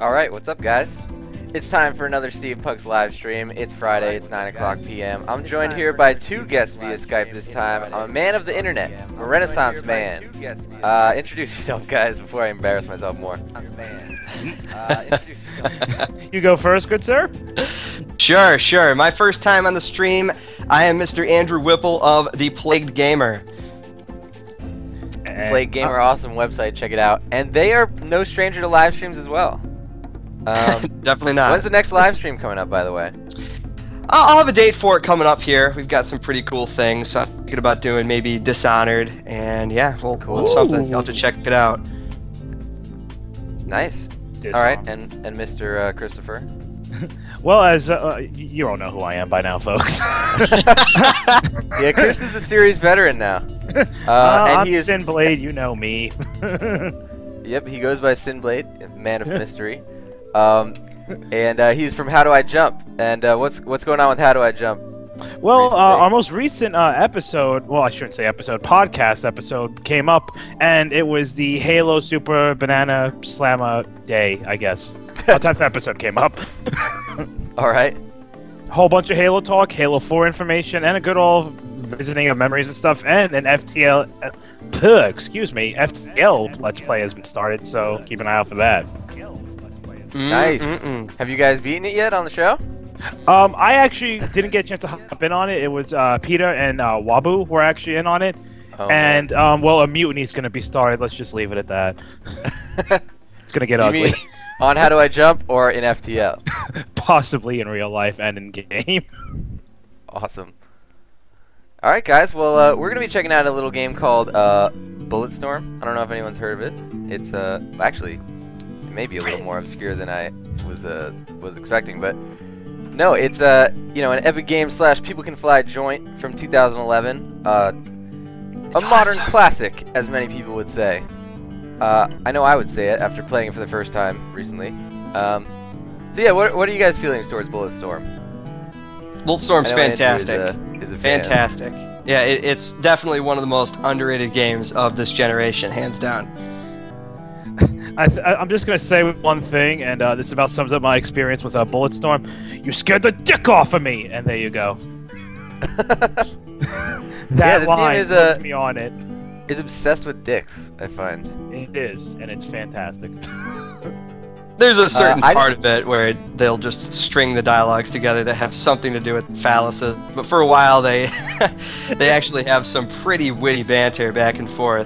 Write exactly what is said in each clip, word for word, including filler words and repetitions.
Alright, what's up guys? It's time for another Steampunks live stream. It's Friday, it's nine o'clock p m I'm joined here by two guests via Skype this time. I'm a man of the internet, a renaissance man. Uh, introduce yourself guys before I embarrass myself more. You go first, good sir? Sure, sure. My first time on the stream, I am Mister Andrew Whipple of The Plagued Gamer. Plagued Gamer, awesome website, check it out. And they are no stranger to live streams as well. Um, Definitely not. When's the next live stream coming up, by the way? I'll, I'll have a date for it coming up here. We've got some pretty cool things. So I'm thinking about doing maybe Dishonored, and yeah, we'll, we'll have something. You'll have to check it out. Nice. All right, and and Mister Uh, Christopher. Well, as uh, you all know who I am by now, folks. Yeah, Chris is a series veteran now. Uh, uh, and I'm he is Sinblade, you know me. Yep, he goes by Sinblade, man of mystery. Um, and uh, he's from How Do I Jump? And uh, what's what's going on with How Do I Jump? Well, uh, our most recent uh, episode, well, I shouldn't say episode, podcast episode came up, and it was the Halo Super Banana Slammer Day, I guess. Our tenth episode came up. All right. Whole bunch of Halo talk, Halo four information, and a good old visiting of memories and stuff, and an F T L, uh, puh, excuse me, F T L Let's Play has been started, so keep an eye out for that. Nice. Mm, mm, mm. Have you guys beaten it yet on the show? Um, I actually didn't get a chance to hop in on it. It was uh, Peter and uh, Wabu were actually in on it, Oh, and um, well, a mutiny is going to be started. Let's just leave it at that. It's going to get You ugly. mean on How Do I Jump or in F T L? Possibly in real life and in game. Awesome. All right, guys. Well, uh, we're gonna be checking out a little game called uh, Bulletstorm. I don't know if anyone's heard of it. It's uh, actually it may be a little more obscure than I was uh, was expecting, but no, it's uh, you know, an epic game slash people can fly joint from two thousand eleven. Uh, a modern classic, as many people would say. Uh, I know I would say it after playing it for the first time recently. Um, so yeah, what what are you guys' feelings towards Bulletstorm? Bulletstorm's fantastic. Is a, is a fan. Fantastic. Yeah, it, it's definitely one of the most underrated games of this generation, hands down. I th I'm just going to say one thing, and uh, this about sums up my experience with uh, Bulletstorm. You scared the dick off of me, and there you go. That Yeah, this line game is uh, puts me on it. is obsessed with dicks, I find. It is, and it's fantastic. There's a certain Uh, I part of it where they'll just string the dialogues together that have something to do with phalluses, but for a while they they actually have some pretty witty banter back and forth.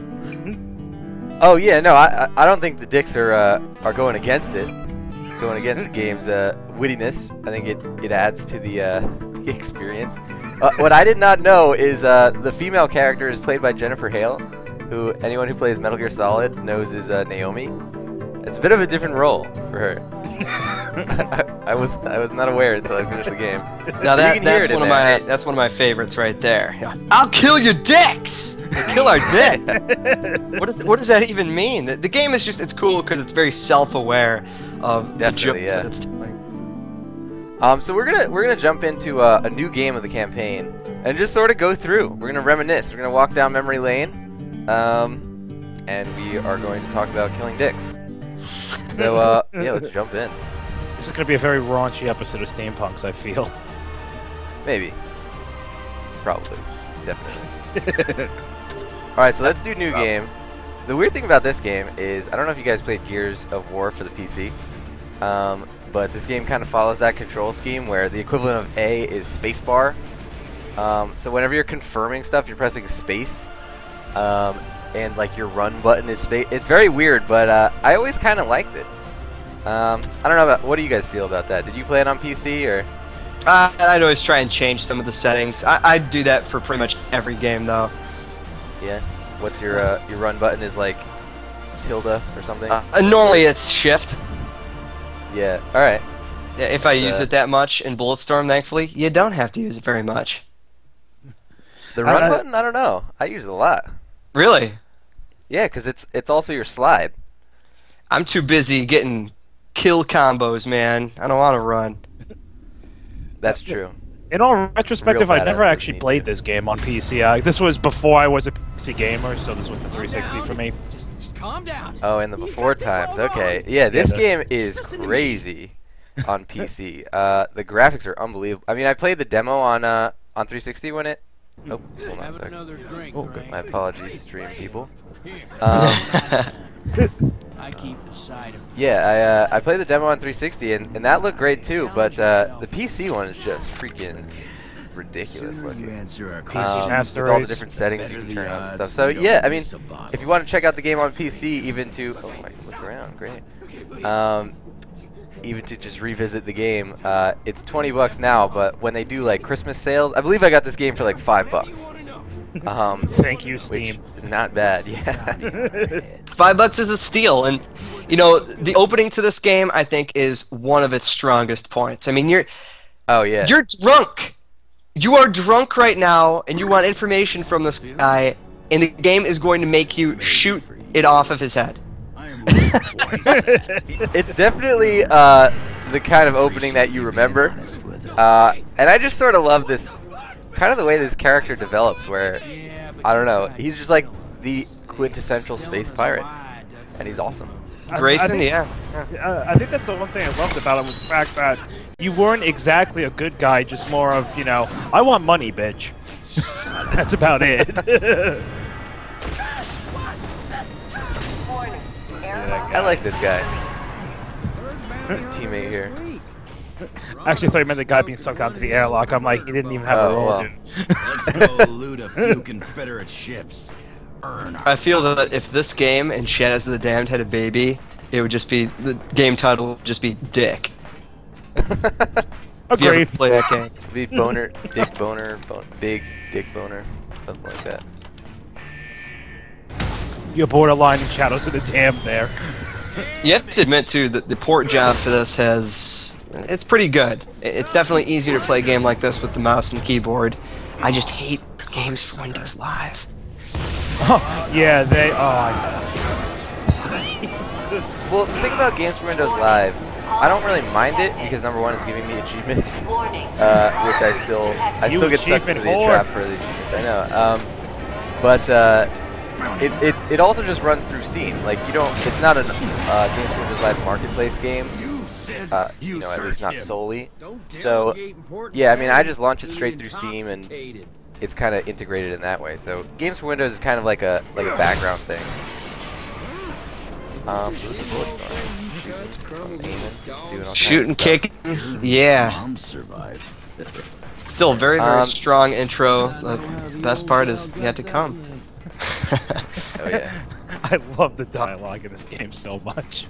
Oh yeah, no, I I I don't think the dicks are uh, are going against it, going against the game's uh, wittiness. I think it it adds to the uh, the experience. Uh, what I did not know is uh, the female character is played by Jennifer Hale, who anyone who plays Metal Gear Solid knows is uh, Naomi. It's a bit of a different role for her. I, I was I was not aware until I finished the game. Now You that can hear that's it in one of there. my that's one of my favorites right there. I'll kill your dicks. I'll kill our dick. What does what does that even mean? The, the game is just it's cool because it's very self-aware of the jokes Definitely, yeah. that it's telling. Um, so we're gonna we're gonna jump into uh, a new game of the campaign and just sort of go through. We're gonna reminisce. We're gonna walk down memory lane, um, and we are going to talk about killing dicks. So uh, yeah, let's jump in. This is going to be a very raunchy episode of Steampunks, I feel. Maybe, probably, definitely. All right, so let's do new game. The weird thing about this game is I don't know if you guys played Gears of War for the P C, um, but this game kind of follows that control scheme where the equivalent of A is spacebar. Um, so whenever you're confirming stuff, you're pressing space. Um, and like your run button is space. It's very weird, but uh, I always kind of liked it. Um, I don't know about what do you guys feel about that? Did you play it on P C or? Uh, I'd always try and change some of the settings. I, I'd do that for pretty much every game, though. Yeah. What's your uh, your run button is like tilde or something? Uh, normally it's shift. Yeah. All right. Yeah, if I It's, use uh, it that much in Bulletstorm, thankfully, you don't have to use it very much. The run I- button? I don't know. I use it a lot. Really? Yeah, because it's it's also your slide. I'm too busy getting kill combos, man. I don't want to run. That's true. In all retrospective, I badass never doesn't actually need played to. this game on P C. Uh, this was before I was a P C gamer, so this was the three sixty for me. calm down. Oh, and the before times. Okay. Yeah, this game is crazy on P C. Uh, the graphics are unbelievable. I mean, I played the demo on uh on three sixty when it. Oh, hold on a second. Oh, my apologies, stream people. Um, I keep the side of yeah, I uh, I played the demo on three sixty and and that looked great too. But uh, the P C one is just freaking ridiculous looking. Um, with all the different settings you can turn on and stuff. So yeah, I mean, if you want to check out the game on P C, even to oh my, look around, great. Um, even to just revisit the game, uh, it's twenty bucks now. But when they do like Christmas sales, I believe I got this game for like five bucks. Um, Thank you, Steam. Which is not bad. Yeah. Five bucks is a steal, and you know the opening to this game I think is one of its strongest points. I mean, you're oh yeah, you're drunk. You are drunk right now, and you want information from this guy, and the game is going to make you shoot it off of his head. It's definitely uh, the kind of opening that you remember, uh, and I just sort of love this, kind of the way this character develops, where, I don't know, he's just like the quintessential space pirate, and he's awesome. Grayson, I think, yeah. Uh, I think that's the one thing I loved about him was the fact that you weren't exactly a good guy, just more of, you know, I want money, bitch. That's about it. I like this guy. His teammate here. Actually, I thought you meant the guy being sucked onto the airlock. I'm like, he didn't even have oh, a role. Well. Let's go loot a few Confederate ships. Earn our I feel that if this game and Shadows of the Damned had a baby, it would just be the game title would just be Dick. If you ever Agreed. play that game. Be boner, dick boner, bon big dick boner, something like that. You're borderline in Shadows of the Damned there. You have to admit too that the port job for this has it's pretty good. It's definitely easier to play a game like this with the mouse and keyboard. I just hate games for Windows Live. Oh, yeah, they. Oh, I Well, the thing about games for Windows Live, I don't really mind it because number one, it's giving me achievements, uh, which I still, I You still get sucked into achievement the whore. trap for the achievements. I know, um, but uh, it, it it also just runs through Steam. Like you don't, it's not a uh, Games for Windows Live marketplace game. Uh, you know, at least not solely. So, yeah, I mean, I just launch it straight through Steam, and it's kind of integrated in that way. So, Games for Windows is kind of like a like a background thing. Um, so this is Bulletstorm. Doing all Shooting, kinds of kicking, yeah. Mom survived. Still very, very Um, strong intro. The best part is yet to come. stuff. Oh yeah. I love the dialogue in this game so much.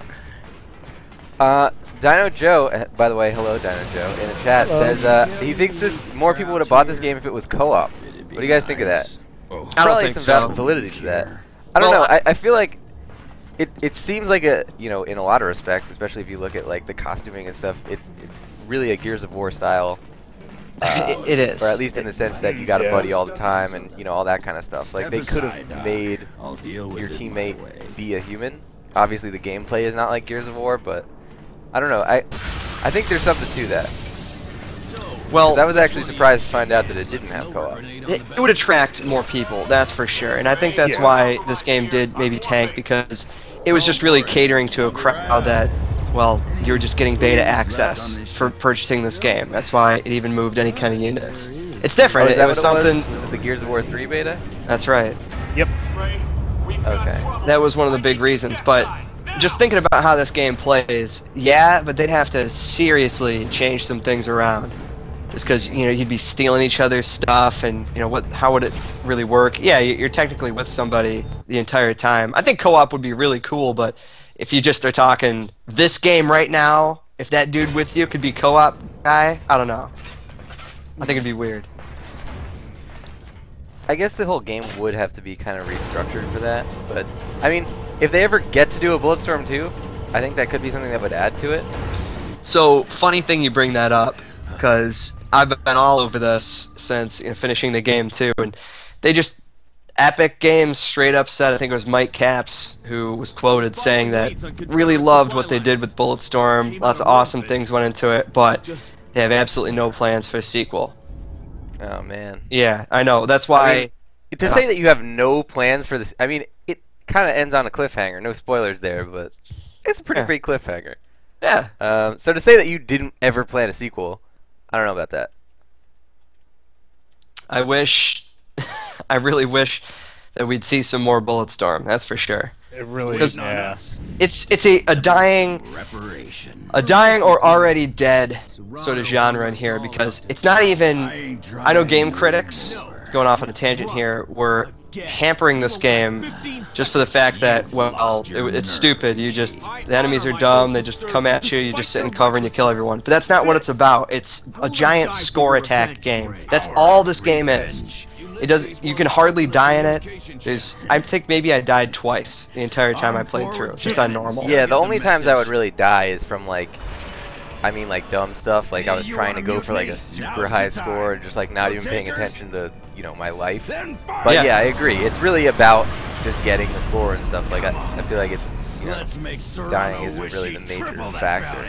Uh, Dino Joe, uh, by the way, hello Dino Joe, in the chat Hello. says uh, he thinks this more people would have bought this game if it was co-op. What do you guys think of that? Oh, I don't Probably think some so. val- validity to that. I don't Well, know. I, I feel like it. It seems like a you know in a lot of respects, especially if you look at like the costuming and stuff. It, it's really a Gears of War style. Uh, It- it is. or at least in the sense that you got a Yeah. buddy all the time, and you know all that kind of stuff. Like they could aside, have Doc. made I'll deal with your it teammate my way. be a human. Obviously, the gameplay is not like Gears of War, but I don't know. I I think there's something to that. Well, 'Cause I was actually surprised to find out that it didn't have co-op. it, it would attract more people, that's for sure. And I think that's Yeah. why this game did maybe tank, because it was just really catering to a crowd that, well, you were just getting beta access for purchasing this game. That's why it even moved any kind of units. It's different. Oh, is it, that was what it something. was? Was it the Gears of War three beta? That's right. Yep. Okay. That was one of the big reasons. But just thinking about how this game plays, yeah, but they'd have to seriously change some things around. Just because, you know, you'd be stealing each other's stuff, and, you know, what? how would it really work? Yeah, you- you're technically with somebody the entire time. I think co-op would be really cool, but if you just are talking this game right now, if that dude with you could be co-op guy, I don't know. I think it'd be weird. I guess the whole game would have to be kind of restructured for that, but I mean, if they ever get to do a Bulletstorm two, I think that could be something that would add to it. So, funny thing you bring that up, because I've been all over this since, you know, finishing the game too, and they just Epic Games straight up said, I think it was Mike Capps who was quoted saying that really loved what they did with Bulletstorm, lots of awesome things went into it, but they have absolutely no plans for a sequel. Oh man. Yeah, I know. That's why. I mean, to say that you have no plans for this, I mean, it kind of ends on a cliffhanger. No spoilers there, but it's a pretty Yeah. big cliffhanger. Yeah. Um, so to say that you didn't ever plan a sequel, I don't know about that. I wish, I really wish that we'd see some more Bulletstorm. That's for sure. It really Because- is. Yeah. It's it's a, a dying, Reparation. a dying or already dead sort of genre in here because it's not even. I know game critics, going off on a tangent here, were hampering this game just for the fact that, well, it, it's stupid. You just, the enemies are dumb. They just come at you. You just sit in cover and you kill everyone. But that's not what it's about. It's a giant score attack game. That's all this game is. It does. You can hardly die in it. There's. I think maybe I died twice the entire time I played through, just on normal. Yeah, the only times I would really die is from like, I mean like dumb stuff. Like I was trying to go for like a super high score and just like not even paying attention to, you know, my life. But Yeah. yeah, I agree. It's really about just getting the score and stuff. Like I, I feel like it's, you know, Let's make dying isn't really the major factor.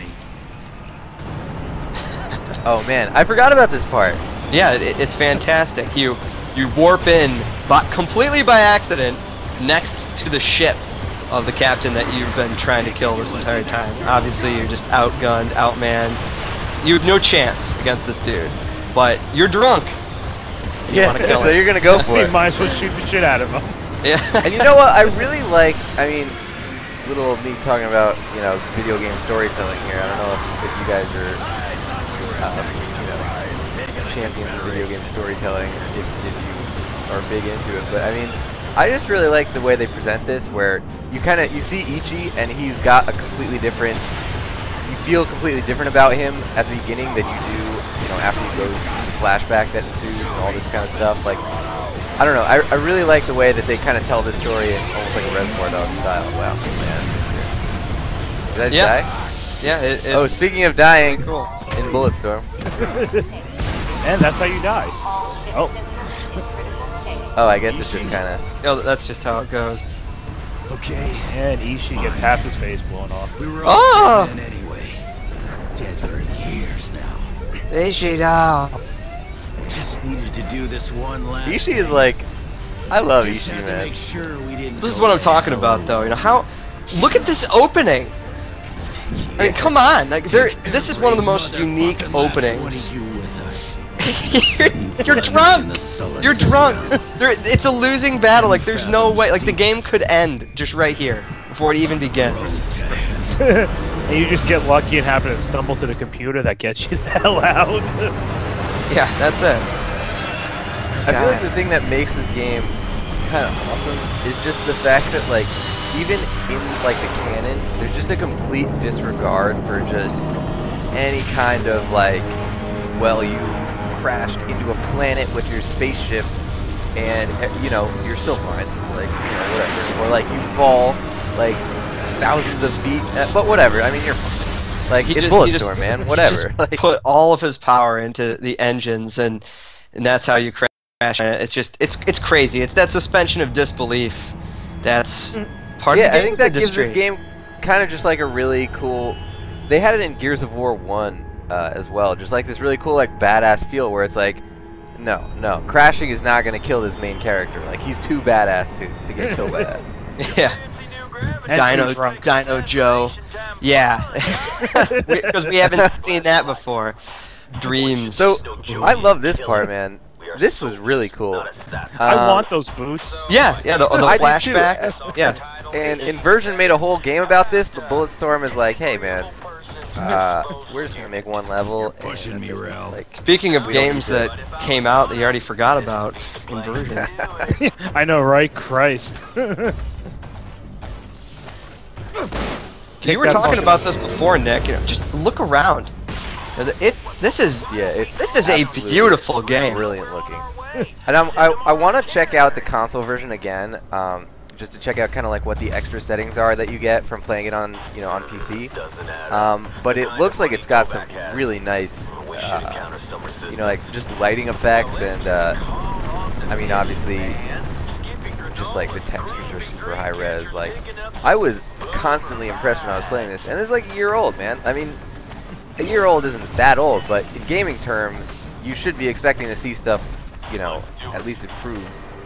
Oh man, I forgot about this part. Yeah, it, it's fantastic. You you warp in, but completely by accident, next to the ship of the captain that you've been trying to kill this entire time. Obviously, you're just outgunned, outmanned. You have no chance against this dude, but you're drunk. You Yeah, wanna kill so him. you're gonna go for You it. might as well shoot the shit out of him. Yeah. And you know what? I really like. I mean, little me talking about, you know, video game storytelling here. I don't know if, if you guys are, um, you know, champions of video game storytelling, if, if you are big into it. But I mean, I just really like the way they present this, where you kind of you see Ichi and he's got a completely different. You feel completely different about him at the beginning than you do, you know, after you go through the flashback that ensues and all this kind of stuff. Like, I don't know. I, I really like the way that they kind of tell this story in almost like a Reservoir Dogs style. Wow, man. Did I Yeah. die? Yeah. It, it's Oh, speaking of dying, cool. in Bulletstorm. And that's how you die. Oh, Oh, I guess it's just kind of. You know, that's just how it goes. Okay. and Ishii gets half his face blown off. We were all Oh! dead men anyway. Dead for years now. Ishi now. Just needed to do this one last Ishii is thing. like. I love Just Ishii, had to man. make sure we didn't This is go what I'm to talking hell. about, though. You know how? Look at this opening. I mean, come on. Like, there. This is one of the most unique openings. you're, you're drunk. You're drunk. There, it's a losing battle. Like, there's no way. Like, the game could end just right here before it even begins. And you just get lucky and happen to stumble to the computer that gets you the hell out. Yeah, that's it. I feel like the thing that makes this game kind of awesome is just the fact that, like, even in like the canon, there's just a complete disregard for just any kind of like, well, you crashed into a planet with your spaceship, and uh, you know you're still fine, like, you know, whatever, or like you fall like thousands of feet, uh, but whatever. I mean, you're fine. Like, He it's just- he just- Bulletstorm, man. he Whatever. just Like, put all of his power into the engines, and and that's how you crash. It's just it's it's crazy. It's that suspension of disbelief. That's part yeah, of the I think that gives this industry. game kind of just like a really cool. They had it in Gears of War one uh, as well, just like this really cool, like, badass feel where it's like, no, no, crashing is not gonna kill this main character. Like, he's too badass to to get killed by that. Yeah. And Dino, too drunk. Dino Joe. Yeah. Because we, we haven't seen that before. Dreams. So I love this part, man. This was really cool. I Um, want those boots. yeah, yeah, the, the I do too. flashback. Yeah. And Inversion made a whole game about this, but Bulletstorm is like, hey, man, uh, we're just gonna make one level. and Pushing that's me, it. Rel. Like, Speaking of We don't games need that came out that you already forgot about, Inversion. I know, right? Christ. You were that talking fucking- about this before, Nick. You know, just look around. It. This is. yeah, it's This is a absolutely beautiful game. brilliant looking. And I'm, I I want to check out the console version again, um, just to check out kind of like what the extra settings are that you get from playing it on, you know, on P C. Um, but it looks like it's got some really nice, uh, you know, like just lighting effects, and uh, I mean, obviously, just like the textures are super high res. Like, I was constantly impressed when I was playing this, and this is like a year old, man. I mean, a year old isn't that old, but in gaming terms, you should be expecting to see stuff, you know, at least improve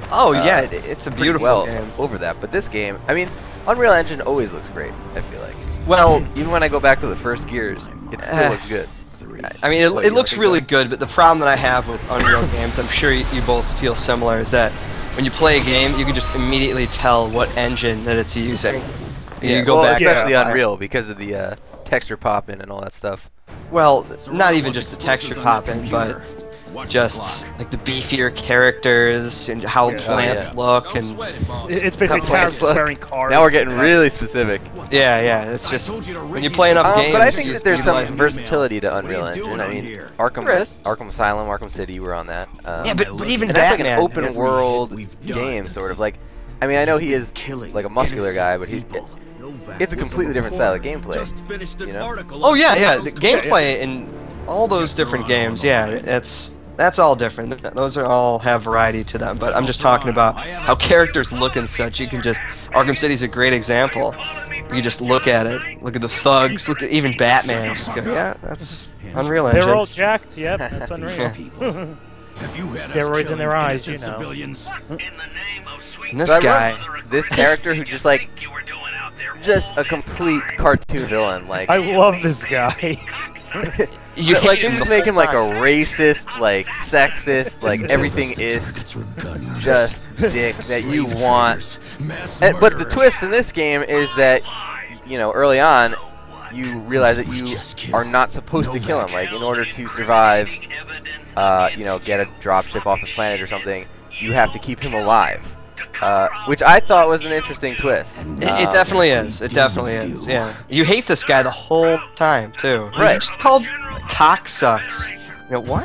Oh uh, yeah, it, it's a pretty beautiful well game. over that. But this game, I mean, Unreal Engine always looks great. I feel like. Well, even when I go back to the first Gears, it still uh, looks good. I mean, it, What, it you looks don't think really so? good, but the problem that I have with Unreal games, I'm sure you, you both feel similar, is that when you play a game, you can just immediately tell what engine that it's using. Yeah, you go well, back, especially uh, Unreal because of the uh, texture popping and all that stuff. Well, not even just the texture popping, but just like the beefier characters and how Yeah. plants Oh, yeah. look, and It- It's basically How plants characters look. wearing cars. Now we're getting really specific. yeah, yeah, it's just when you play enough Um, games. but I think you that there's you some like- versatility to Unreal Engine. I mean, Arkham, There is. Arkham Asylum, Arkham City were on that. Um, Yeah, but, but even and that's like Batman. an open Every world hit we've done. game, sort of. Like, I mean, I know he is like a muscular guy, but he it's a completely different style of gameplay. You know? Oh yeah, yeah, the gameplay in all those different games, yeah, it's that's all different. Th- Those are all have variety to them. But I'm just talking about how characters look and such. You can just Arkham City's a great example. You can just look at it, look at the thugs, look at even Batman, and just go, yeah, that's Unreal Engine. They're all jacked. Yep, that's unreal. Steroids in their eyes, you know. And this So I guy, love this character who just like just a complete cartoon villain. Like, I love this guy. you like hate you him just the make whole him like a time. racist, like sexist, like everything is just dick that you want. And, but the twist in this game is that, you know, early on, you realize that you are not supposed to kill him. Like, in order to survive, uh, you know, get a dropship off the planet or something, you have to keep him alive. Uh, which I thought was an interesting twist. It, it Um, definitely is. It definitely is. Yeah. You hate this guy the whole time too. Right. You're just called cocksucks. You know what?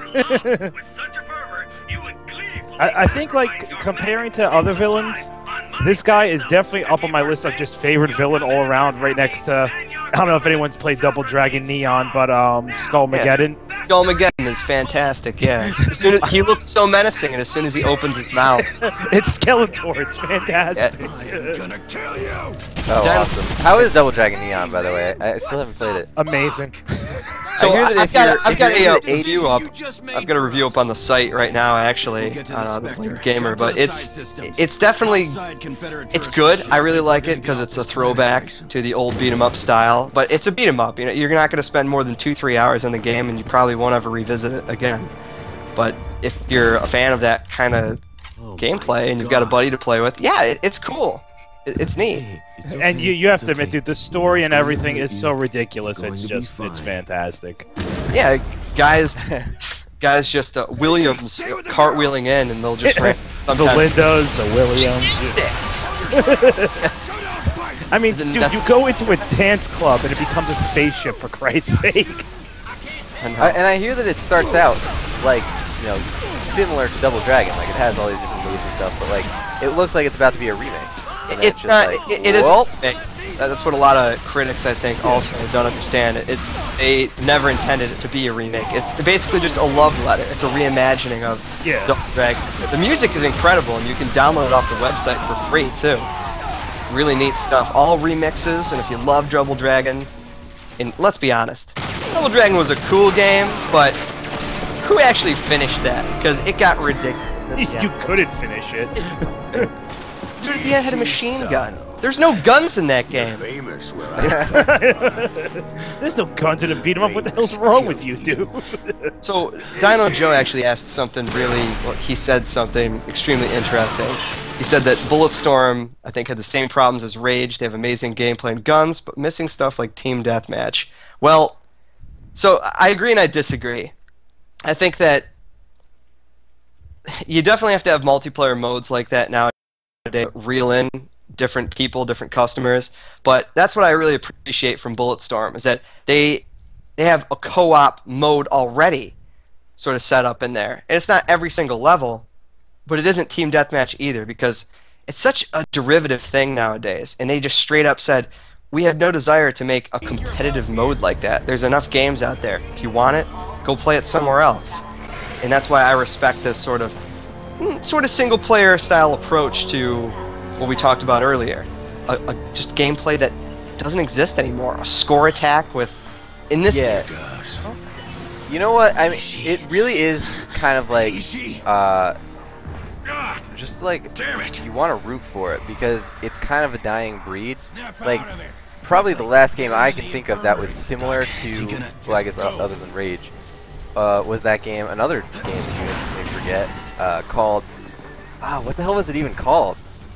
I, I think, like, comparing to other villains, this guy is definitely up on my list of just favorite villain all around, right next to, I don't know if anyone's played Double Dragon Neon, but um, Skullmageddon. Skullmageddon is fantastic. Yeah. As soon as, he looks so menacing, and as soon as he opens his mouth, It's Skeletor, it's fantastic. Gonna kill you. Oh, awesome. How is Double Dragon Neon, by the way? I, I still haven't played it. Amazing. So I hear that I've if got, you're- I've if got you're a into uh, the review up. I've got a review up on the site right now, actually, on uh, the Blink Gamer. But it's it's definitely it's good. I really like it because it's a throwback to the old beat 'em up style. But it's a beat 'em up. You know, you're not going to spend more than two, three hours in the game, and you probably won't ever revisit it again. But if you're a fan of that kind of gameplay and you've got a buddy to play with, yeah, it, it's cool. It, it's neat. And you you have to admit, dude, the story and everything is so ridiculous. It's just, it's fantastic. Yeah, guys, guys, just uh, Williams cartwheeling in, and they'll just ram The sometimes. Lindos, the Williams. I mean, Is it dude, you necess- go into a dance club and it becomes a spaceship, for Christ's sake. And, I, and I hear that it starts out like, you know, similar to Double Dragon. Like, it has all these different moves and stuff, but like, it looks like it's about to be a remake. And then it's just not. like, it, it is. well, That's what a lot of critics, I think, also don't understand. It, they never intended it to be a remake. It's basically just a love letter. It's a reimagining of Yeah. Double Dragon. The music is incredible, and you can download it off the website for free too. Really neat stuff. All remixes, and if you love Double Dragon, and let's be honest, Double Dragon was a cool game, but who actually finished that? Because it got ridiculous. at the You end. couldn't finish it. Dude, he had a machine gun. There's no guns in that game. Famous where I There's no guns in a beat 'em up. What the hell's wrong with you, dude? So, Dino Joe actually asked something really, well, he said something extremely interesting. He said that Bulletstorm, I think, had the same problems as Rage. They have amazing gameplay and guns, but missing stuff like Team Deathmatch. Well, so I agree and I disagree. I think that you definitely have to have multiplayer modes like that nowadays. Reel in different people, different customers. But that's what I really appreciate from Bulletstorm, is that they they have a co-op mode already sort of set up in there. And it's not every single level, but it isn't Team Deathmatch either, because it's such a derivative thing nowadays. And they just straight up said, we have no desire to make a competitive mode like that. There's enough games out there. If you want it, go play it somewhere else. And that's why I respect this sort of sort of single-player style approach to what we talked about earlier. A, a just gameplay that doesn't exist anymore. A score attack with, in this yeah. game. You know what? I mean, it really is kind of like, uh, just like Damn it. you want to root for it because it's kind of a dying breed. Like probably the last game I can think of that was similar to, well, I guess uh, other than Rage, uh, was that game, another game that you guys may forget, uh, called, ah, what the hell was it even called?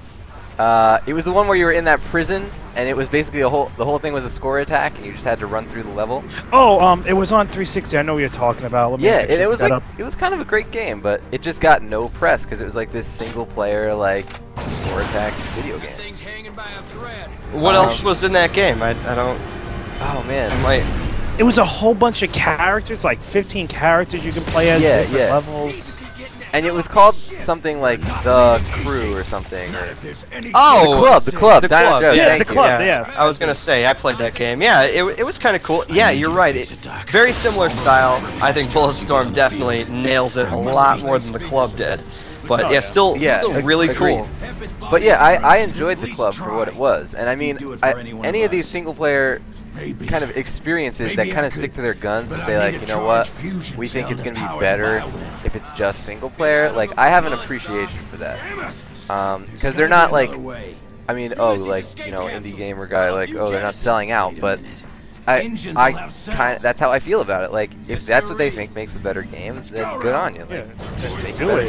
Uh, it was the one where you were in that prison, and it was basically a whole, the whole thing was a score attack, and you just had to run through the level. Oh, um, it was on three sixty. I know what you're talking about. Let me Yeah, actually and it was look that like, up. it was kind of a great game, but it just got no press because it was like this single player, like, score attack video game. Things hanging by a thread. What Um, else was in that game? I, I don't. Oh man. I might. It was a whole bunch of characters, like fifteen characters you can play as, Yeah, different yeah. levels. And it was called something like The Crew or something. Or Oh, the club, the club, the Dino club. Joe, Yeah, thank the you. club. Yeah. I was gonna say I played that game. Yeah, it, it was kind of cool. Yeah, you're right. It, very similar style. I think Bulletstorm definitely nails it a lot more than the club did. But Oh, yeah, yeah. still, Yeah, still ag- really agreed. cool. But yeah, I, I enjoyed the club for what it was. And I mean, I, any of these single player kind of experiences that kind of stick to their guns and say like, you know what, we think it's going to be better if it's just single player. Like, I have an appreciation for that. Um, because they're not like, I mean, oh, like, you know, indie gamer guy, like, oh, they're not selling out, but I, I kind of, that's how I feel about it. Like, if that's what they think makes a better game, then good on you. Like, Yeah, just make a do better it.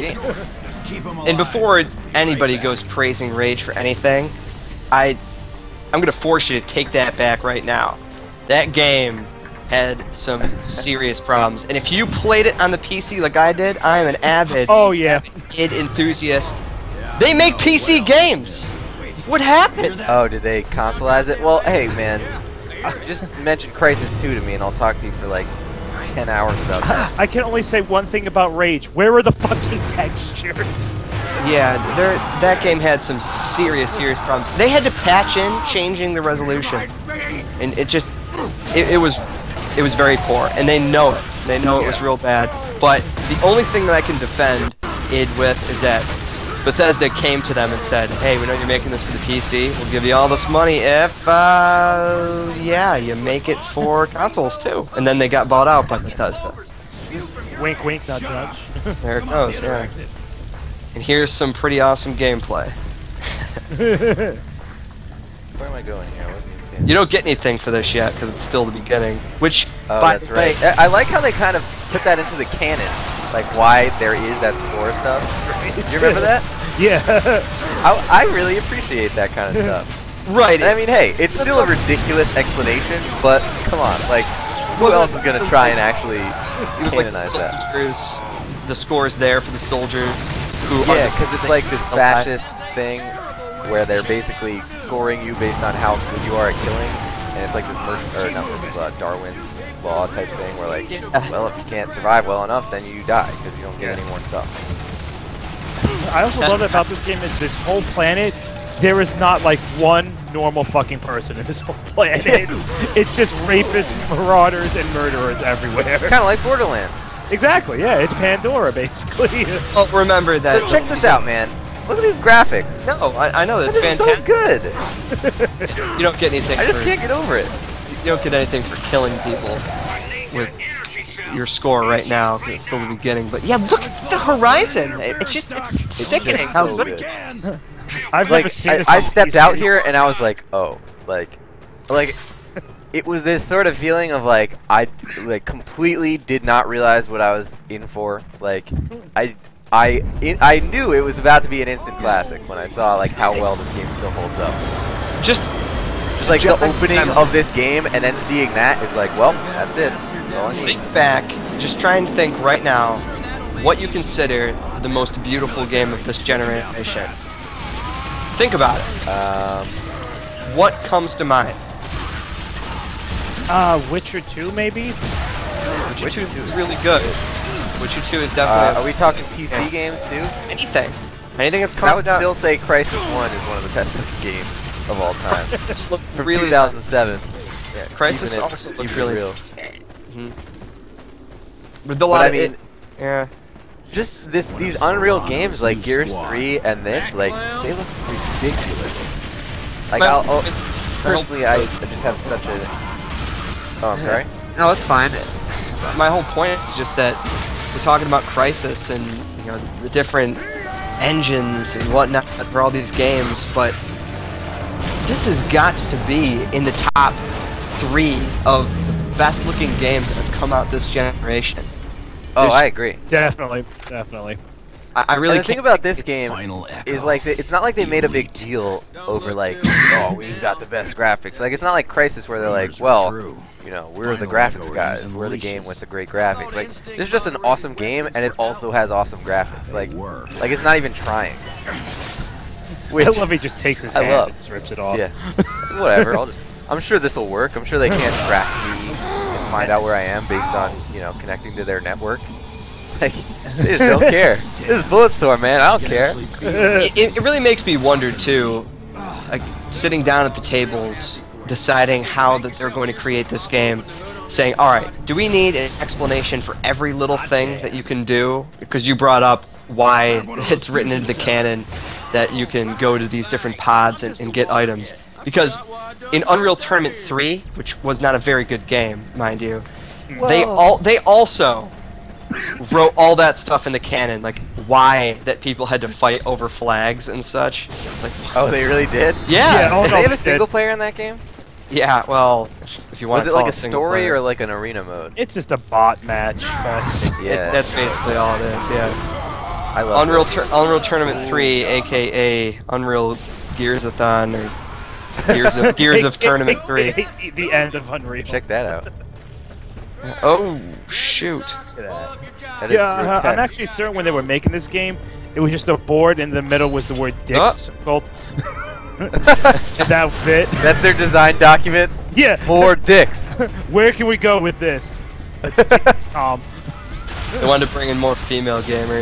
game. And before anybody goes praising Rage for anything, I, I'm gonna force you to take that back right now. That game had some serious problems, and if you played it on the P C like I did, I am an avid, Oh yeah. avid enthusiast. They make P C games. What happened? Oh, did they consolize it? Well, hey, man, just mention Crisis two to me, and I'll talk to you for like ten hours about that. I can only say one thing about Rage. Where are the fucking textures? Yeah, there, that game had some serious, serious problems. They had to patch in changing the resolution, and it just, it, it was, it was very poor, and they know it. They know it was real bad. But the only thing that I can defend it with is that Bethesda came to them and said, "Hey, we know you're making this for the P C. We'll give you all this money if, uh, yeah, you make it for consoles too." And then they got bought out by Bethesda. Wink, wink, not nudge. There it goes. Yeah. And here's some pretty awesome gameplay. Where am I going here? I wasn't even You don't get anything for this yet because it's still the beginning. Which, Oh, by that's the right. way, I I like how they kind of put that into the canon, like why there is that score stuff. You remember that? Yeah. I, I really appreciate that kind of stuff. right? I mean, hey, it's still a ridiculous explanation, but come on, like, who else is gonna try and actually it was like the canonize that? soldiers, the scores there for the soldiers who are Yeah, the- because it's like this fascist thing where they're basically scoring you based on how good you are at killing, and it's like this mer- or not Murphy's Law, Darwin's Law type thing where like, well, if you can't survive well enough, then you die because you don't get any more stuff. I also love about this game is this whole planet. There is not like one normal fucking person in this whole planet. It's just rapists, marauders, and murderers everywhere. Kind of like Borderlands. Exactly. Yeah, it's Pandora basically. Oh, remember that. So check this out, man. Look at these graphics. No, I, I know that's That is so fantastic. good. You don't get anything. I just for, can't get over it. You don't get anything for killing people with your score right now because it's still the beginning. But yeah, look at the horizon. It- It's just it's sickening just how so good good. it is. I've never Like, seen I, this. I on stepped P C. out here and I was like, oh, like, like, it was this sort of feeling of like I like completely did not realize what I was in for. Like, I. I it, I knew it was about to be an instant classic when I saw like how well this game still holds up. Just Just like the Just- opening of this game and then seeing that, it's like, well, that's it. That's all I need. think back. Just try and think right now what you consider the most beautiful game of this generation. Think about it. Um, What comes to mind? Uh, Witcher two maybe. Witcher two is really good. Witcher two is uh, definitely are we talking P C games too? anything. Anything that's 'Cause I coming would down. still say Crisis one is one of the best games of all time. look From really two thousand seven. Yeah, Crisis Keeping it- also keeping looks it really real. Mhm. With a But lot I of mean, it, yeah. just this these Unreal games like Gears three and this, like, they look ridiculous. Like, Well, I'll, I'll it- personally, I, I just have such a. Oh, I'm sorry. No, it's fine. My whole point is just that we're talking about Crisis and you know the different engines and whatnot for all these games, but this has got to be in the top three of the best looking games that have come out this generation. Oh, There's, I agree. Definitely, definitely. I, I really And the thing can't about this game Final echo. is like it's not like they made a big deal over like, oh, we've got the best graphics. Like it's not like Crysis where they're like, Rumors are well, true. you know, we're the Final graphics Echo guys. release and We're the game releases. with the great graphics. Like this is just an awesome game, and it also has awesome graphics. Like, were. like it's not even trying. I love he just takes his I hand love. and just rips it off. Yeah. Whatever. I'll just. I'm sure this will work. I'm sure they can't track me and find out where I am based on you know connecting to their network. Like they just don't care. This is Bulletstorm, man. I don't care. it, it really makes me wonder too, like sitting down at the tables, deciding how that they're going to create this game, saying, all right, do we need an explanation for every little thing that you can do? Because you brought up why it's written into the canon that you can go to these different pods and, and get items. Because in Unreal Tournament three, which was not a very good game, mind you, they all they also wrote all that stuff in the canon, like why that people had to fight over flags and such. It's like, Oh, they really did. yeah, Yeah, oh, Did no, they have they a single did. player in that game? yeah. Well, if you want Was to it call like a single story player. or like an arena mode? It's just a bot match fest. Yeah. That's basically all it is. Yeah. I love Unreal it. Tur Unreal Tournament three, aka Unreal Gearsathon, or Gears of Gears of Tournament three. The end of Unreal. Check that out. Oh shoot! Look at that. That is Yeah, uh, I'm grotesque. actually certain when they were making this game, it was just a board, and in the middle was the word "dicks" Oh. circled. And that was it. That's their design document. Yeah. More dicks. Where can we go with this? Let's dicks, Tom. They wanted to bring in more female gamers.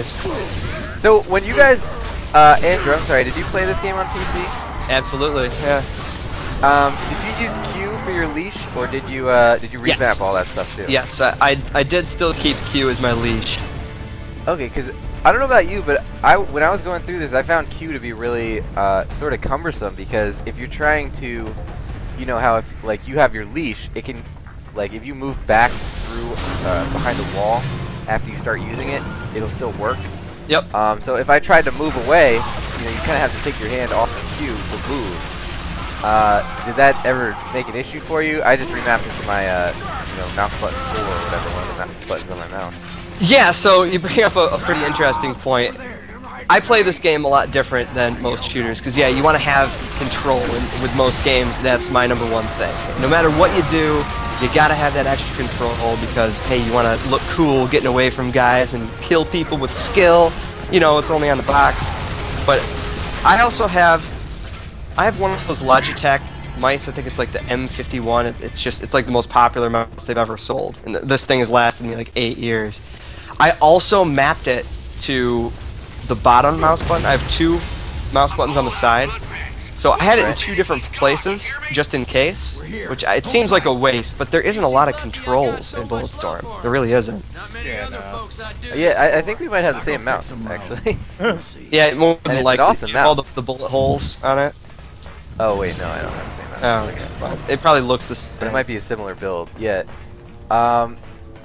So when you guys, uh, Andrew, I'm sorry, did you play this game on P C? Absolutely. Yeah. Um, did you use Q for your leash, or did you uh, did you revamp Yes. all that stuff too? Yes, I, I I did still keep Q as my leash. Okay, because I don't know about you, but I when I was going through this, I found Q to be really uh, sort of cumbersome because if you're trying to, you know how if like you have your leash, it can, like if you move back through uh, behind a wall after you start using it, it'll still work. Yep. Um, so if I tried to move away, you know, you kind of have to take your hand off the Q to move. Uh, did that ever make an issue for you? I just remapped it to my, uh, you know, mouse button four or whatever, one of the mouse buttons on my mouse. Yeah, so you bring up a, a pretty interesting point. I play this game a lot different than most shooters, because yeah, you want to have control, and with most games, that's my number one thing. No matter what you do, you gotta have that extra control, because hey, you want to look cool getting away from guys and kill people with skill. You know, it's only on the box. But I also have, I have one of those Logitech mice. I think it's like the M fifty-one. It, it's just, it's like the most popular mouse they've ever sold, and th this thing has lasted me like eight years. I also mapped it to the bottom mouse button. I have two mouse buttons on the side, so I had it in two different places just in case. Which I, it seems like a waste, but there isn't a lot of controls in Bulletstorm. There really isn't. Yeah, no. Yeah, I, I think we might have the same mouse actually. Yeah, more And than it's likely. an awesome all mouse. the, the bullet holes on it. Oh wait, no, I don't have the same mouse. Oh, okay. Well, it probably looks the same. But it might be a similar build. Yeah. Um.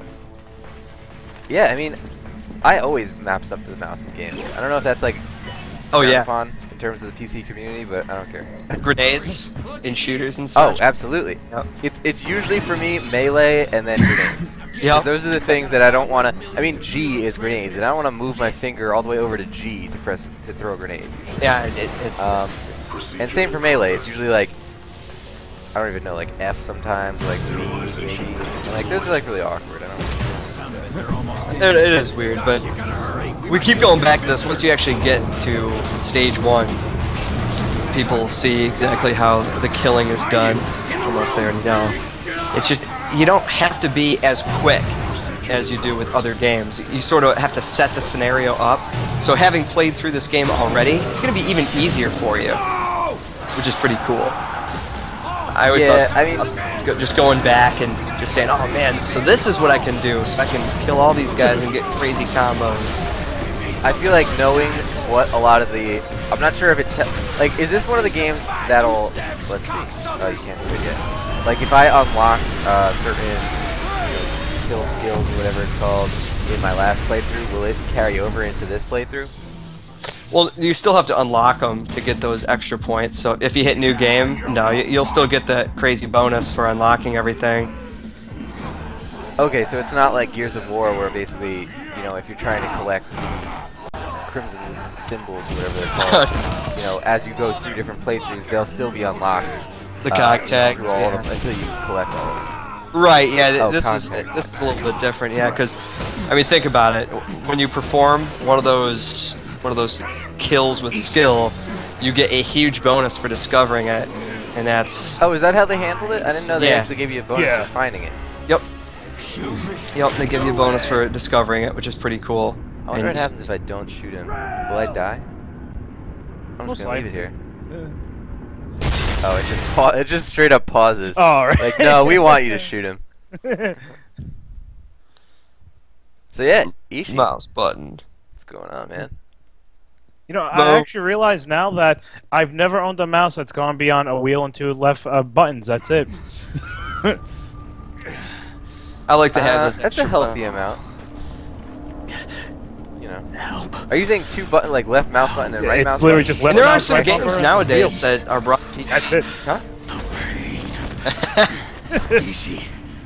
Yeah, I mean, I always map stuff to the mouse in games. I don't know if that's like Oh yeah. fun in terms of the P C community, but I don't care. Grenades in shooters and Oh, such. absolutely. Yep. It's it's usually for me melee and then grenades. 'Cause Yep. those are the things that I don't want to. I mean, G is grenades, and I don't want to move my finger all the way over to G to press to throw a grenade. Yeah, it, it's. Um, and same for melee. It's usually like I don't even know, like F sometimes, like B maybe. And, like those are like really awkward. I don't. It, it is weird, but we keep going back to this. Once you actually get to stage one, people see exactly how the killing is done, unless they already know. It's just, you don't have to be as quick as you do with other games. You sort of have to set the scenario up. So having played through this game already, it's going to be even easier for you, which is pretty cool. I always Yeah, thought I mean- us go- just going back and just saying, oh man, so this is what I can do. So I can kill all these guys and get crazy combos. I feel like knowing what a lot of the, I'm not sure if it, te like, is this one of the games that'll, let's see, oh, you can't do it yet. Like, if I unlock uh, certain, you know, kill skills or whatever it's called in my last playthrough, will it carry over into this playthrough? Well, you still have to unlock them to get those extra points. So if you hit new game, no, you- you'll still get that crazy bonus for unlocking everything. Okay, so it's not like Gears of War where basically, you know, if you're trying to collect crimson symbols or whatever they're called, you know, as you go through different playthroughs, they'll still be unlocked. The uh, cog tags, through all yeah. of them until you collect all of them. Right, yeah, th- Oh, this is contact. this is a little bit different, yeah, because I mean, think about it. When you perform one of those one of those kills with skill, you get a huge bonus for discovering it, and that's Oh, is that how they handled it? I didn't know they Yeah. actually gave you a bonus Yeah. for finding it. yep, yep. They give you a bonus for discovering it, which is pretty cool. I wonder And- what happens if I don't shoot him. Will I die? I'm Most just gonna leave it likely. here. Oh, it just pa it just straight up pauses. Oh, right. Like, no, we want you to shoot him. So yeah, Ishi, Mouse button. what's going on, man? You know, Well- I actually realize now that I've never owned a mouse that's gone beyond a wheel and two left uh, buttons. That's it. I like to have Uh, this that's a extra healthy amount. You know. Are you saying two button, like left mouse button and right It's mouse literally button? just And left there are mouse, some right games bumper, nowadays wheel. that are brought. That's it. Huh? Ishi.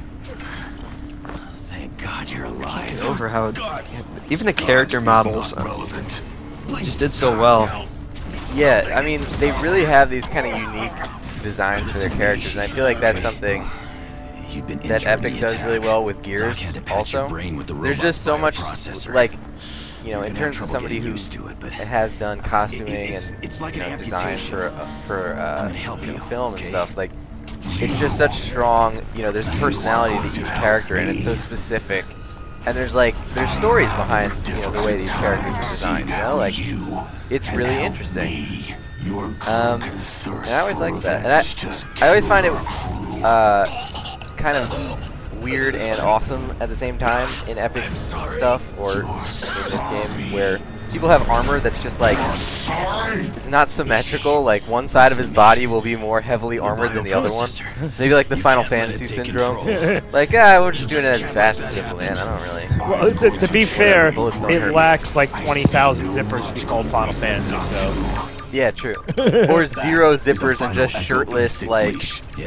Thank God you're alive. Over how even the character models uh, Relevant. just did so well. Yeah, I mean, they really have these kind of unique designs for their characters, and I feel like that's something You've been that injured in Epic the does attack. really well with Doc Gears. had to patch Also, your brain with the there's robot's just so much, bioprocessor. like, you know, You're in gonna have terms of trouble somebody getting who used to it, but has done costuming it's- and it's like you an know, design amputation. for uh, for I'm uh, gonna help you know, you, film and okay? stuff. Like, it's just such strong. You know, there's personality to each character, and it's so specific. And there's like there's stories behind you know the way these characters are designed. You know, like it's really interesting. Um, and I always like that. And I I always find it uh, kind of weird and awesome at the same time in Epic stuff or in this game where people have armor that's just like it's not symmetrical. Like one side of his body will be more heavily armored than the other one. Maybe like the Final Fantasy syndrome. Like ah, we're just doing it as fast and simple, man. I don't really. Well, to, to be fair, Bullets don't it hurt me. lacks like twenty thousand zippers to be called Final Fantasy, so... Yeah, true. Or zero zippers and just shirtless, like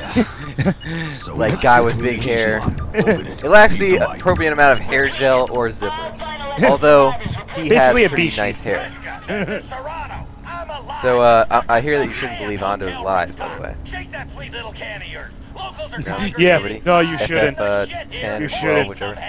like guy with big hair. It lacks the appropriate amount of hair gel or zippers. Although he has Basically a pretty Bishi. nice hair. So uh, I, I hear that you shouldn't believe Hondo's lies, by the way. Yeah, Nobody? no, you F F, shouldn't. uh, ten, You twelve, shouldn't. whichever.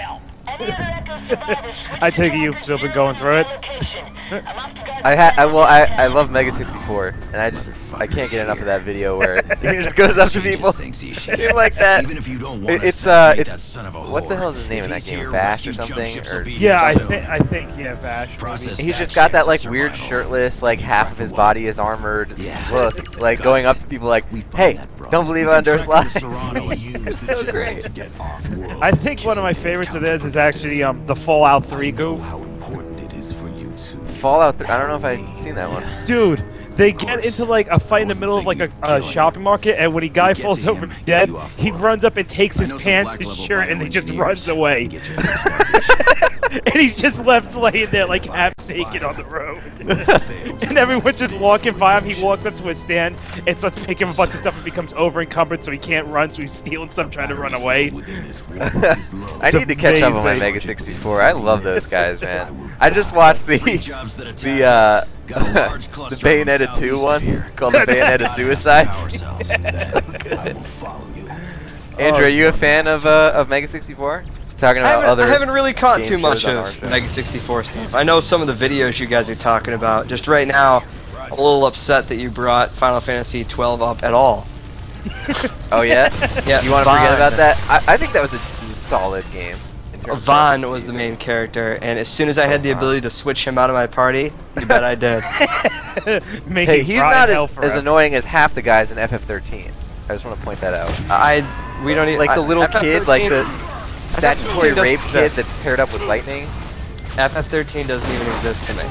I take it you've still been going through it. I ha I well I I love Mega sixty-four and I just I can't get enough of that video where he just goes up to people Dude, like that. Even if you don't It- want it's uh that it's son of a what the whore. hell is his name If in that he's game? here, Vash or rescue jump something? ships Or will be Yeah, I soon. think I think yeah, Vash. Process he's that just got that chance like of weird survival. shirtless, like half of his body is armored Yeah. look, like going up to people like, We find hey, that broad. don't believe We can Hondo's track lies. the Serrano and use It's the so jet great. to get off-world. I think one of my favorites of theirs is actually um the Fallout three goof. How important it is for you to. Fallout three, I don't know if I've seen that one. Dude, they get into like a fight in the middle of like a, a shopping market, and when a guy falls over dead, he runs up and takes his pants, his shirt, and he just runs away. And he's just left laying there like half naked on the road. And everyone's just walking by him. He walks up to a stand and starts picking up a bunch of stuff and becomes over encumbered, so he can't run, so he's stealing stuff, trying to run away. I need to catch up on my amazing. Mega sixty-four. I love those guys, man. I just watched the the uh the Bayonetta two one called the Bayonetta Suicides. So good. Andrew, are you a fan of uh, of Mega sixty-four? Talking I about haven't, other. I haven't really caught game too much shows on our of show. Mega sixty-four stuff. I know some of the videos you guys are talking about. Just right now, I'm a little upset that you brought Final Fantasy twelve up at all. Oh yeah? Yeah, You want to forget Vaughn. about that? I, I think that was a solid game. in terms of Vaughn R P was the Gs. main character, and as soon as I had the Vaughn. ability to switch him out of my party, you bet I did. Making Hey, he's Brian not hell as, as forever. annoying as half the guys in F F thirteen. I just want to point that out. I we don't even Like the I- little F F kid, like thirteen the statutory doesn't rape kid exist. that's paired up with lightning. F F thirteen doesn't even exist to me.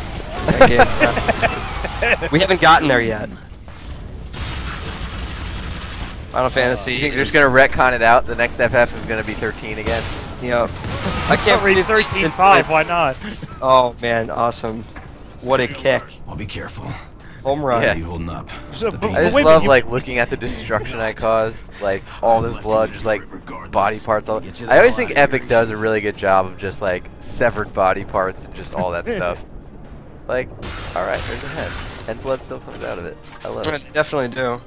That game, uh, we haven't gotten there yet. Final Fantasy. You think they're just gonna retcon it out? The next F F is gonna be thirteen again. You know, I I can't can't read believe thirteen five, why not? Oh man, awesome. What a kick. I'll be careful. Home run. Yeah. You holding up? So, The but- pain- I just wait, but love you- like looking at the destruction I caused, like all this blood, just like body parts. All. I always think Epic does a really good job of just like severed body parts and just all that stuff. Like, all right, there's a head, and blood still comes out of it. I love I it. definitely do.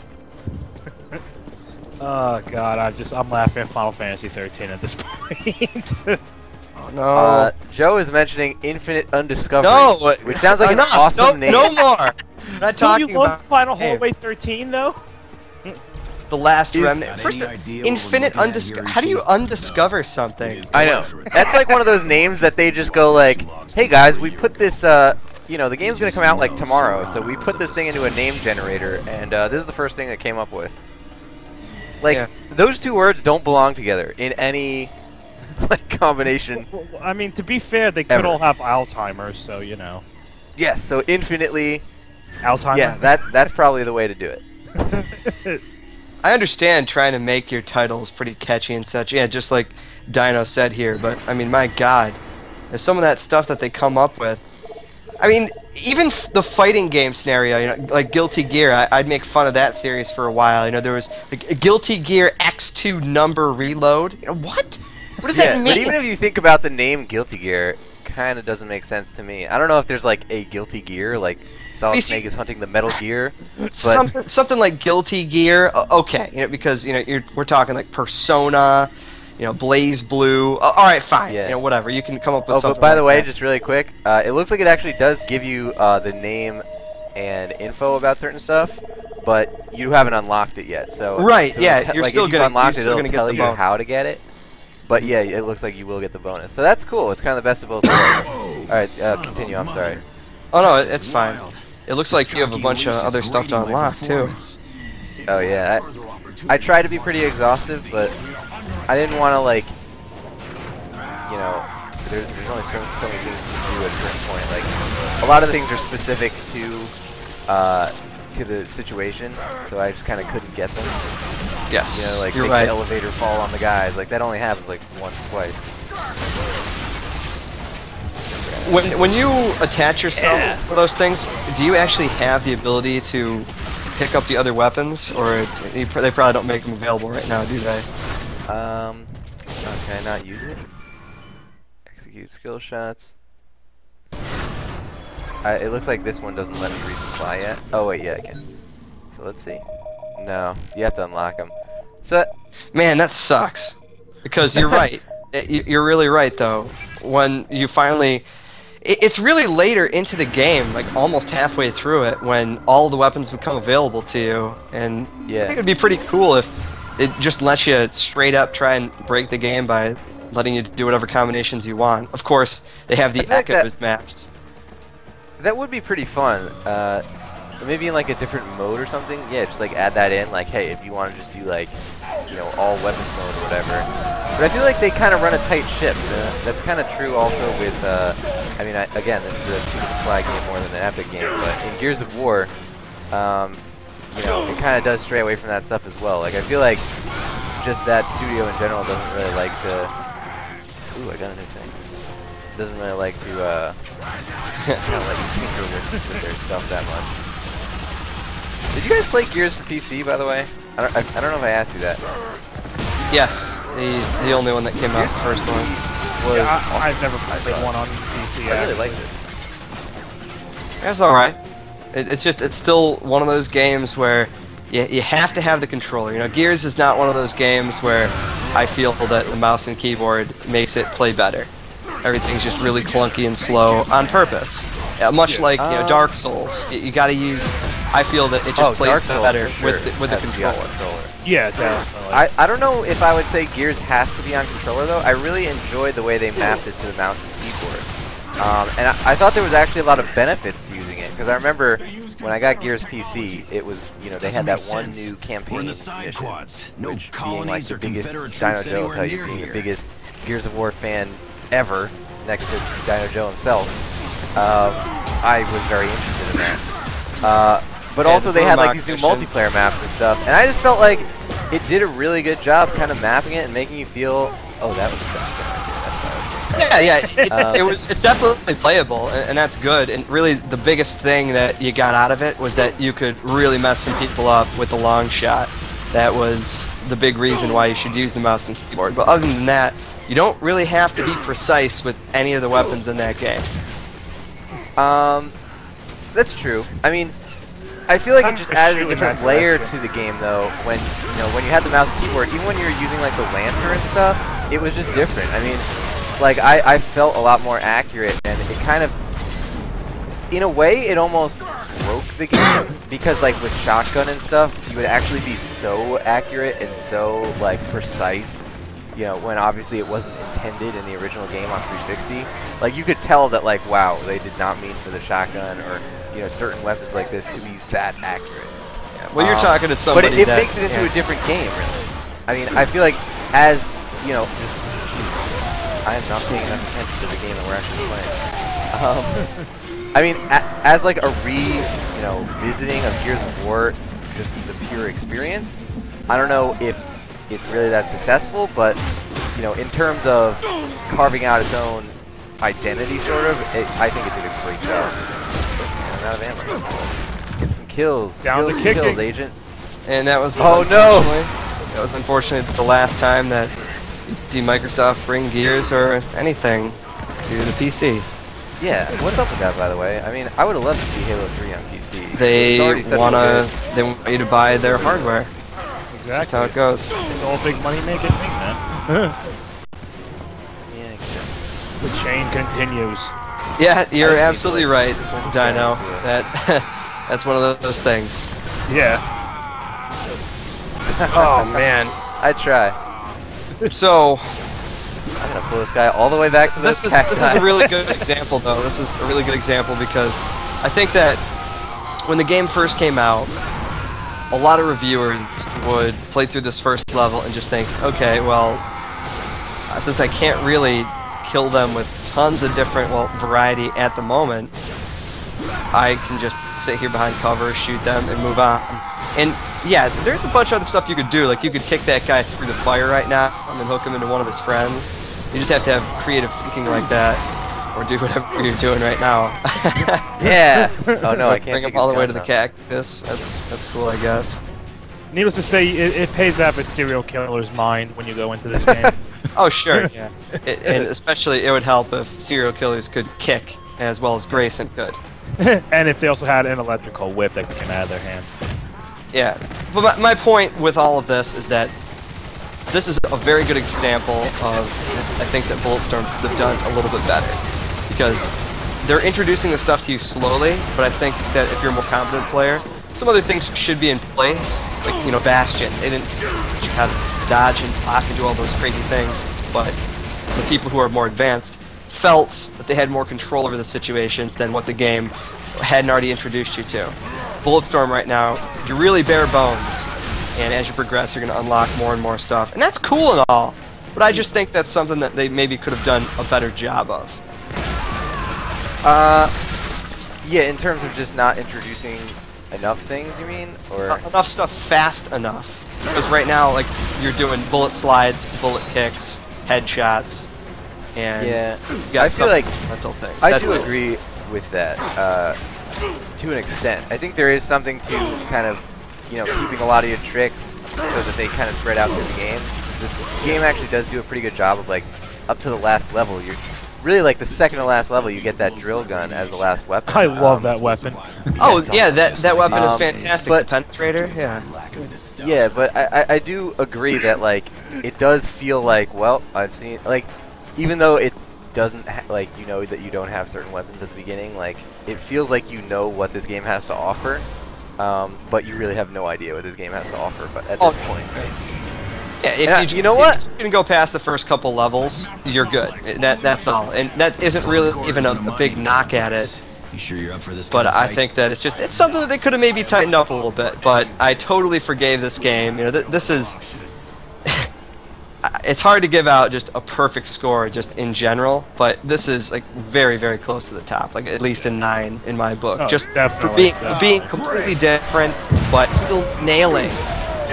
Oh god, I'm just I'm laughing at Final Fantasy thirteen at this point. Oh no. Uh, Joe is mentioning Infinite Undiscovered, no! which sounds like Enough. an awesome no, name. No more! I'm not Don't talking you love about Final this game. Hallway thirteen though? The last Is- remnant. Got First, any idea what we're infinite looking at undiscover. here, How do you Ishi? undiscover something? I know. That's like one of those names that they just go like, "Hey guys, we put this. Uh, you know, the game's gonna come out like tomorrow, so we put this thing into a name generator, and uh, this is the first thing that came up with." Like Yeah. those two words don't belong together in any like combination. Well, I mean, to be fair, they could Ever. all have Alzheimer's, so you know. Yes, so infinitely. Alzheimer's. Yeah, that that's probably the way to do it. I understand trying to make your titles pretty catchy and such. Yeah, just like Dino said here. But I mean, my God, there's some of that stuff that they come up with. I mean, even f the fighting game scenario, you know, like Guilty Gear. I I'd make fun of that series for a while. You know, there was like, Guilty Gear X two number reload. You know, what? What does Yeah, that but mean? even if you think about the name Guilty Gear, kind of doesn't make sense to me. I don't know if there's like a Guilty Gear, like Solid You see- Snake is hunting the Metal Gear, but something, something like Guilty Gear, uh, okay, you know, because you know you're, we're talking like Persona, you know, Blaze Blue. Uh, all right, fine, Yeah. you know, whatever. You can come up with oh, something. but by the like way, that. just really quick, uh, it looks like it actually does give you uh, the name and info about certain stuff, but you haven't unlocked it yet. So Right, so yeah, it'll te- you're like still if gonna- you've unlocked you're it, still it'll gonna get tell the you bonus. how to get it. But yeah, it looks like you will get the bonus. So that's cool. It's kind of the best of both worlds. All right, uh, continue. I'm sorry. Oh no, it- it's fine. It looks like you have a bunch of other stuff to unlock too. Oh yeah, I, I try to be pretty exhaustive, but I didn't want to like, you know, there's, there's only so, so many things to do at a certain point. Like, a lot of the things are specific to, uh, to the situation, so I just kind of couldn't get them. Yes, You know, like you're make right. the elevator fall on the guys. Like that only happens like once or twice. When when you attach yourself Yeah. to those things, do you actually have the ability to pick up the other weapons, or you pr they probably don't make them available right now, do they? Um, oh, can I not use it? Execute skill shots. I, it looks like this one doesn't let me resupply yet. Oh wait, yeah, I can. So let's see. No, you have to unlock them. So Man, that sucks. Because you're right. It- you- You're really right, though. When you finally... it- It's really later into the game, like almost halfway through it, when all the weapons become available to you. And I Yeah. think it'd be pretty cool if it just lets you straight up try and break the game by letting you do whatever combinations you want. Of course, they have the I feel like that- Echoes maps. that would be pretty fun. Uh, maybe in like a different mode or something. Yeah, just like add that in. Like, hey, if you want to just do like, you know, all weapons mode or whatever. But I feel like they kind of run a tight ship. Uh, that's kind of true also with. Uh, I mean, I, again, this is a shoot the flag game more than an Epic game, but in Gears of War, um, you know, it kind of does stray away from that stuff as well. Like, I feel like just that studio in general doesn't really like to. Ooh, I got a new thing. Doesn't really like to uh, kind of let you tinker with, with their stuff that much. Did you guys play Gears for P C, by the way? I don't, I, I don't know if I asked you that. Yes, the, the only one that came out, the first one. Was Yeah, awesome. I, I've never played thought. one on P C. I really actually. liked it. That's alright. It, it's just, it's still one of those games where you, you have to have the controller. You know, Gears is not one of those games where I feel that the mouse and keyboard makes it play better. Everything's just really clunky and slow on purpose. Yeah, much like, you know, Um, Dark Souls. You, you gotta use, I feel that it just Oh, plays Dark Souls, better for with sure. the, with the Has to be on controller. controller. Yeah, definitely. I, I don't know if I would say Gears has to be on controller though. I really enjoyed the way they mapped it to the mouse and keyboard. Um, and I, I thought there was actually a lot of benefits to using it because I remember when I got Gears P C, it was, you know, they had that one new campaign We're in the mission, side quads. No which being like colonies the or biggest Confederate Dino troops Joe will anywhere tell you, near being the here. biggest Gears of War fan ever, next to Dino Joe himself. Um, I was very interested in that. Uh, but Yeah, also the they had like Boombox these new mission. multiplayer maps and stuff, and I just felt like it did a really good job kind of mapping it and making you feel, oh, that was the best thing I did. That's what I was Yeah, yeah, it, Um, it was. It's definitely playable, and, and that's good. And really, the biggest thing that you got out of it was that you could really mess some people up with the long shot. That was the big reason why you should use the mouse and keyboard. But other than that, you don't really have to be precise with any of the weapons in that game. Um, that's true. I mean, I feel like it just added a different layer to the game, though. When you know, when you had the mouse and keyboard, even when you were using like the lantern and stuff, it was just different. I mean, like I, I felt a lot more accurate, and it kind of, in a way, it almost broke the game because, like with shotgun and stuff, you would actually be so accurate and so like precise. You know, when obviously it wasn't intended in the original game on three sixty. Like, you could tell that, like, wow, they did not mean for the shotgun or, you know, certain weapons like this to be that accurate. Yeah, well, you're um, talking to somebody But it, it that, makes it into yeah. a different game, really. I mean, I feel like as, you know, I am not paying enough attention to the game that we're actually playing. Um, I mean, a, as, like, a re, you know, visiting of Gears of War, just the pure experience, I don't know if it's really that successful, but you know, in terms of carving out its own identity, sort of, it, I think it did a great job. I'm out of ammo. Get some kills. Down kills, to kicking. kills, agent. And that was. Oh no! That was unfortunately the last time that the Microsoft bring Gears or anything to the P C. Yeah. What's up with that, by the way? I mean, I would have loved to see Halo three on P C. They It's already such a wanna. good- They want you to buy their hardware. That's Exactly. how it goes. It's all big money making thing, man. Yeah, exactly. The chain continues. Yeah, you're I see absolutely right, Bulletstorm. Dino. Yeah. That that's one of those things. Yeah. Oh man. I try. So I'm gonna pull this guy all the way back to this this is this is cacti. a really good example, though. This is a really good example because I think that when the game first came out, a lot of reviewers would play through this first level and just think, okay, well, uh, since I can't really kill them with tons of different, well, variety at the moment, I can just sit here behind cover, shoot them, and move on. And yeah, there's a bunch of other stuff you could do. Like, you could kick that guy through the fire right now and then hook him into one of his friends. You just have to have creative thinking like that, or do whatever you're doing right now. Yeah. Oh no, I can't. Bring take him all his the way gun to the now. cactus. That's that's cool, I guess. Needless to say, it, it pays off a serial killer's mind when you go into this game. Oh sure. Yeah. It, and especially it would help if serial killers could kick as well as Grayson could. And if they also had an electrical whip that came out of their hand. Yeah. But my, my point with all of this is that this is a very good example of, I think that Bulletstorm could have done a little bit better. Because they're introducing the stuff to you slowly, but I think that if you're a more competent player, some other things should be in place. Like, you know, Bastion. They didn't have to dodge and block and do all those crazy things, but the people who are more advanced felt that they had more control over the situations than what the game hadn't already introduced you to. Bulletstorm right now, you're really bare bones, and as you progress, you're going to unlock more and more stuff. And that's cool and all, but I just think that's something that they maybe could have done a better job of. Uh, yeah, in terms of just not introducing enough things, you mean? Or Uh, enough stuff fast enough. Because right now, like, you're doing bullet slides, bullet kicks, headshots, and yeah, you got I feel like mental things. I That's do it. agree with that uh, to an extent. I think there is something to kind of, you know, keeping a lot of your tricks so that they kind of spread out through the game. This game actually does do a pretty good job of, like, up to the last level. You're really, like, the second to last level, you get that drill gun as the last weapon. I love Um, that weapon. Oh, yeah, that, that weapon is Um, fantastic. but- the penetrator, yeah. Yeah, but I, I, I do agree that, like, it does feel like, well, I've seen, like, even though it doesn't, ha like, you know that you don't have certain weapons at the beginning, like, it feels like you know what this game has to offer, um, but you really have no idea what this game has to offer but at this Oh, point, right? Yeah, if And I- you, you know if what? you can go past the first couple levels, you're good. That, that's all. And that isn't really even a, a big knock at it. You sure you're up for this? But kind of I fight? think that it's just, it's something that they could have maybe tightened up a little bit. But I totally forgave this game. You know, th this is, it's hard to give out just a perfect score just in general, but this is like very, very close to the top, like at least a nine in my book. Oh, just for definitely. being, for being completely different, but still nailing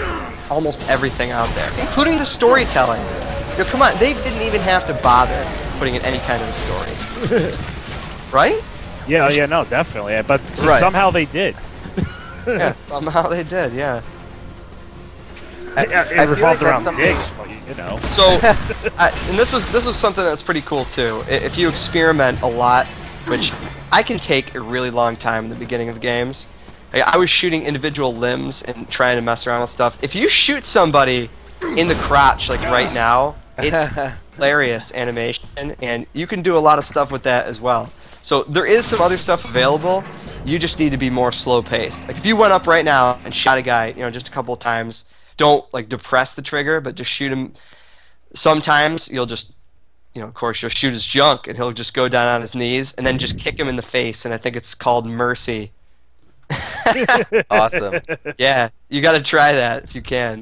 almost everything out there, including the storytelling. You know, come on, they didn't even have to bother putting in any kind of a story. Right? Yeah, yeah, no, definitely. Yeah, but Right. somehow they did. Yeah, somehow they did, yeah. I, It, I it feel like revolved that's around something- digs, but you know. So, I, and this was this was something that's pretty cool too. I- If you experiment a lot, which I can take a really long time in the beginning of games. Like, I was shooting individual limbs and trying to mess around with stuff. If you shoot somebody in the crotch, like right now, it's hilarious animation, and you can do a lot of stuff with that as well. So there is some other stuff available. You just need to be more slow-paced. Like if you went up right now and shot a guy, you know, just a couple of times, don't like depress the trigger, but just shoot him. Sometimes you'll just, you know, of course you'll shoot his junk, and he'll just go down on his knees, and then just kick him in the face. And I think it's called mercy. Awesome. Yeah, you got to try that if you can.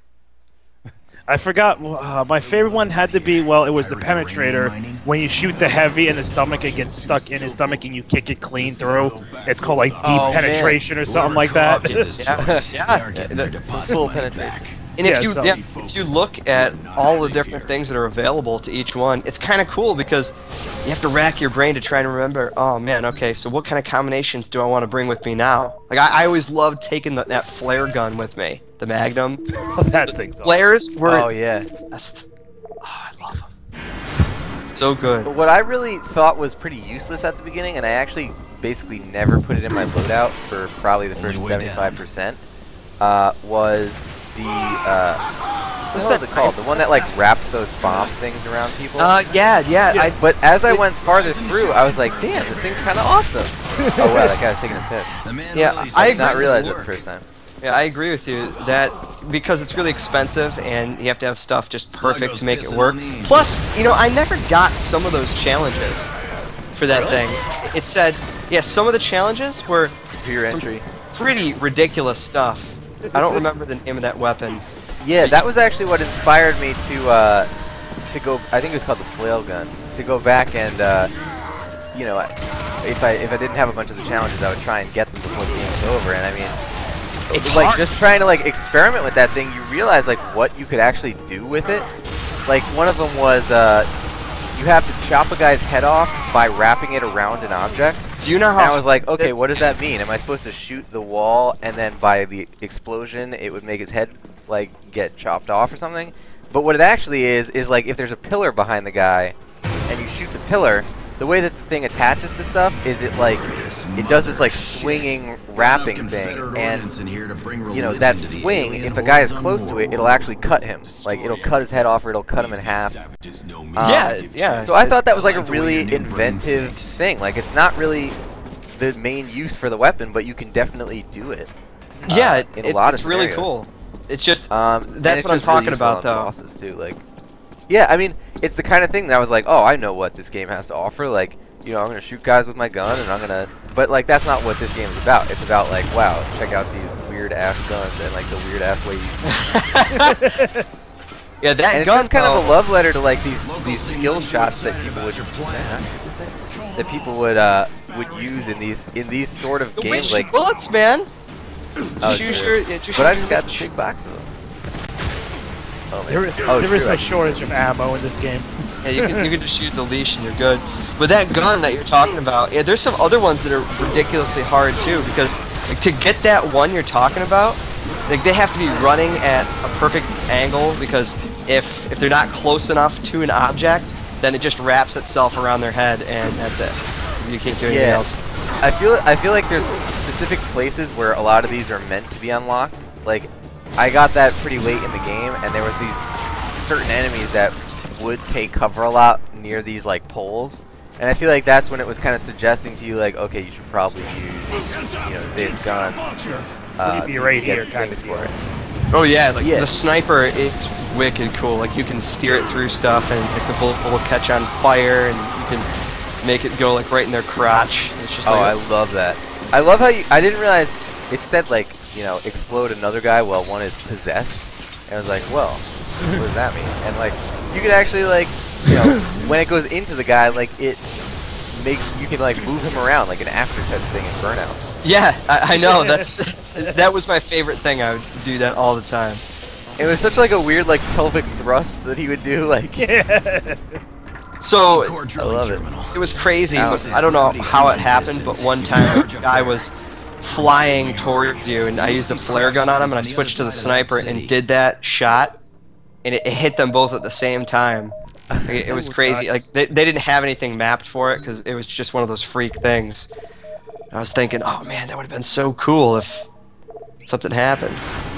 I forgot. Uh, my favorite one had to be, well, it was the penetrator. When you shoot the heavy in the stomach, it gets stuck in his stomach, and you kick it clean through. It's called like deep Oh, man. penetration or something like that. Yeah, yeah. The full penetration. And if Yeah, you so- yeah, if you look at all the different things that are available to each one, it's kind of cool because you have to rack your brain to try and remember. Oh man, okay, so what kind of combinations do I want to bring with me now? Like I, I always loved taking the, that flare gun with me, the Magnum. that thing's awesome. Flares were Oh yeah. best. Oh, I love them. So good. But what I really thought was pretty useless at the beginning, and I actually basically never put it in my loadout for probably the first Only way down. seventy-five percent, uh, was the, uh, what the hell is it called? The one that like wraps those bomb things around people? Uh, yeah, yeah. Yeah. I, But as I went farther through, I was like, damn, this thing's kind of awesome. Oh wow, that guy's taking a piss. The man Yeah, really I I said did not agree. realize it the work. first time. yeah, I agree with you that because it's really expensive and you have to have stuff just perfect to make it work. Plus, you know, I never got some of those challenges for that thing. It said, yeah, some of the challenges were Computer some entry. pretty ridiculous stuff. I don't remember the name of that weapon. Yeah, that was actually what inspired me to uh, to go. I think it was called the flail gun. To go back and uh, you know, if I if I didn't have a bunch of the challenges, I would try and get them before the game was over. And I mean, It's like hard. just trying to like experiment with that thing, you realize like what you could actually do with it. Like one of them was uh, you have to chop a guy's head off by wrapping it around an object. Do you know And I how? was like, okay, this- what does that mean? Am I supposed to shoot the wall and then by the explosion it would make his head like get chopped off or something? But what it actually is is like if there's a pillar behind the guy and you shoot the pillar, the way that the thing attaches to stuff is it like it does this like swinging wrapping thing, and you know that swing, if a guy is close to it, it'll actually cut him. Like it'll cut his head off or it'll cut him in half. Um, Yeah, yeah. So I thought that was like a really inventive thing. Like it's not really the main use for the weapon, but you can definitely do it. yeah, uh, it, in a it- lot it's of really scenarios. cool. It's just Um, and That's it's what I'm just really talking useful about, on though. Bosses too. Like, yeah, I mean, it's the kind of thing that I was like, oh, I know what this game has to offer. Like, you know, I'm gonna shoot guys with my gun, and I'm gonna. But like, that's not what this game is about. It's about like, wow, check out these weird ass guns and like the weird ass way you. yeah, that And it's gun just kind though, of a love letter to like these these skill shots that people would Man, this thing? that people would uh would use in these in these sort of the way you games shoot like. bullets, man. Oh, Just use true. your- yeah, just But I use just your got bullets. this big box of them. Oh, man. There is, oh, there is true, no I- shortage of ammo in this game. Yeah, you can you can just use the leash and you're good. But that gun that you're talking about, yeah, there's some other ones that are ridiculously hard too because like, to get that one you're talking about, like they have to be running at a perfect angle because if if they're not close enough to an object, then it just wraps itself around their head and that's it. You can't do anything Yeah. else. I feel I feel like there's specific places where a lot of these are meant to be unlocked. Like, I got that pretty late in the game, and there was these certain enemies that would take cover a lot near these like poles, and I feel like that's when it was kind of suggesting to you like, okay, you should probably use, you know, this gun. Uh, Be so right you get here kind things of for it. Oh yeah, like Yeah. the sniper, it's wicked cool. Like you can steer it through stuff, and like, the bullet will catch on fire, and you can make it go like right in their crotch. It's just Oh, I like, love that. I love how you. I didn't realize it said like, you know, explode another guy while one is possessed. And I was like, well, what does that mean? And like, you can actually like, you know, when it goes into the guy, like it makes you can like move him around like an aftertouch thing in Burnout. yeah, I, I know. That's that was my favorite thing. I would do that all the time. It was such like a weird like pelvic thrust that he would do. Like, Yeah. So I love it. it was crazy. Ow. But I don't know how it happened, but one time a guy was flying towards you, and I used a flare gun on him, and I switched to the sniper and did that shot, and it, it hit them both at the same time. It, it was crazy. Like they they didn't have anything mapped for it because it was just one of those freak things. I was thinking, oh man, that would have been so cool if something happened.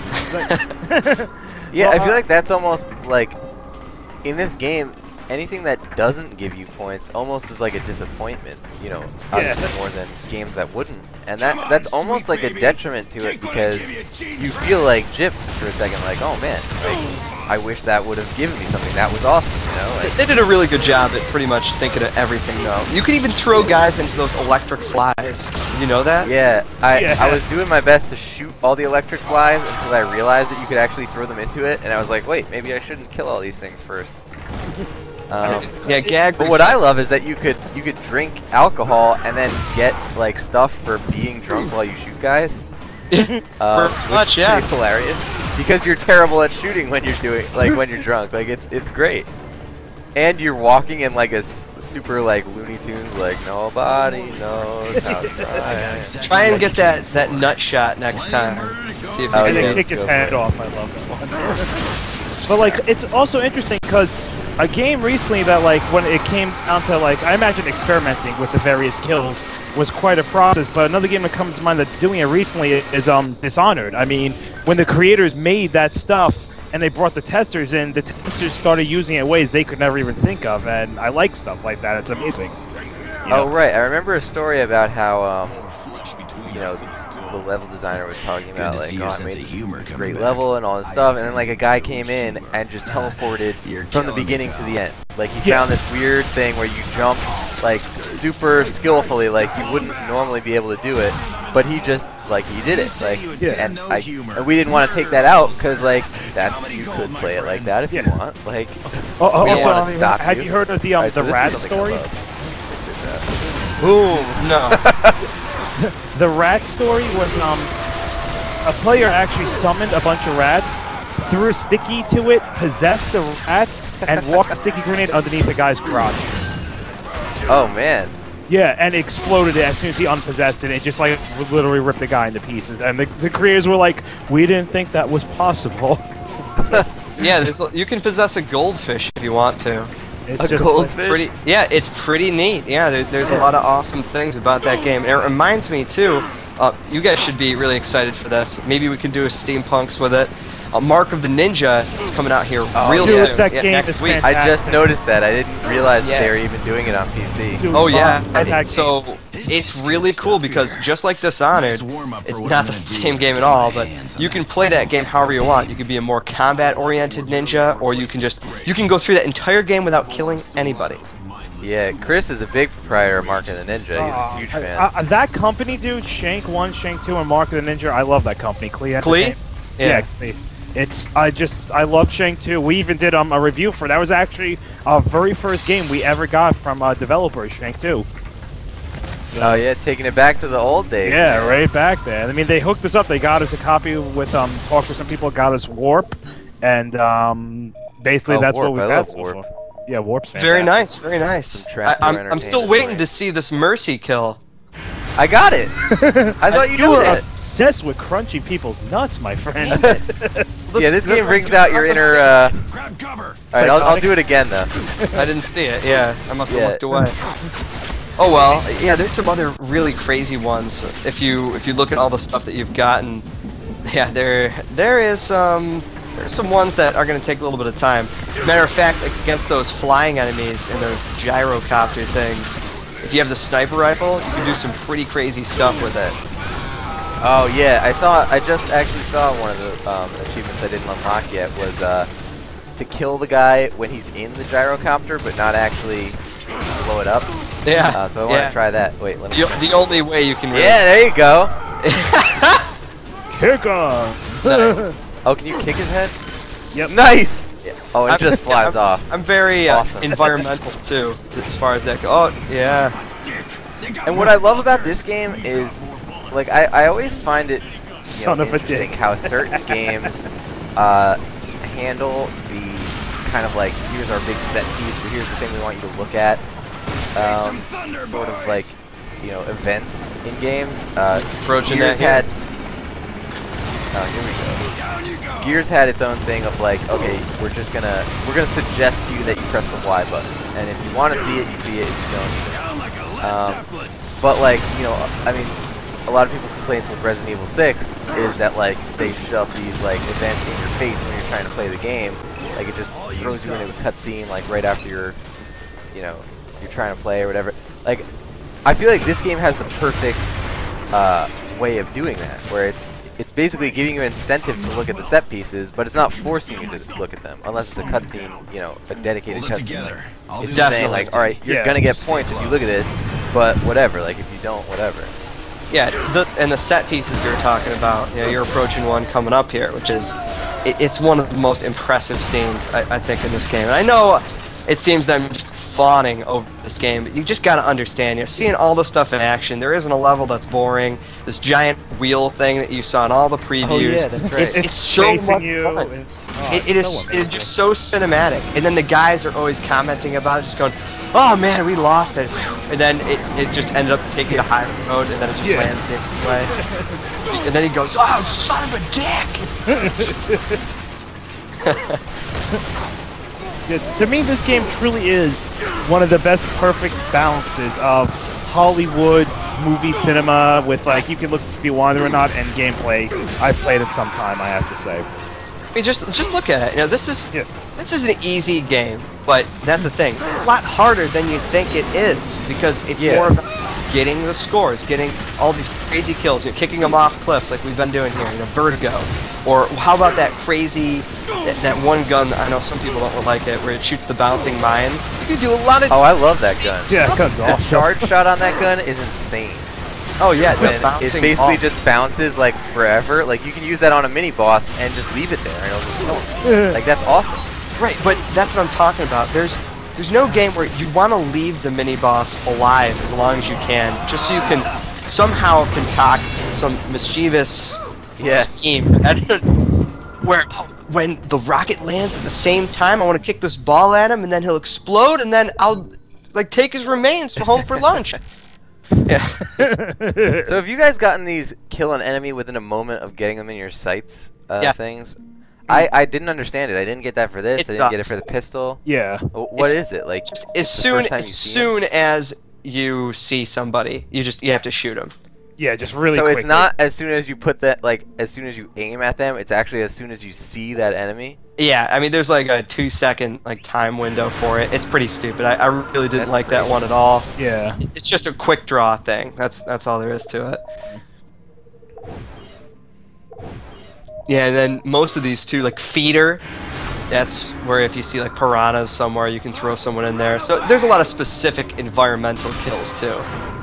Yeah, I feel like that's almost like in this game, anything that doesn't give you points almost is like a disappointment, you know, obviously Yeah. more than games that wouldn't. And that that's almost like a detriment to it because you feel like gypped for a second, like, oh man, like, I wish that would have given me something. That was awesome, you know? Like, They did a really good job at pretty much thinking of everything, though. You could even throw guys into those electric flies. Did you know that? yeah, I, Yeah. I was doing my best to shoot all the electric flies until I realized that you could actually throw them into it, and I was like, wait, maybe I shouldn't kill all these things first. Um, Yeah, gag. But what I love is that you could you could drink alcohol and then get like stuff for being drunk while you shoot guys. Uh, Pretty which much, is yeah. pretty hilarious because you're terrible at shooting when you're doing like when you're drunk. Like it's it's great, and you're walking in like a s super like Looney Tunes like nobody knows how to try. Try and get that that nut shot next time. See if you Oh, And can yeah. then kick his Go head for it. off. I love that one. But like, it's also interesting because a game recently that like when it came down to like, I imagine experimenting with the various kills was quite a process. But another game that comes to mind that's doing it recently is um Dishonored. I mean, when the creators made that stuff and they brought the testers in, the testers started using it in ways they could never even think of, and I like stuff like that. It's amazing. You know? Oh right, I remember a story about how um, you know the level designer was talking about to like, see oh, your I sense made of this, humor this coming great back. level and all this stuff, and then like a guy came in and just teleported You're from the killing me, beginning to pal. the end. Like he Yeah. found this weird thing where you jump like super skillfully, like you wouldn't normally be able to do it, but he just like he did it. Like Yeah. and, I, and we didn't want to take that out because like that's you could play it like that if you Yeah. want. Like Oh, oh, we don't also, wanna I mean, stop have you. you heard of the um Alright, so the this is rat something I story? love. Boom. No. The rat story was um a player actually summoned a bunch of rats, threw a sticky to it, possessed the rats, and walked a sticky grenade underneath the guy's crotch. Oh man. Yeah, and exploded it as soon as he unpossessed it. It just like would literally ripped the guy into pieces. And the, the creators were like, "We didn't think that was possible." Yeah, there's, you can possess a goldfish if you want to. It's A just goldfish? Pretty, yeah, it's pretty neat. Yeah, there, there's a lot of awesome things about that game. And it reminds me too. Uh, you guys should be really excited for this. Maybe we can do a Steampunks with it. Uh, Mark of the Ninja is coming out here Oh, real yeah. soon. That yeah, game next is week. fantastic. I just noticed that. I didn't realize Yeah. that they were even doing it on P C. Dude, Oh yeah, uh, that so game. it's really cool because just like Dishonored, it's not the same game at all, but you can play that game however you want. You can be a more combat-oriented ninja, or you can just you can go through that entire game without killing anybody. Yeah, Chris is a big proprietor of Mark and the Ninja. He's a huge Uh, fan. uh, that company, dude, Shank one, Shank two, and Mark of the Ninja. I love that company. Klee. Klee? Entertainment. Yeah. Yeah, Klee. It's I just I love Shank two. We even did um a review for that. Was actually our very first game we ever got from uh, developers Shank two. Oh yeah, taking it back to the old days. Yeah, man. right back there. I mean, they hooked us up. They got us a copy with um talked with some people, got us Warp, and um basically Oh, that's Warp. what we've I got love so Warp. far. Yeah, Warp's fantastic. Very nice, very nice. Some I, trapdoor I'm, I'm still entertainment waiting for to you. see this mercy kill. I got it. I thought you You knew were it. obsessed with crunching people's nuts, my friend. Yeah, this game brings out your inner. Uh... Grab cover. All right, I'll, I'll do it again though. I didn't see it. Yeah, I must have Yeah. looked away. Oh well, yeah. There's some other really crazy ones. If you if you look at all the stuff that you've gotten, yeah, there there is some there's some ones that are going to take a little bit of time. Matter of fact, against those flying enemies and those gyrocopter things, if you have the sniper rifle, you can do some pretty crazy stuff with it. Oh yeah, I saw. I just actually saw one of the um, achievements I didn't unlock yet was uh, to kill the guy when he's in the gyrocopter, but not actually blow it up. Yeah. Uh, so I want to yeah. try that. Wait, let me. The, the only way you can really Yeah, there you go. Kick on. Oh, can you kick his head? Yep. Nice. Oh, it I'm- just flies I'm, off. I'm very uh, Awesome. environmental too, as far as that goes. Oh, yeah. And what I love about this game is, like, I, I always find it you Son know, of a interesting dick. how certain games uh, handle the kind of like, here's our big set piece, or here's the thing we want you to look at. Um, sort of like, you know, events in games. Uh, Gears had. Oh, here we go. Gears had its own thing of like, okay, we're just gonna we're gonna suggest to you that you press the Y button, and if you want to see it, you see it. If you don't, you don't. Um, but like, you know, I mean, a lot of people's complaints with Resident Evil six is that like they shove these like events in your face when you're trying to play the game. Like it just throws you into a cutscene like right after you're, you know, you're trying to play or whatever. Like, I feel like this game has the perfect uh, way of doing that, where it's it's basically giving you incentive to look at the set pieces, but it's not forcing you to look at them unless it's a cutscene, you know, a dedicated cutscene. It's just saying like, all right, you're yeah. gonna get points if you look at this, but whatever. Like if you don't, whatever. Yeah, the, and the set pieces you're talking about, you know, you're approaching one coming up here, which is, it, it's one of the most impressive scenes I, I think in this game. And I know it seems that I'm just fawning over this game, but you just gotta understand, you're seeing all the stuff in action. There isn't a level that's boring. This giant wheel thing that you saw in all the previews. Oh yeah, that's right. It's, it's, it's so much you. fun. It's, oh, it, it it's is so it's just so cinematic. And then the guys are always commenting about it, just going, oh man, we lost it. And then it, it just ended up taking the high road, and then it just yeah. lands the way. And then he goes, oh, son of a dick! Yeah, to me, this game truly is one of the best perfect balances of Hollywood movie cinema with, like, you can look if you want it or not, and gameplay. I've played it sometime, I have to say. I mean, just just look at it. You know, this is yeah. this is an easy game, but that's the thing. It's a lot harder than you think it is because it's yeah. more about getting the scores, getting all these crazy kills, you know, kicking them off cliffs like we've been doing here, you know, Vertigo. Or how about that crazy, that, that one gun, I know some people don't like it, where it shoots the bouncing mines. You can do a lot of... Oh, I love that gun. Yeah, that gun's The awesome. charge shot on that gun is insane. Oh yeah, when it basically off. just bounces like forever. Like you can use that on a mini boss and just leave it there and it'll just kill him. Like that's awesome. Right, but that's what I'm talking about. There's there's no game where you want to leave the mini boss alive as long as you can, just so you can somehow concoct some mischievous yeah. scheme. Where when the rocket lands at the same time, I want to kick this ball at him and then he'll explode and then I'll like take his remains home for lunch. Yeah. So have you guys gotten these kill an enemy within a moment of getting them in your sights uh, yeah. things? I, I didn't understand it. I didn't get that for this. It I didn't sucks. get it for the pistol. Yeah. What it's, is it? Like as soon as soon as you see somebody, you just you have to shoot them. Yeah, just really So quickly. it's not as soon as you put that, like, as soon as you aim at them, it's actually as soon as you see that enemy? Yeah, I mean, there's like a two second like time window for it. It's pretty stupid. I, I really didn't That's like that crazy. one at all. Yeah. It's just a quick draw thing. That's that's all there is to it. Yeah, and then most of these too, like feeder, that's where if you see like piranhas somewhere, you can throw someone in there. So there's a lot of specific environmental kills too.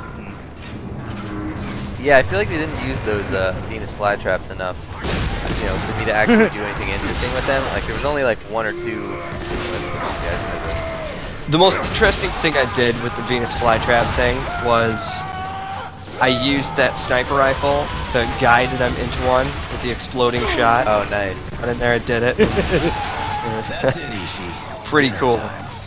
Yeah, I feel like they didn't use those uh, Venus flytraps enough, you know, for me to actually do anything interesting with them. Like, there was only like one or two. The most interesting thing I did with the Venus flytrap thing was I used that sniper rifle to guide them into one with the exploding shot. Oh, nice. And in there it did it. That's it, Ishii. Pretty cool.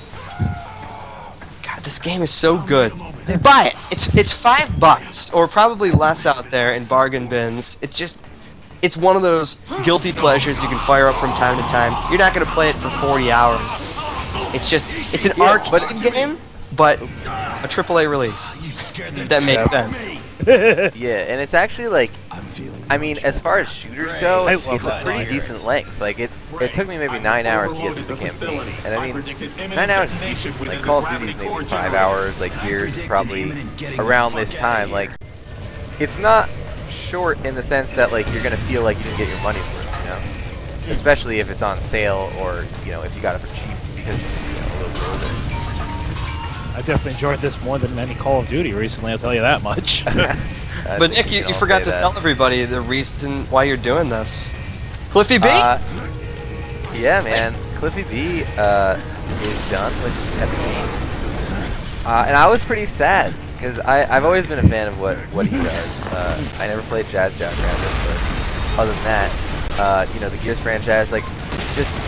God, this game is so good. Buy it. It's it's five bucks or probably less out there in bargain bins. It's just it's one of those guilty pleasures you can fire up from time to time. You're not gonna play it for forty hours. It's just it's an yeah, arcade but game, but a triple A release. If that makes sense. Yeah, and it's actually like, I mean, as far as shooters go, it's, it's a pretty that. decent length. Like it, it took me maybe nine hours to get through the campaign, and I mean, nine hours. Like Call of Duty is maybe five hours. Like Gears is probably around this time. Like, it's not short in the sense that like you're gonna feel like you didn't get your money's worth, you know. Especially if it's on sale or you know if you got it for cheap because you know a little bit older. I definitely enjoyed this more than any Call of Duty recently, I'll tell you that much. But Nick, you, you forgot to that. tell everybody the reason why you're doing this. Cliffy B? Uh, yeah, man. Cliffy B uh, is done with Epic Games. Uh, and I was pretty sad, because I've always been a fan of what, what he does. Uh, I never played Jazz Jackrabbit, but other than that, uh, you know, the Gears franchise, like, just his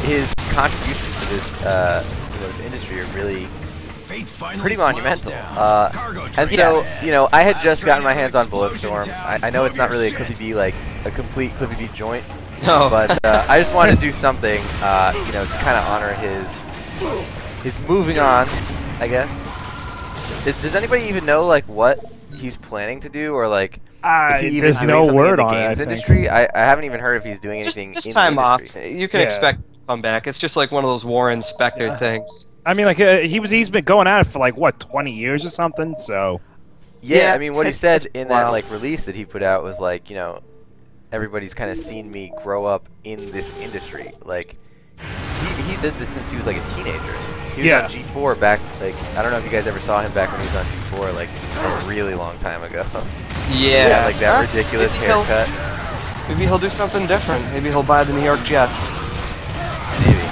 contributions to this, uh, you know, this industry are really pretty monumental. Uh, and so, you know, I had just gotten my hands on Bulletstorm. I, I know it's not really a Cliffy B, like, a complete Cliffy B joint. No. But uh, I just wanted to do something, uh, you know, to kind of honor his, his moving on, I guess. Does, does anybody even know, like, what he's planning to do, or, like, Uh, is he even there's doing no something word in the on games it, I industry? I, I haven't even heard if he's doing Just, anything just in time the off. industry. You can Yeah. expect to come back. It's just like one of those Warren Spector Yeah. things. I mean, like uh, he was he's been going at it for like what twenty years or something. So Yeah, Yeah, I mean, what he said in that, wow. like, release that he put out was, like, you know, everybody's kind of seen me grow up in this industry. Like, he, he did this since he was, like, a teenager. He was Yeah. on G four back, like, I don't know if you guys ever saw him back when he was on G four, like, a really long time ago. Yeah. Yeah, like that Huh? ridiculous Maybe he'll- haircut. Maybe he'll do something different. Maybe he'll buy the New York Jets. Maybe.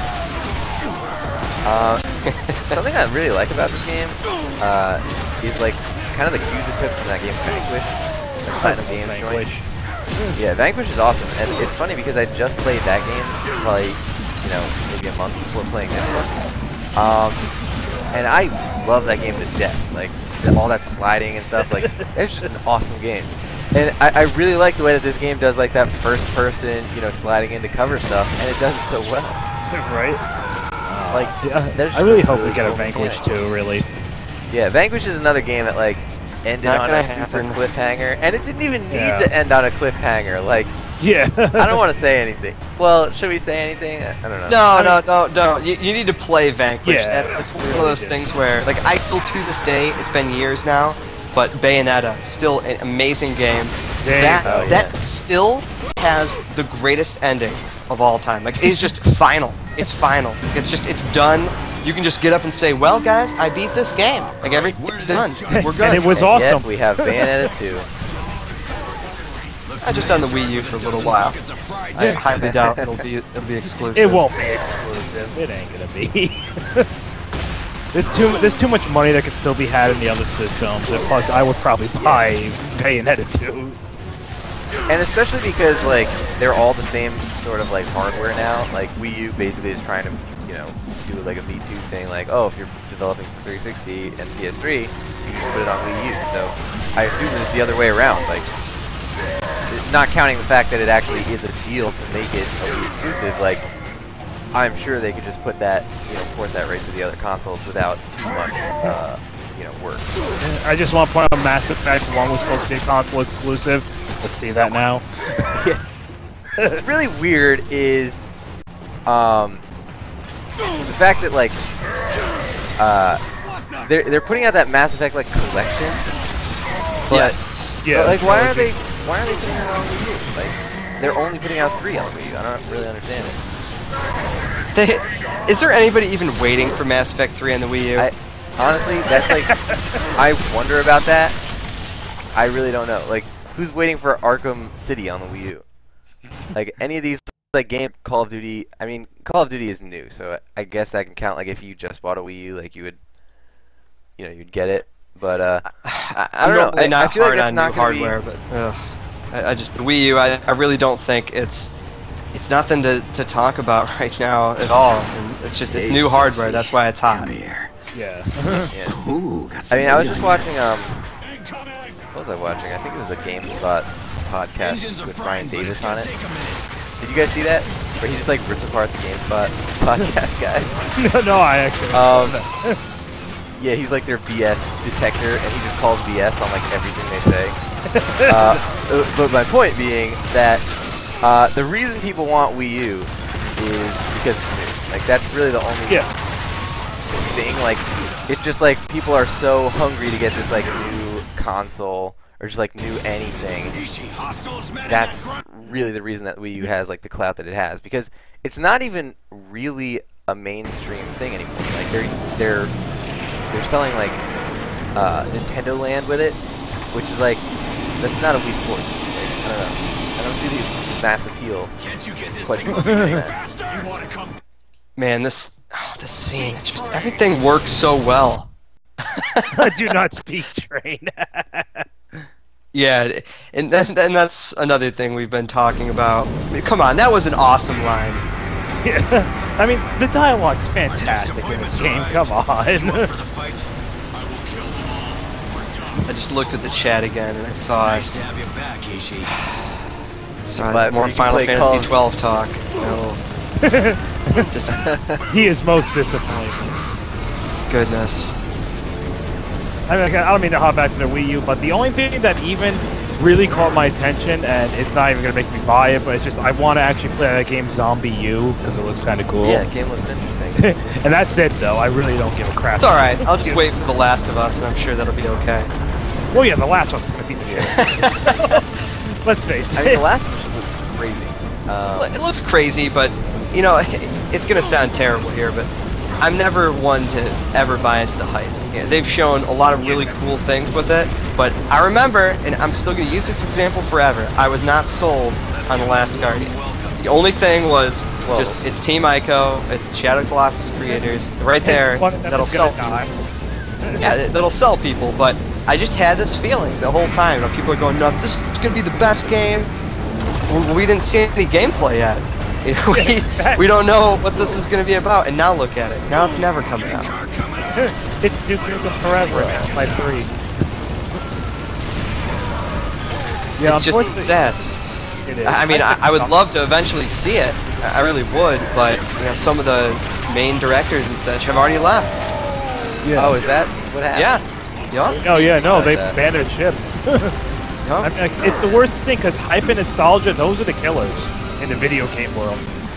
Uh, something I really like about this game uh, is, like, kind of the cues it took from that game Vanquish. The Platinum Games joint. Vanquish. Yeah, Vanquish is awesome, and it's funny because I just played that game probably, you know, maybe a month before playing this one. Um, and I love that game to death. Like, all that sliding and stuff, like, it's just an awesome game. And I, I really like the way that this game does, like, that first person, you know, sliding into cover stuff, and it does it so well. Right. Like, Yeah, there's I really just a hope we get a cool Vanquish mechanic. too. Really. Yeah, Vanquish is another game that, like, ended Not on gonna a super happen. cliffhanger, and it didn't even need Yeah. to end on a cliffhanger. Like, Yeah. I don't want to say anything. Well, should we say anything? I don't know. No, no, no, no. You, you need to play Vanquish. Yeah, That's, that's one really of those do. things where, like, I still to this day, it's been years now, but Bayonetta, still an amazing game. There that you go. that Yeah. still has the greatest ending of all time. Like, it's just final. It's final. It's just, it's done. You can just get up and say, well, guys, I beat this game. Like, everything's done. We're good. And it was And yet awesome. we have Bayonetta two. I just on the Wii U for a little while. I highly doubt it'll be it'll be exclusive. It won't be exclusive. It ain't gonna be. There's too there's too much money that could still be had in the other systems, and plus I would probably buy Bayonetta two. And especially because, like, they're all the same sort of, like, hardware now. Like, Wii U basically is trying to, you know, do, like, a V two thing. Like, oh, if you're developing for three sixty and P S three, you can just put it on Wii U. So I assume that it's the other way around. Like, not counting the fact that it actually is a deal to make it a Wii exclusive, like, I'm sure they could just put that, you know, port that right to the other consoles without too much, uh, you know, work. I just want to point out Mass Effect one was supposed to be a console exclusive. Let's see that now. Yeah. What's really weird is, um, the fact that, like, uh, they're they're putting out that Mass Effect, like, collection, but, Yes. Yeah. but like, why are trilogy. they why are they putting it on Wii U? Like, they're only putting out three on Wii U. I don't really understand it. They, is there anybody even waiting for Mass Effect three on the Wii U? I honestly, that's like, I wonder about that. I really don't know. Like, who's waiting for Arkham City on the Wii U? Like, any of these, like, game, Call of Duty. I mean, Call of Duty is new, so I guess that can count. Like, if you just bought a Wii U, like, you would, you know, you'd get it. But uh, I, I don't know. normally I- not I feel like hard that's on not new gonna be- hardware, but ugh, I, I just the Wii U. I, I really don't think it's it's nothing to, to talk about right now at all. And it's just it's Hey, new hardware. sexy. That's why it's hot. Come here. Yeah. yeah. Ooh, got I some mean, I was meat just on watching. Um, what was I watching? I think it was a GameSpot podcast with Brian Davis on it. Did you guys see that? Where he just like ripped apart the GameSpot podcast guys. no, no, I actually. Um, yeah, he's like their B S detector, and he just calls B S on like everything they say. uh, uh, but my point being that uh, the reason people want Wii U is because it's new. Like, that's really the only Yeah. thing. Like, it's just like people are so hungry to get this like new console or just like new anything. That's really the reason that Wii U has like the clout that it has, because it's not even really a mainstream thing anymore. Like, they're they're they're selling like uh, Nintendo Land with it, which is like, that's not a Wii Sports. Like, I don't know. I don't see the mass appeal. Can't you get this Quite thing moving moving that. faster? You wanna come? Man, this oh, this scene. It's just everything works so well. Do not speak, train. Yeah, and then and that's another thing we've been talking about. I mean, come on, that was an awesome line. Yeah. I mean, the dialogue's fantastic in this game. Come on. For the fight, I will kill them all. We're done. I just looked at the chat again and I saw Nice to have you back, Ishi. saw But more you can Final play Call Fantasy of- twelve talk. No. Just He is most disappointed. goodness. I mean, I don't mean to hop back to the Wii U, but the only thing that even really caught my attention, and it's not even going to make me buy it, but it's just I want to actually play that game Zombie U because it looks kind of cool. Yeah, the game looks interesting. And that's it, though. I really don't give a crap. It's alright. I'll just wait for The Last of Us and I'm sure that'll be okay. Well, yeah, the last one's going to beat the shit. So, let's face I mean, it. the last one looks crazy. Um, It looks crazy, but, you know, it's going to sound terrible here, but I'm never one to ever buy into the hype. Yeah, they've shown a lot of really cool things with it, but I remember, and I'm still going to use this example forever, I was not sold on The Last Guardian. The only thing was, Whoa. just it's Team Ico, it's the Shadow Colossus creators, right there, One of them that'll is gonna sell die. people. Yeah, that- that'll sell people, but I just had this feeling the whole time. You know, people are going, no, this is going to be the best game. We- We didn't see any gameplay yet. You know, we, we don't know what this is going to be about, and now look at it. Now it's never coming out. Car coming up. It's Duke Nukem Forever, man. My three. Yeah, It's just unfortunately- sad. It is. I mean, I, I would love to eventually see it. I I really would, but you know, some of the main directors and such have already left. Yeah. oh, is that what happened? Yeah. Yup. Oh yeah, no, Like they that. banned their ship. Yup. I mean, like, it's the worst thing because hype and nostalgia, those are the killers in the video game world.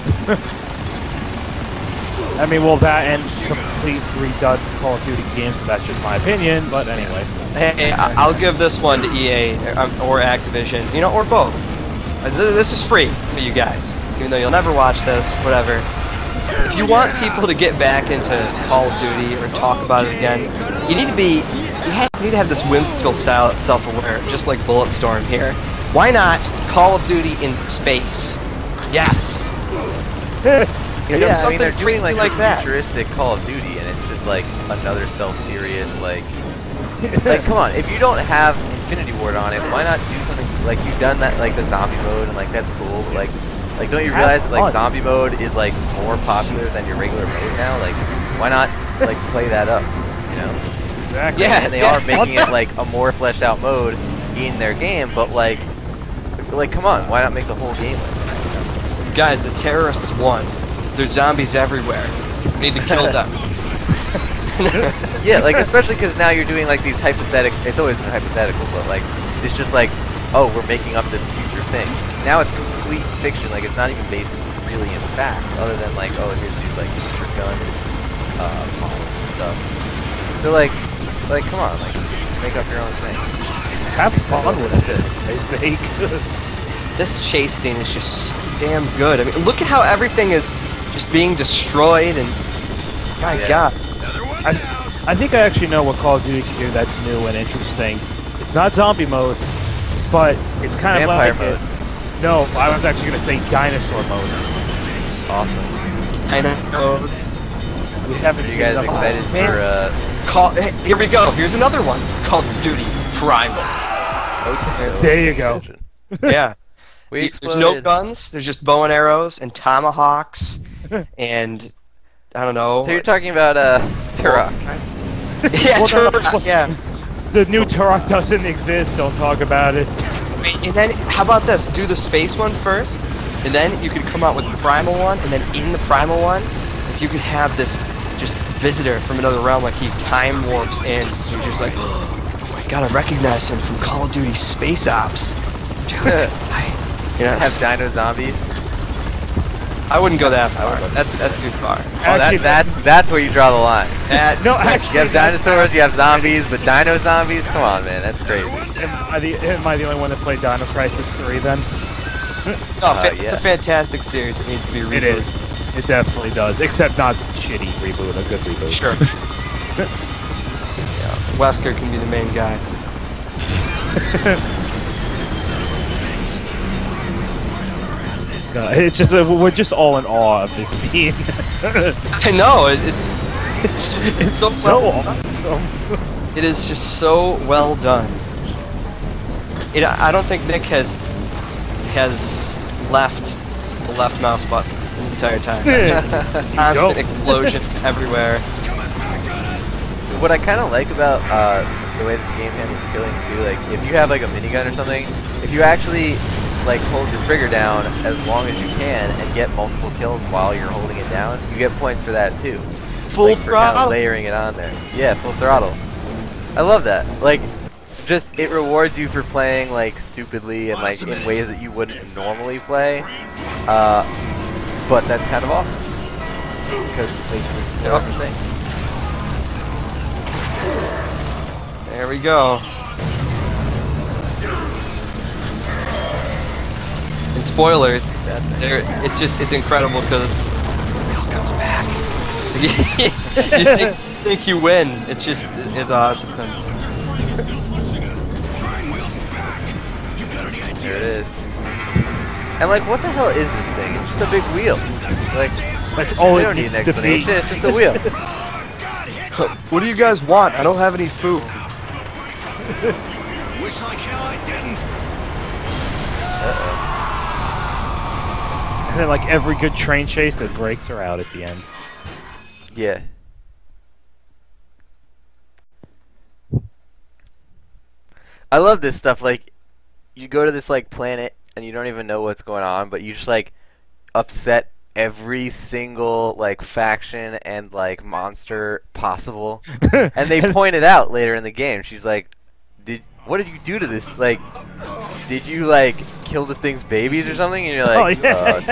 I mean, well, that and complete redone Call of Duty games, but that's just my opinion. But anyway, Hey, I- I'll give this one to E A or, or Activision, you know, or both. Uh, th- This is free for you guys, even though you'll never watch this, whatever. If you want people to get back into Call of Duty or talk about it again, you need to be, you ha- need to have this whimsical style that's self-aware, just like Bulletstorm here. Why not Call of Duty in space? Yes. You know, Yeah, I mean, something they're doing crazy like, like this that. futuristic Call of Duty, and it's just like another self-serious, like, like, come on, if you don't have Infinity Ward on it, why not do something, like, you've done that, like, the zombie mode, and, like, that's cool, but, like, like, don't you Have realize that, like, fun. zombie mode is, like, more popular than your regular mode now? Like, why not, like, play that up, you know? exactly. Yeah. And they are making it, like, a more fleshed out mode in their game, but, like, like, come on, why not make the whole game like that? Guys, the terrorists won. There's zombies everywhere. We need to kill them. Yeah, like, especially because now you're doing, like, these hypothetical, it's always been hypothetical, but, like, it's just like, oh, we're making up this future thing. Now it's complete fiction, like, it's not even based really in fact, other than, like, oh, here's these, like, future gun, uh, models and stuff. So, like, like, come on, like, make up your own thing. Have fun with it, for Christ's sake. This chase scene is just damn good. I mean, look at how everything is just being destroyed and my Yeah. god. Another one I, down. I think I actually know what Call of Duty can do that's new and interesting. It's not zombie mode, but it's kind of Vampire like mode. It. No, I was actually going to say dinosaur mode. Awesome. I know. We haven't Are you seen guys enough- excited Man, for, uh, Call. Hey, here we go. Here's another one. Call of Duty Primal. O T? There you go. Yeah. We There's exploded. no guns. There's just bow and arrows and tomahawks and I don't know. So you're talking about, uh, Turok. yeah, Well, no, Turok, yeah. The new Turok doesn't exist. Don't talk about it. And then, how about this? Do the space one first, and then you could come out with the primal one, and then in the primal one, if you could have this just visitor from another realm, like he time warps in, and you're just like, oh my god, I recognize him from Call of Duty Space Ops. Dude, I, you know, Have dino zombies. I wouldn't go that far. That's that's too far. Oh, Actually, that's, that's, that's where you draw the line. That, No, You actually, have that's- dinosaurs, you have zombies, but dino zombies? Come on, man, that's crazy. Am I, the, am I the only one that played Dino Crisis three then? oh, Uh, fa- It's yeah. a fantastic series. It needs to be rebooted. It is. It definitely does. Except not shitty reboot, a good reboot. Sure. Yeah, Wesker can be the main guy. Uh, it's just uh, we're just all in awe of this scene. I know it, it's it's just It's so, so well, awesome. it is just so well done. It, I don't think Nick has has left the left mouse button. this entire time. Constant explosions everywhere. What I kind of like about uh, the way this game handles killing too, like if you have like a minigun or something, if you actually like hold the trigger down as long as you can and get multiple kills while you're holding it down, you get points for that too. Full like, for throttle. kind of layering it on there. Yeah, full throttle. I love that. Like, just it rewards you for playing like stupidly and like in ways that you wouldn't normally play. Uh, but that's kind of awesome because it makes you explore Yep. everything. There we go. And spoilers, there it's just it's incredible because Will comes back. you think, think you win? It's just it's awesome. There it is. And like, what the hell is this thing? It's just a big wheel. Like, That's all we it don't need needs an to be. explanation. It's just a wheel. What do you guys want? I don't have any food. Wish like hell I didn't. And then, like every good train chase, the brakes are out at the end. Yeah. I love this stuff. Like, you go to this like planet and you don't even know what's going on, but you just like upset every single like faction and like monster possible, and they point it out later in the game. She's like, "Did what did you do to this? Like, did you like kill this thing's babies or something?" And you're like, Oh, yeah.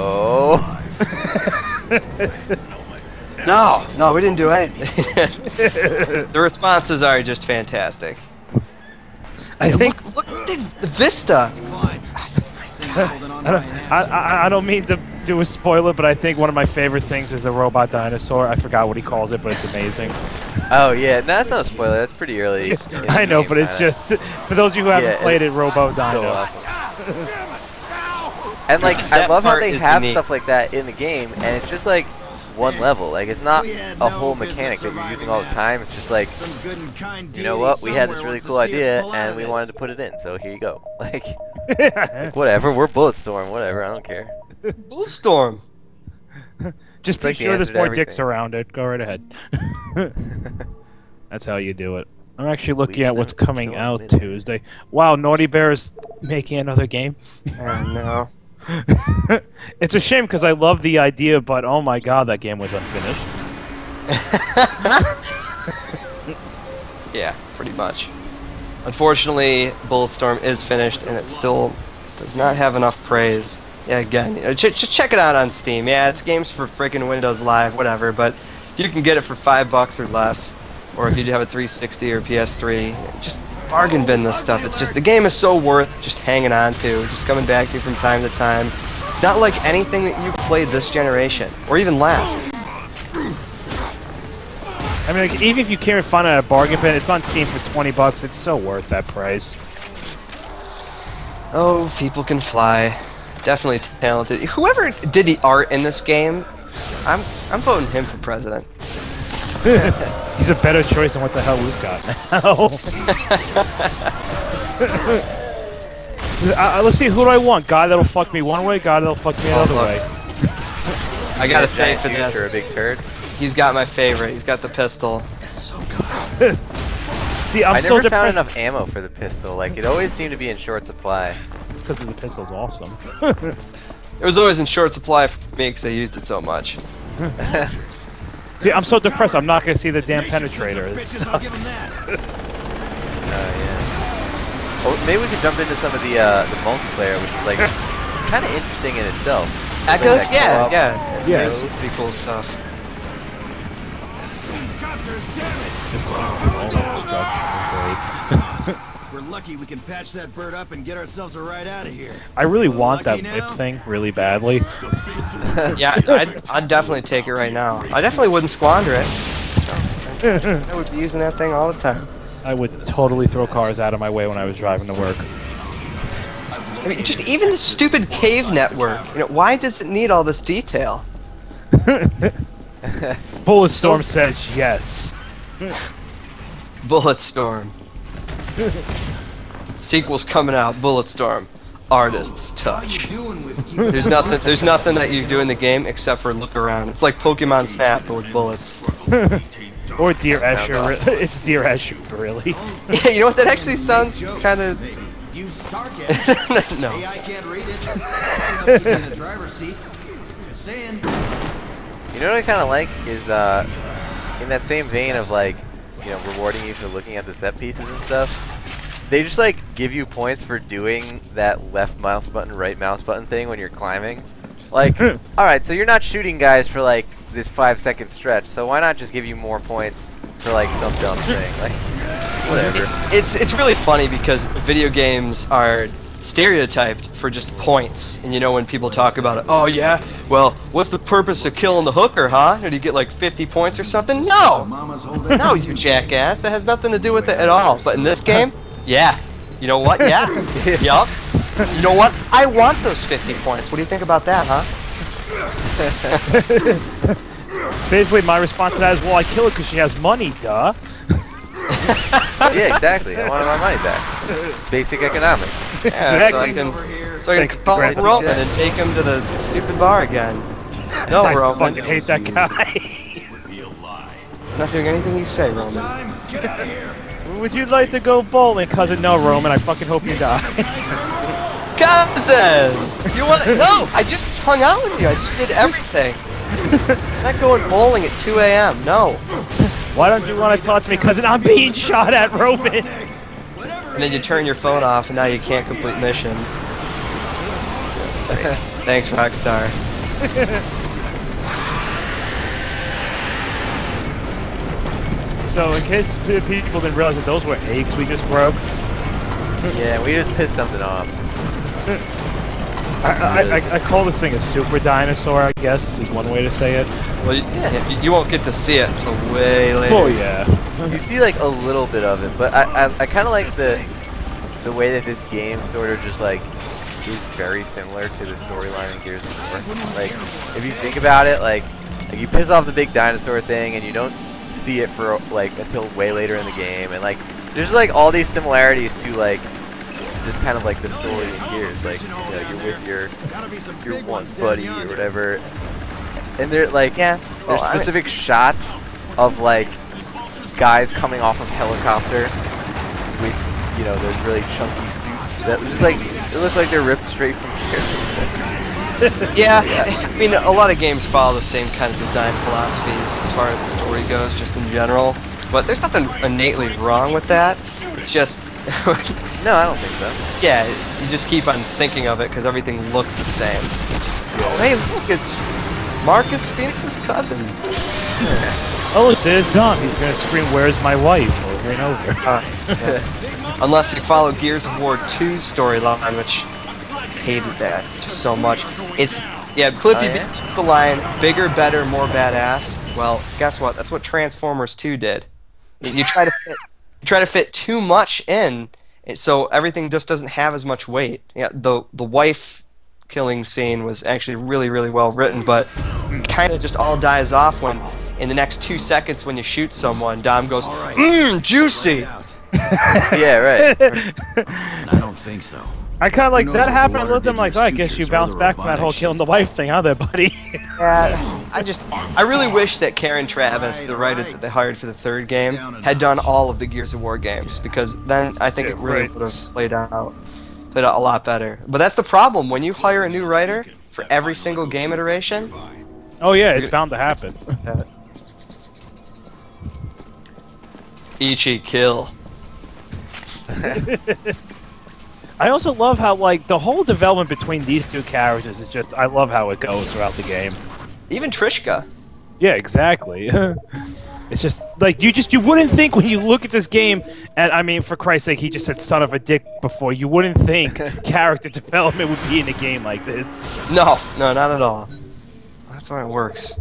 uh, "No." No, no, we didn't do anything. The responses are just fantastic. I think Look, look at the vista. I don't, I, I, I don't mean to do a spoiler, but I think one of my favorite things is a robot dinosaur. I forgot what he calls it, but it's amazing. Oh yeah, no, that's not a spoiler. That's pretty early. in the I know, game, but it's kinda. just for those of you who haven't Yeah, played it, it's Robo So Dino. awesome. And like, I That love how part they is have unique. stuff like that in the game, and it's just like one level. Like, it's not a whole mechanic that you're using all the time. It's just like, Some good and kind you know what? We had this really cool idea, and we wanted to put it in, so here you go. Like, like whatever. We're Bulletstorm. Whatever. I don't care. Bulletstorm. Just It's be like the sure there's answer to more dicks everything. around it. Go right ahead. That's how you do it. I'm actually looking Leave at what's them coming kill out them. Tuesday. Wow, Naughty Bear's making another game. Oh no. It's a shame because I love the idea, but oh my god, that game was unfinished. Yeah, pretty much. Unfortunately, Bulletstorm is finished, and it still does not have enough praise. Yeah, again, you know, ch just check it out on Steam. Yeah, it's games for freaking Windows Live, whatever. But if you can get it for five bucks or less, or if you have a three sixty or P S three, just bargain bin this stuff. It's just the game is so worth just hanging on to, just coming back to from time to time. It's not like anything that you've played this generation, or even last. I mean, like, even if you can't find it at a bargain bin, it's on Steam for twenty bucks. It's so worth that price. Oh, people can fly. Definitely talented. Whoever did the art in this game, I'm I'm voting him for president. He's a better choice than what the hell we've got now. uh, let's see, who do I want? Guy that'll fuck me one way, guy that'll fuck me another look. way. I gotta Giant say for douche or a this, big turd. he's got my favorite. He's got the pistol. See, I'm I so never found depressed enough ammo for the pistol. Like, it always seemed to be in short supply. because the pistol's awesome. It was always in short supply for me because I used it so much. See, I'm so depressed. I'm not gonna see the damn penetrator. It sucks. Oh yeah. Oh, maybe we could jump into some of the uh, the multiplayer, which is like kind of interesting in itself. Echoes? Like that Yeah, co-op. yeah. Yeah. It's pretty cool stuff. If we're lucky, we can patch that bird up and get ourselves a ride out of here. I really want that Lucky whip now? thing really badly. Yeah, I'd, I'd definitely take it right now. I definitely wouldn't squander it. I would be using that thing all the time. I would totally throw cars out of my way when I was driving to work. I mean, just even the stupid cave network. You know, why does it need all this detail? Bulletstorm says yes. Bulletstorm. Sequel's coming out. Bulletstorm. artist's touch. There's nothing. There's nothing that you do in the game except for look around. It's like Pokemon Snap but with bullets. Or Dear Escher. It's Dear Escher, really. Yeah, you know what? That actually sounds kind of. You sarcasm. No. A I can't read it. I'll keep you in the driver's seat. Just saying. You know what I kind of like is, uh, in that same vein of like, you know, rewarding you for looking at the set pieces and stuff, they just like give you points for doing that left mouse button, right mouse button thing when you're climbing. Like, alright, so you're not shooting guys for like this five second stretch, so why not just give you more points for like some dumb thing? Like, whatever. It's it's really funny because video games are stereotyped for just points, and you know when people talk about it, oh yeah, well, what's the purpose of killing the hooker, huh? Did you get like fifty points or something? No! No, you jackass, that has nothing to do with it at all. But in this game, yeah. You know what? Yeah. Yup. You know what? I want those fifty points. What do you think about that, huh? Basically, my response to that is, well, I kill her because she has money, duh. Yeah, exactly. I want my money back. Basic economics. Yeah, Exactly. so I can, so I Thank can you, call Grant. up Roman and take him to the stupid bar again. No, I Roman. fucking hate that guy. Not doing anything you say, Roman. Time. Get out of here. Would you like to go bowling, cousin? No, Roman. I fucking hope you die. Cousin! You want to? No! I just hung out with you. I just did everything. I'm not going bowling at two A M No. Why don't you want to talk to me, cousin? I'm being shot at, Roman. And then you turn your phone off, and now you can't complete missions. Thanks, Rockstar. So, in case p- people didn't realize that those were eggs we just broke, Yeah, we just pissed something off. I, I, I, I call this thing a super dinosaur, I guess, is one way to say it. Well, you, yeah, you, you won't get to see it until way later. Oh, yeah. You see like a little bit of it, but I I, I kind of like the the way that this game sort of just like is very similar to the storyline in Gears of War. Like if you think about it, like like you piss off the big dinosaur thing and you don't see it for like until way later in the game, and like there's like all these similarities to like just kind of like the story in Gears. Like you know, you're with your your one buddy or whatever, and they're like Yeah. there's Oh, I- specific shots of like guys coming off of helicopter with, you know, those really chunky suits that just like it looks like they're ripped straight from Gears. Yeah, I mean, a lot of games follow the same kind of design philosophies as far as the story goes, just in general. But there's nothing innately wrong with that. It's just, No, I don't think so. yeah, you just keep on thinking of it because everything looks the same. Oh, hey, look, it's Marcus Phoenix's cousin. Oh, look, there's Dom. He's gonna scream, "Where's my wife?" over and over. Uh, yeah. Unless you follow Gears of War two's storyline, which I hated that just so much. It's, yeah, Cliffy Oh, yeah? B used the line, bigger, better, more badass. Well, guess what? That's what Transformers two did. You try to fit, you try to fit too much in, and so everything just doesn't have as much weight. Yeah, the the wife killing scene was actually really, really well written, but kind of just all dies off when, in the next two seconds when you shoot someone, Dom goes, mmm, juicy! Yeah, right. I don't think so. I kind of like Who knows that what the happened. I water looked at them did like, to oh, I your guess you sutures or bounced the back from that whole robotic killing the shit. wife thing, huh, there, buddy? Yeah, I just, I really wish that Karen Travis, the writer that they hired for the third game, had done all of the Gears of War games, because then I think it really would have played out, played out a lot better. But that's the problem, when you hire a new writer for every single game iteration, Oh yeah, it's bound to happen. uh, Ichi kill. I also love how, like, the whole development between these two characters is just, I love how it goes throughout the game. Even Trishka. Yeah, exactly. It's just, like, you just, you wouldn't think when you look at this game, and I mean, for Christ's sake, he just said son of a dick before, you wouldn't think character development would be in a game like this. No, no, not at all. That's why it works.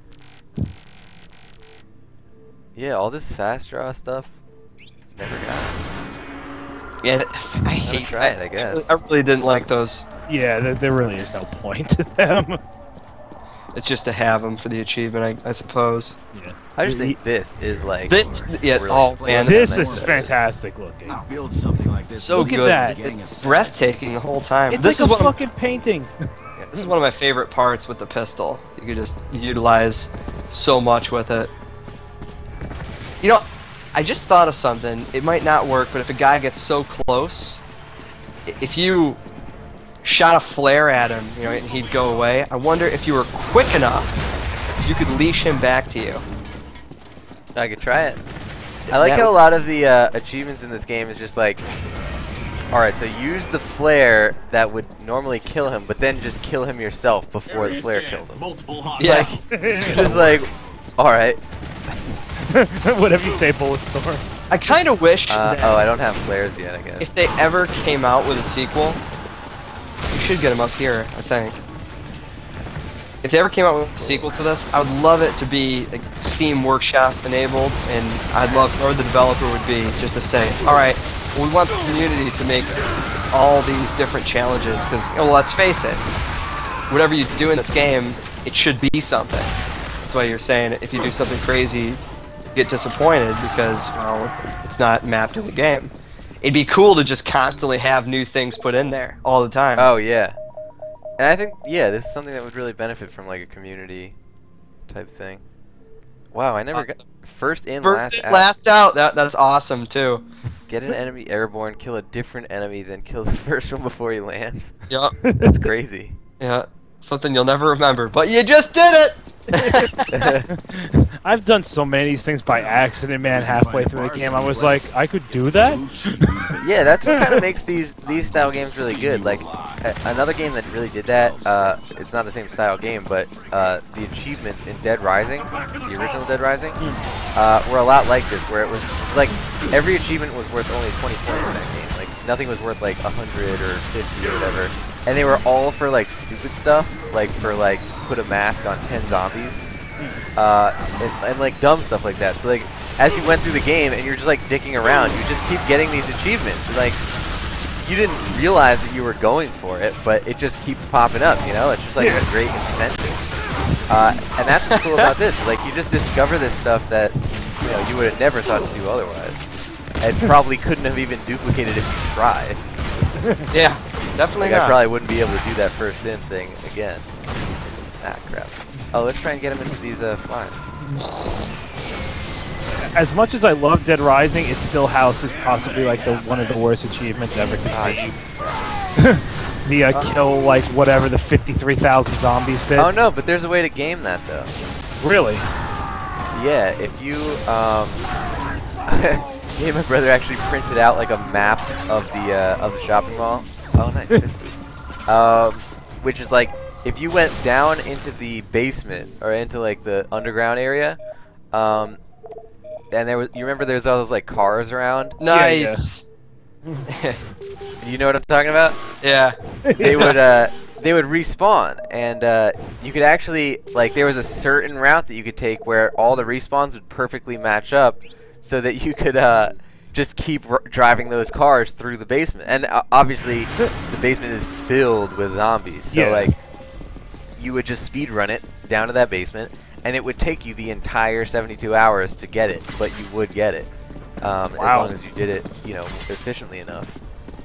Yeah, all this fast draw stuff. Never got it. Yeah, I hate try that. it, I guess. I really didn't like those. Yeah, there, there really is no point to them. It's just to have them for the achievement, I, I suppose. Yeah. I just think this is like This, yeah, really oh man, This nice. is fantastic looking. Build something like this. so Look at good. that. It's breathtaking the whole time. It's this like is a one of- fucking painting. This is one of my favorite parts with the pistol. You could just utilize so much with it. You know, I just thought of something. It might not work, but if a guy gets so close, i- if you shot a flare at him, you know, and he'd go away, I wonder if you were quick enough, if you could leash him back to you. I could try it. I like That how a would- lot of the uh, achievements in this game is just like, alright, so use the flare that would normally kill him, but then just kill him yourself before the flare kills him. Multiple Yeah. Just like, alright. Whatever you say, Bulletstorm. I kind of wish Uh, that oh, I don't have flares yet, I guess. if they ever came out with a sequel, you should get them up here, I think. If they ever came out with a sequel to this, I would love it to be like, Steam Workshop enabled, and I'd love, or the developer would be, just to say, alright, well, we want the community to make all these different challenges, because, you know, let's face it, whatever you do in this game, it should be something. That's why you're saying if you do something crazy, you get disappointed because, well, it's not mapped in the game. It'd be cool to just constantly have new things put in there all the time. Oh, yeah. And I think, yeah, this is something that would really benefit from like a community type thing. Wow, I never got Awesome. first in, First last in, out. last out. That that's awesome too. Get an enemy airborne, kill a different enemy, then kill the first one before he lands. Yep. That's crazy. Yeah. Something you'll never remember, but you just did it. I've done so many of these things by accident, man. Halfway through the game, I was like, I could do that. Yeah, that's what kind of makes these these style games really good. Like a another game that really did that. Uh, it's not the same style game, but uh, the achievements in Dead Rising, the original Dead Rising, uh, were a lot like this, where it was like every achievement was worth only twenty points in that game. Like nothing was worth like a hundred or fifty or whatever, and they were all for like stupid stuff, like for like put a mask on ten zombies. Uh, and, and like dumb stuff like that. So like, as you went through the game and you're just like dicking around, you just keep getting these achievements. And, like, you didn't realize that you were going for it, but it just keeps popping up. You know, it's just like a great incentive. Uh, and that's what's cool about this. Like, you just discover this stuff that you know you would have never thought to do otherwise, and probably couldn't have even duplicated if you tried. Yeah, definitely Like, not. I probably wouldn't be able to do that first in thing again. Ah, crap. Oh, let's try and get him into these uh, flies. As much as I love Dead Rising, it still houses possibly like the one of the worst achievements ever conceived. the uh, kill like whatever the fifty-three thousand zombies bit. Oh no, but there's a way to game that though. Really? Yeah, if you um, me and my brother actually printed out like a map of the uh, of the shopping mall. Oh, nice. um, which is like if you went down into the basement or into like the underground area, um, and there was you remember there's all those like cars around. Nice. You know what I'm talking about? Yeah. They would uh, they would respawn, and uh, you could actually like there was a certain route that you could take where all the respawns would perfectly match up, so that you could uh, just keep r driving those cars through the basement. And uh, obviously, the basement is filled with zombies, so Yeah. like you would just speed run it down to that basement, and it would take you the entire seventy-two hours to get it, but you would get it um, as Wow. long as you did it, you know, efficiently enough.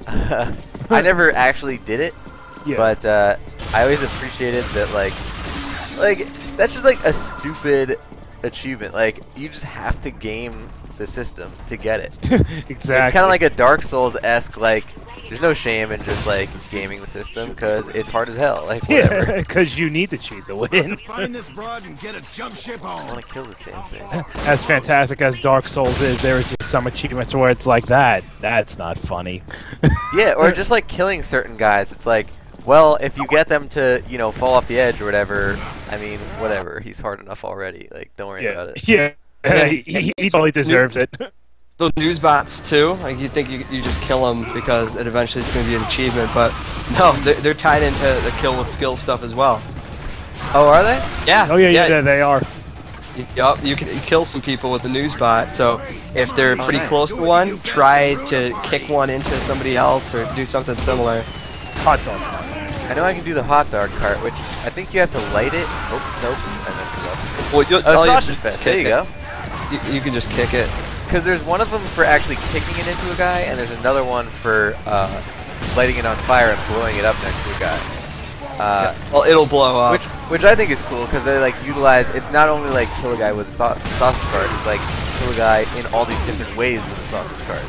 I never actually did it, Yeah. but uh, I always appreciated that, like, like that's just like a stupid achievement. Like, you just have to game the system to get it. exactly. It's kind of like a Dark Souls-esque, like, there's no shame in just like gaming the system because it's hard as hell. Like, whatever. Yeah, because you need to cheat to win. Find this broad and get a jump ship I on. want to kill this damn thing. As fantastic as Dark Souls is, there is just some achievements where it's like that. That's not funny. Yeah, or just like killing certain guys. It's like, well, if you get them to, you know, fall off the edge or whatever, I mean, whatever. He's hard enough already. Like, don't worry Yeah, about it. yeah. he, he, he totally deserves it. Those news bots too. Like you think you, you just kill them because it eventually is going to be an achievement, but no, they're, they're tied into the kill with skill stuff as well. Oh, are they? Yeah. Oh yeah, yeah, yeah they are. Yup, you can kill some people with the news bot. So if they're Oh, pretty nice. close to one, try to kick one into somebody else or do something similar. Hot dog. I know I can do the hot dog cart, which I think you have to light it. Oh, nope. I messed it up. Well, you'll, Oh, all you have sausage to do is fest. There kick you it. go. You, you can just kick it. Because there's one of them for actually kicking it into a guy, and there's another one for uh, lighting it on fire and blowing it up next to a guy. Uh, Well, it'll blow up. which, which I think is cool because they like utilize. It's not only like kill a guy with a sau sausage cart. It's like kill a guy in all these different ways with a sausage cart.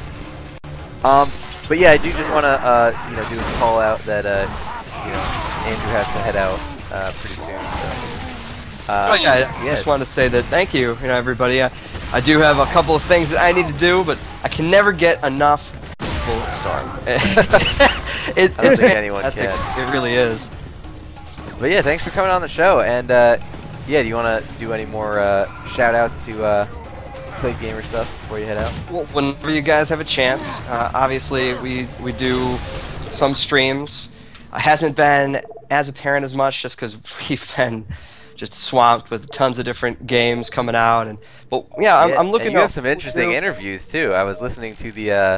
Um, but yeah, I do just want to uh, you know do a call out that uh, you know Andrew has to head out uh, pretty soon. So. Uh, Oh yeah, I yeah. just wanted to say that thank you, you know, everybody. I, I do have a couple of things that I need to do, but I can never get enough Bulletstorm. it, I don't it's think anyone fantastic. can. It really is. But yeah, thanks for coming on the show. And uh, yeah, do you want to do any more uh, shout outs to uh, Play Gamer stuff before you head out? Well, whenever you guys have a chance, uh, obviously we we do some streams. It hasn't been as apparent as much just because we've been just swamped with tons of different games coming out. And but yeah, I'm, Yeah, I'm looking. and you up have some interesting to- interviews too. I was listening to the uh,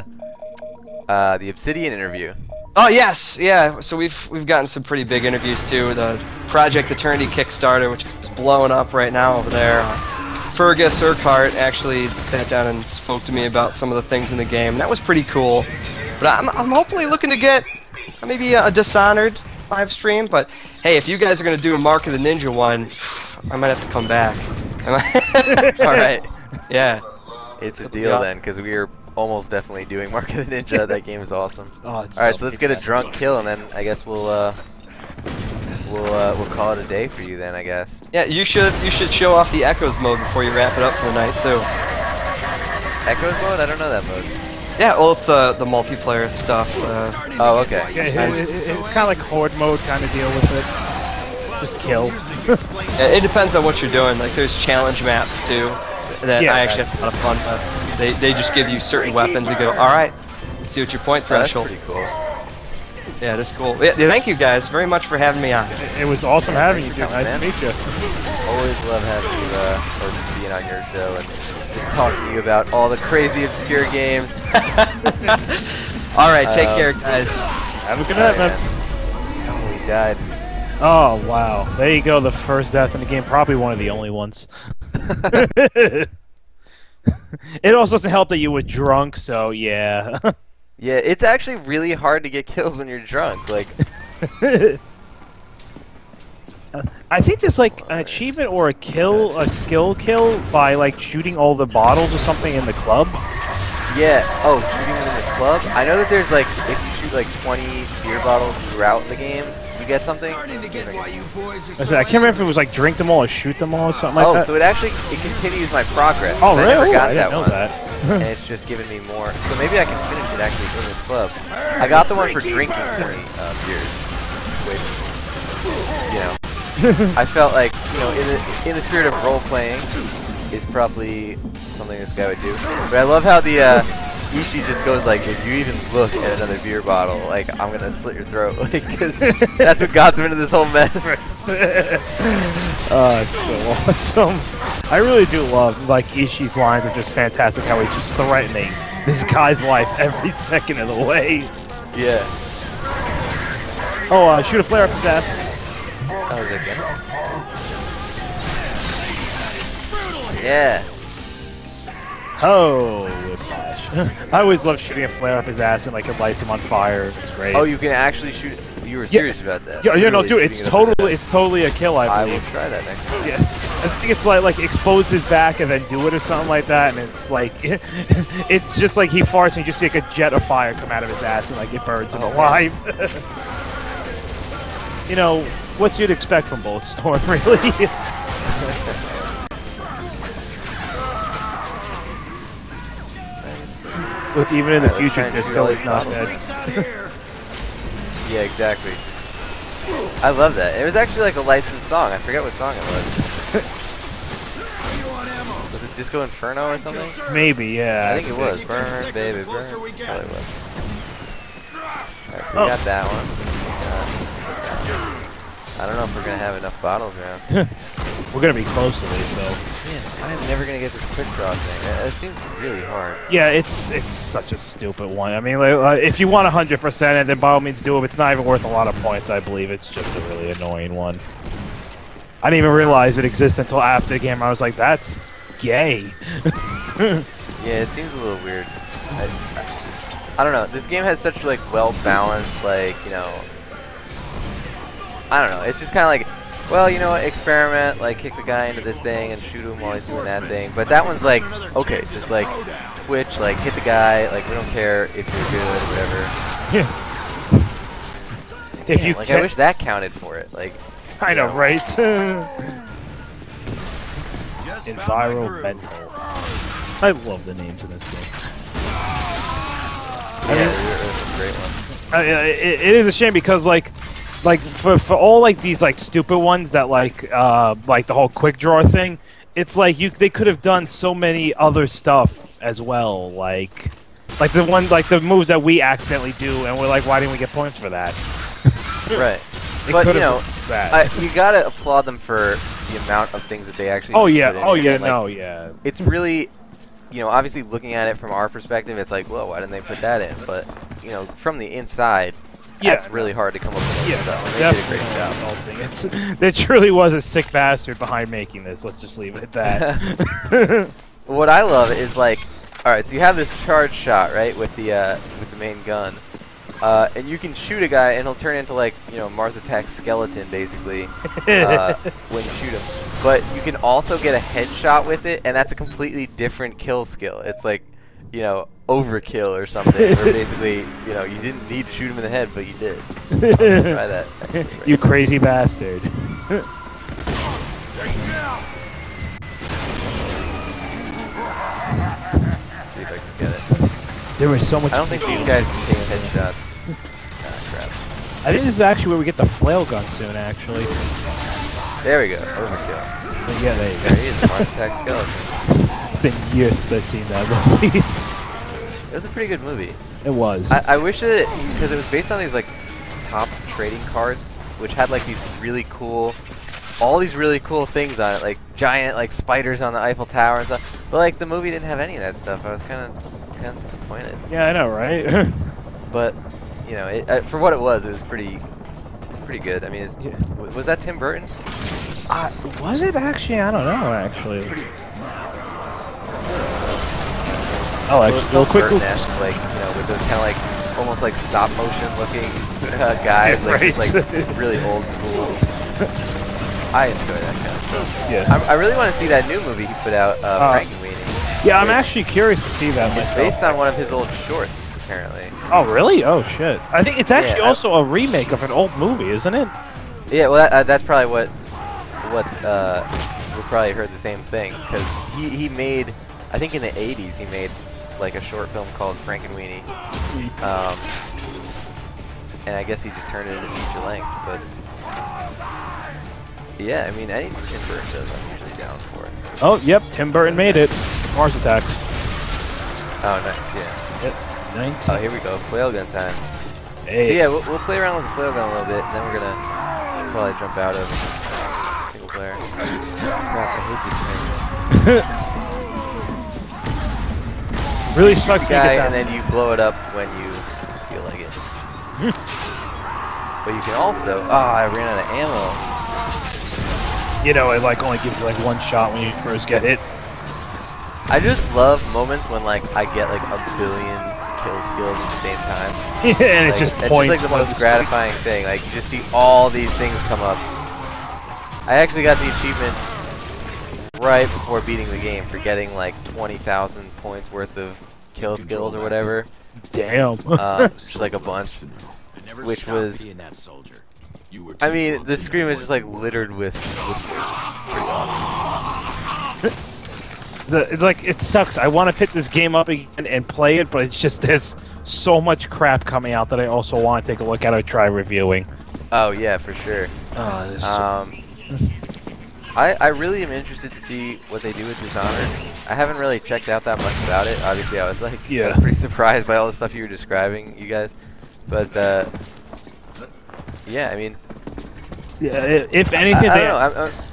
uh, the Obsidian interview. Oh yes, yeah. So we've we've gotten some pretty big interviews too. The Project Eternity Kickstarter, which is blowing up right now over there. Fergus Urquhart actually sat down and spoke to me about some of the things in the game. That was pretty cool. But I'm I'm hopefully looking to get maybe a Dishonored live stream. But hey, if you guys are gonna do a Mark of the Ninja one, I might have to come back. All right, Yeah. it's a Yeah. deal then, because we are almost definitely doing Mark of the Ninja. That game is awesome. Oh, it's All right, so let's get a drunk kill, and then I guess we'll uh, we'll uh, we'll call it a day for you then, I guess. Yeah, you should you should show off the Echoes mode before you wrap it up for the night too. Echoes mode? I don't know that mode. Yeah, well, it's the the multiplayer stuff. Uh, Oh, okay. Yeah, it, it, it, it's kind of like horde mode kind of deal with it. Just kill. yeah, it depends on what you're doing. Like, there's challenge maps too that Yeah, I actually have a lot of fun with. They they just give you certain weapons and go, all right, let's see what your point Oh, that's threshold. pretty cool. Yeah, that's cool. Yeah, yeah, thank you guys very much for having me on. It was awesome having you, dude. Yeah, Nice man. to meet you. Always love having you uh, or being on your show and just talking to you about all the crazy obscure games. All right, take Um, care, guys. Have a good Oh, night, man. yeah. Oh, he died. Oh, wow. There you go, the first death in the game. Probably one of the only ones. It also doesn't help that you were drunk, so yeah. Yeah, it's actually really hard to get kills when you're drunk. Like, I think there's like an achievement or a kill, a skill kill by like shooting all the bottles or something in the club. yeah. Oh, shooting them in the club. I know that there's like, if you shoot like twenty beer bottles throughout the game, you get something. I, said, I can't remember if it was like drink them all or shoot them all or something Oh, like that. so it actually it continues my progress. Oh, I really? never Ooh, got I that didn't know one. that. And it's just giving me more. So maybe I can finish it actually in this club. I got the one for drinking twenty uh, beers, which, you know, I felt like, you know, in the in the spirit of role playing, is probably something this guy would do. But I love how the uh, Ishii just goes like, if you even look at another beer bottle, like I'm gonna slit your throat, like, because that's what got them into this whole mess. Oh, it's so awesome. I really do love, like, Ishii's lines are just fantastic, how he's just threatening this guy's life every second of the way. Yeah. Oh, uh, shoot a flare up his ass. That was okay. Yeah. Oh, whiplash. I always love shooting a flare up his ass and, like, it lights him on fire. It's great. Oh, you can actually shoot. You were serious about that. Yeah, yeah, no, Really dude, shooting it's it up in the totally, head. it's totally a kill, I I believe. will try that next time. Yeah, I think it's like like expose his back and then do it or something like that, and it's like it's just like he farts and you just see like a jet of fire come out of his ass and like it burns him Oh, alive. You know what you'd expect from Bulletstorm, really. Look, even in the Alright, let's try future, and do Disco all is these not bottles. dead. Yeah, exactly. I love that. It was actually like a licensed song. I forget what song it was. Was it Disco Inferno or something? Maybe, yeah. I think it was. Burn, baby, burn. Probably was. Alright, so we Oh. got that one. Uh, I don't know if we're gonna have enough bottles around. We're gonna be close at least, though. Man, I'm never gonna get this quick draw thing. It, it seems really hard. Yeah, it's it's such a stupid one. I mean, like, uh, if you want one hundred percent it, then by all means do it. But it's not even worth a lot of points, I believe. It's just a really annoying one. I didn't even realize it existed until after the game. I was like, that's gay. Yeah, it seems a little weird. I, I don't know. This game has such like well balanced, like, you know. I don't know. It's just kind of like, well, you know what? Experiment, like kick the guy into this thing and shoot him while he's doing that thing. But that one's like, okay, just like twitch, like hit the guy. Like we don't care if you're good or whatever. Yeah. If Damn, you like I wish that counted for it. Like. I know, know. right? Environmental. I love the names in this game. Yeah, I mean, it's a great one. Uh, it, it is a shame because like, like for for all like these like stupid ones that like uh like the whole quick draw thing, it's like you they could have done so many other stuff as well. Like, like the one like the moves that we accidentally do, and we're like, why didn't we get points for that? Right. They But you know, that. I, you gotta applaud them for the amount of things that they actually. Oh yeah, put in oh here. yeah, Like, no, yeah. It's really, you know, obviously looking at it from our perspective, it's like, whoa, why didn't they put that in? But you know, from the inside, Yeah, that's really hard to come up with. Yeah, stuff. no, They did a definitely great job. insulting. It's, there truly was a sick bastard behind making this. Let's just leave it at that. What I love is like, all right, so you have this charge shot, right, with the uh, with the main gun. Uh, and you can shoot a guy, and he'll turn into like, you know, Mars Attack's skeleton, basically, uh, when you shoot him. But you can also get a headshot with it, and that's a completely different kill skill. It's like, you know, overkill or something, where basically, you know, you didn't need to shoot him in the head, but you did. Try that. You crazy bastard. See if I can get it. There was so much. I don't think these guys can take headshots. Ah, crap. I think this is actually where we get the flail gun soon, actually. There we go. Overkill. But yeah, there you There he is, Mars Attack skeleton. It's been years since I've seen that movie. It was a pretty good movie. It was. I, I wish that, because it was based on these like Topps trading cards, which had like these really cool, all these really cool things on it, like giant like spiders on the Eiffel Tower and stuff. But like the movie didn't have any of that stuff. I was kind of kind of disappointed. Yeah, I know, right? But you know, it, uh, for what it was, it was pretty pretty good. I mean, it's, Yeah. w was that Tim Burton? uh, was it actually? I don't know, actually. Oh, It was actually, real quick. Burton-esque, like, you know, with those kind of like almost like stop motion looking uh, guys, like just, Right. like really old school. I enjoy that kind of stuff. Yeah. I, I really want to see that new movie he put out, uh, Uh, Frankenweenie. Yeah, I'm actually curious to see that It's myself. based on one of his old shorts, apparently. Oh, really? Oh, shit. I think it's actually Yeah, I- also a remake of an old movie, isn't it? Yeah, well, that, uh, that's probably what what uh, we probably heard the same thing, because he he made, I think in the eighties he made like a short film called Frankenweenie. Um, and I guess he just turned it into feature length, but yeah, I mean, anything Tim Burton does, I'm usually down for it. Oh, yep. Tim Burton made it. Mars Attacks. Oh, nice, yeah. Yep. nineteen. Oh, here we go, flail gun time. So Hey. yeah, we'll, we'll play around with the flail gun a little bit, and then we're gonna probably jump out of single player. God, I hate this thing. Really sucks to Guy, get and that. then you blow it up when you feel like it. But you can also, ah, I ran out of ammo. You know, it like only gives you like one shot when you first get hit. I just love moments when like I get like a billion kill skills at the same time. and it's Like, just it's points. just like the for most gratifying thing. Like you just see all these things come up. I actually got the achievement right before beating the game for getting like twenty thousand points worth of kill skills or whatever. Damn. Uh, which is like a bunch. I never Which stopped was- being that soldier. You were I too mean, drunk the to screen know was just like it. littered with. with pretty awesome. The, it's like it sucks. I want to pick this game up again and play it, but it's just there's so much crap coming out that I also want to take a look at or try reviewing. Oh yeah, for sure. Oh, this Um, I I really am interested to see what they do with Dishonored. I haven't really checked out that much about it. Obviously, I was like, I Yeah. was pretty surprised by all the stuff you were describing, you guys. But uh, yeah, I mean, yeah, i- if I, anything, I they, don't know. I'm, I'm,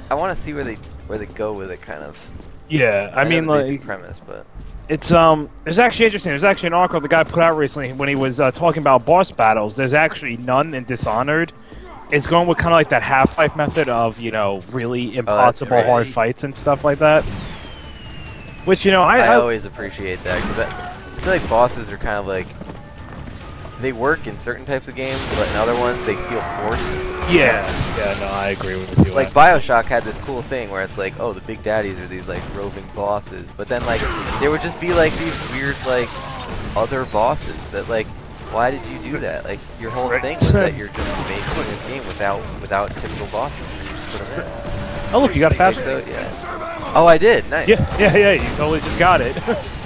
I want to see where they where they go with it, kind of. Yeah, I, I know mean, the like basic premise, but it's um, it's actually interesting. There's actually an article the guy put out recently when he was uh, talking about boss battles. There's actually none in Dishonored. It's going with kind of like that Half-Life method of, you know, really impossible great. hard fights and stuff like that. Which, you know, I, I, I always appreciate that because I feel like bosses are kind of like they work in certain types of games, but in other ones they feel forced. yeah, yeah, no, I agree with you. Like BioShock had this cool thing where it's like, oh, the big daddies are these like roving bosses, but then like there would just be like these weird like other bosses that like, why did you do that? Like your whole thing was that you're just making this game without without typical bosses. You just put them in. Oh look, you got a Like, fast. so, yeah. Oh, I did. Nice. Yeah, yeah, yeah. You totally just got it.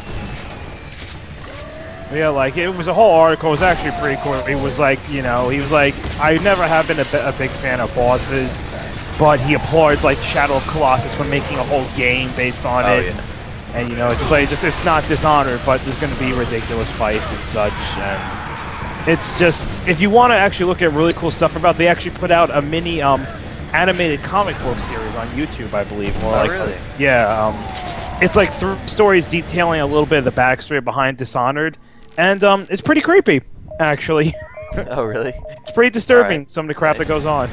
Yeah, like, it was a whole article. It was actually pretty cool. It was like, you know, he was like, I never have been a, a big fan of bosses, but he applauded, like, Shadow of Colossus for making a whole game based on Oh, it. yeah. And, you know, it's just like, just it's not Dishonored, but there's going to be ridiculous fights and such. And it's just, if you want to actually look at really cool stuff about, they actually put out a mini um, animated comic book series on YouTube, I believe. More Oh, like, really? Yeah. Um, it's like three stories detailing a little bit of the backstory behind Dishonored. And um, it's pretty creepy, actually. Oh, really? It's pretty disturbing, Right. some of the crap that goes on.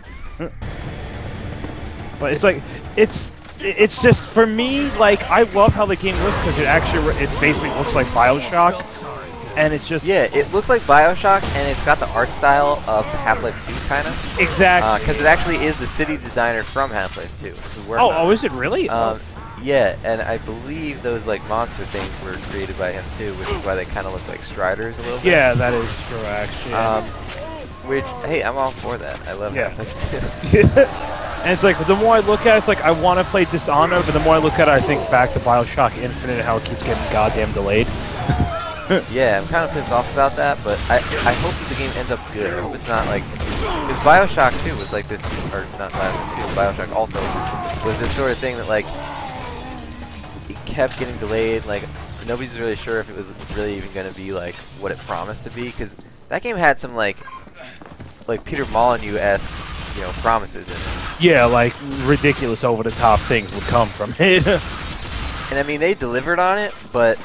But it's like, it's it's just, for me, like, I love how the game looks, because it actually, it basically looks like BioShock. And it's just... Yeah, it looks like BioShock, and it's got the art style of Half-Life two, kind of. Exactly. Because it actually is the city designer from Half-Life two. Who worked Oh, on oh, it. is it really? Um, yeah, and I believe those like monster things were created by him too, which is why they kind of look like Striders a little bit. Yeah, that is true, actually. Um, which, hey, I'm all for that. I love Yeah. Half-Life two. And it's like, the more I look at it, it's like, I want to play Dishonored, but the more I look at it, I think back to BioShock Infinite and how it keeps getting goddamn delayed. Yeah, I'm kind of pissed off about that, but I I hope that the game ends up good. I hope it's not like, because BioShock two was like this, or not BioShock two, BioShock also was this sort of thing that like it kept getting delayed. Like nobody's really sure if it was really even going to be like what it promised to be, because that game had some like like Peter Molyneux-esque, you know, promises in it. Yeah, like, ridiculous over-the-top things would come from it. And I mean, they delivered on it, but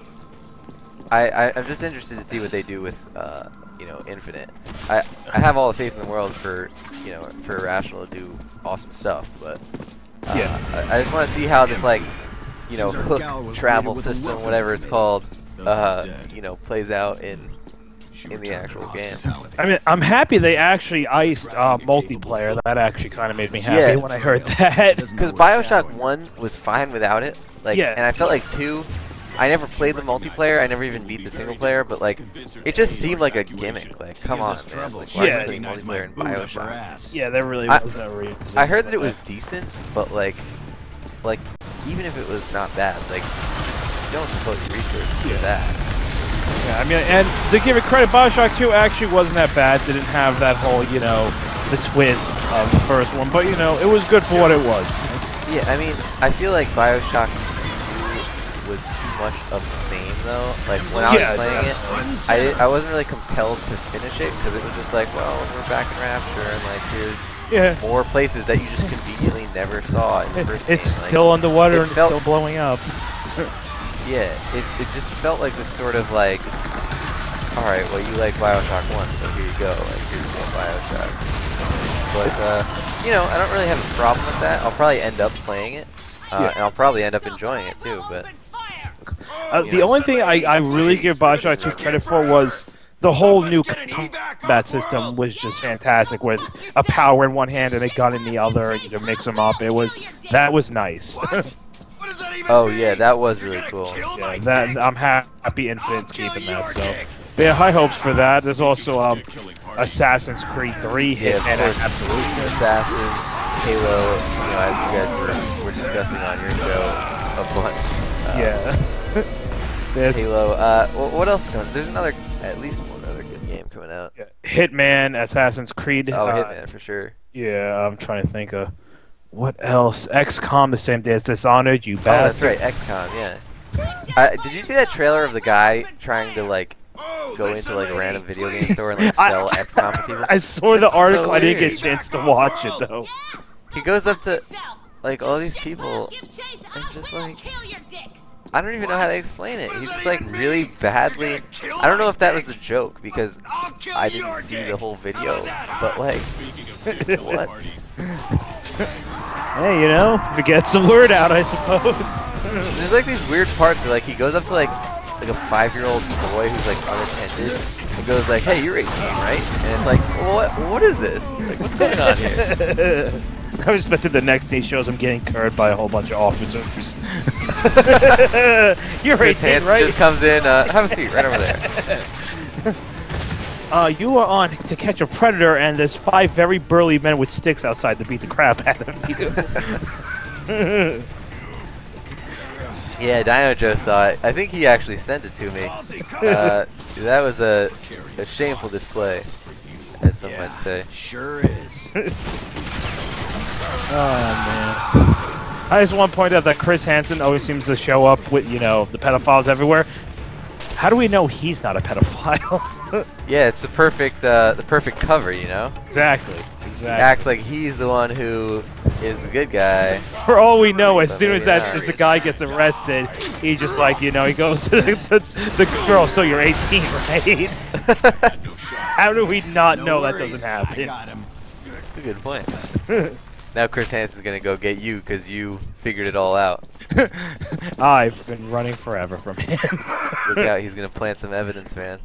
I, I I'm just interested to see what they do with uh, you know, Infinite. I I have all the faith in the world for, you know, for Irrational to do awesome stuff, but uh, Yeah. I, I just want to see how this like, you know, hook travel system, whatever it's called, uh, you know, plays out in in the actual game. I mean, I'm happy they actually iced uh, multiplayer. That actually kind of made me happy Yeah. when I heard that. Because BioShock one was fine without it, like, Yeah. and I felt like two. I never played the multiplayer. I never even beat the single player, but like, it just seemed like a gimmick. Like, come on, man. Like, why Yeah. are you playing multiplayer in BioShock? Yeah, there really I- was no reason. I heard that it was decent, but like, like, even if it was not bad, like, you don't devote your resources to Yeah. that. Yeah, I mean, and to give it credit, BioShock two actually wasn't that bad. Didn't have that whole, you know, the twist of the first one, but you know, it was good for what it was. Yeah, I mean, I feel like BioShock two was too much of the same though. Like when I was Yeah, playing it, I did, I wasn't really compelled to finish it because it was just like, well, we're back in Rapture and like here's Yeah. more places that you just conveniently never saw in the It, first it's game. Like, still underwater it and it's felt- still blowing up. Yeah, it, it just felt like this sort of like, alright, well you like BioShock one, so here you go, like here's more BioShock. But, uh, you know, I don't really have a problem with that. I'll probably end up playing it, uh, Yeah. and I'll probably end up enjoying it too, but... Uh, the only thing I, I really give BioShock two credit for was the whole new combat system was just fantastic, with a power in one hand and a gun in the other, and you can mix them up. It was, that was nice. Oh yeah, that was really cool. Yeah, that, I'm ha happy Infinite's keeping that, so. But yeah, high hopes for that. There's also um, Assassin's Creed three, Yeah, of Hitman, course. and Absolution. Assassins, Halo, you know, as you guys were, were discussing on your show a bunch. Uh, Yeah. There's Halo, uh, wh- what else is going on? There's another, at least one other good game coming out. yeah, Hitman, Assassin's Creed. Oh, uh, Hitman, for sure. Yeah, I'm trying to think of what else. X COM the same day as Dishonored, you Oh, that's bastard. right, X COM, yeah. uh, did you see that trailer of the guy trying to, like, go into, like, a random video game store and, like, I- sell X COM to people? I saw the That's so article. I didn't get weird. a chance to watch it though. He goes up to... like all these people are just like, I don't even know how to explain it. He's just like really badly. I don't know if that was a joke because I didn't see the whole video, but like, what? Hey, you know, if it gets the word out, I suppose. There's like these weird parts where like he goes up to like like a five-year-old boy who's like unattended and goes like, "Hey, you're eighteen, right?" And it's like, what? What is this? Like, what's going on here? I was expecting the next scene shows him getting curved by a whole bunch of officers. You're Chris eighteen, Hansen right? just comes in. Uh, have a seat right over there. Uh, you are on to catch a predator, and there's five very burly men with sticks outside to beat the crap out of you. Yeah, Dino Joe saw it. I think he actually sent it to me. Uh, that was a, a shameful display, as some might say. Sure is. Oh man! I just want to point out that Chris Hansen always seems to show up with, you know, the pedophiles everywhere. How do we know he's not a pedophile? Yeah, it's the perfect, uh, the perfect cover, you know. Exactly. He Exactly. acts like he's the one who is the good guy. For all we know, as But soon as maybe that not. as the guy gets arrested, he's just like, you know, he goes to the, the, the girl. So you're eighteen, right? How do we not know that doesn't happen? That's a good point. Now Chris Hansen's gonna go get you because you figured it all out. I've been running forever from him. Look out, he's gonna plant some evidence, man.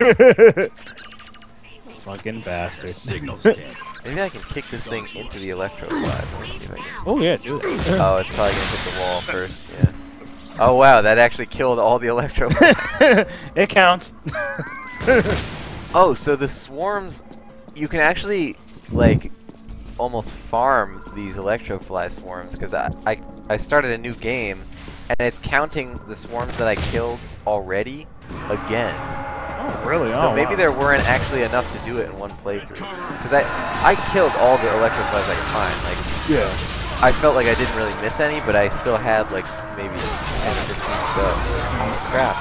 Fucking bastard. Signal's dead. Maybe I can kick this thing into the electro flash. Let me see if I can. Oh yeah, do that. Oh, it's probably gonna hit the wall first. Yeah. Oh wow, that actually killed all the electro. It counts. Oh, so the swarms, you can actually like almost farm these electrofly swarms because I, I I started a new game and it's counting the swarms that I killed already again. Oh really? So Oh, maybe wow. there weren't actually enough to do it in one playthrough. Because I I killed all the electroflies I could find. Like Yeah. I felt like I didn't really miss any, but I still had like maybe ten or fifteen. So crap.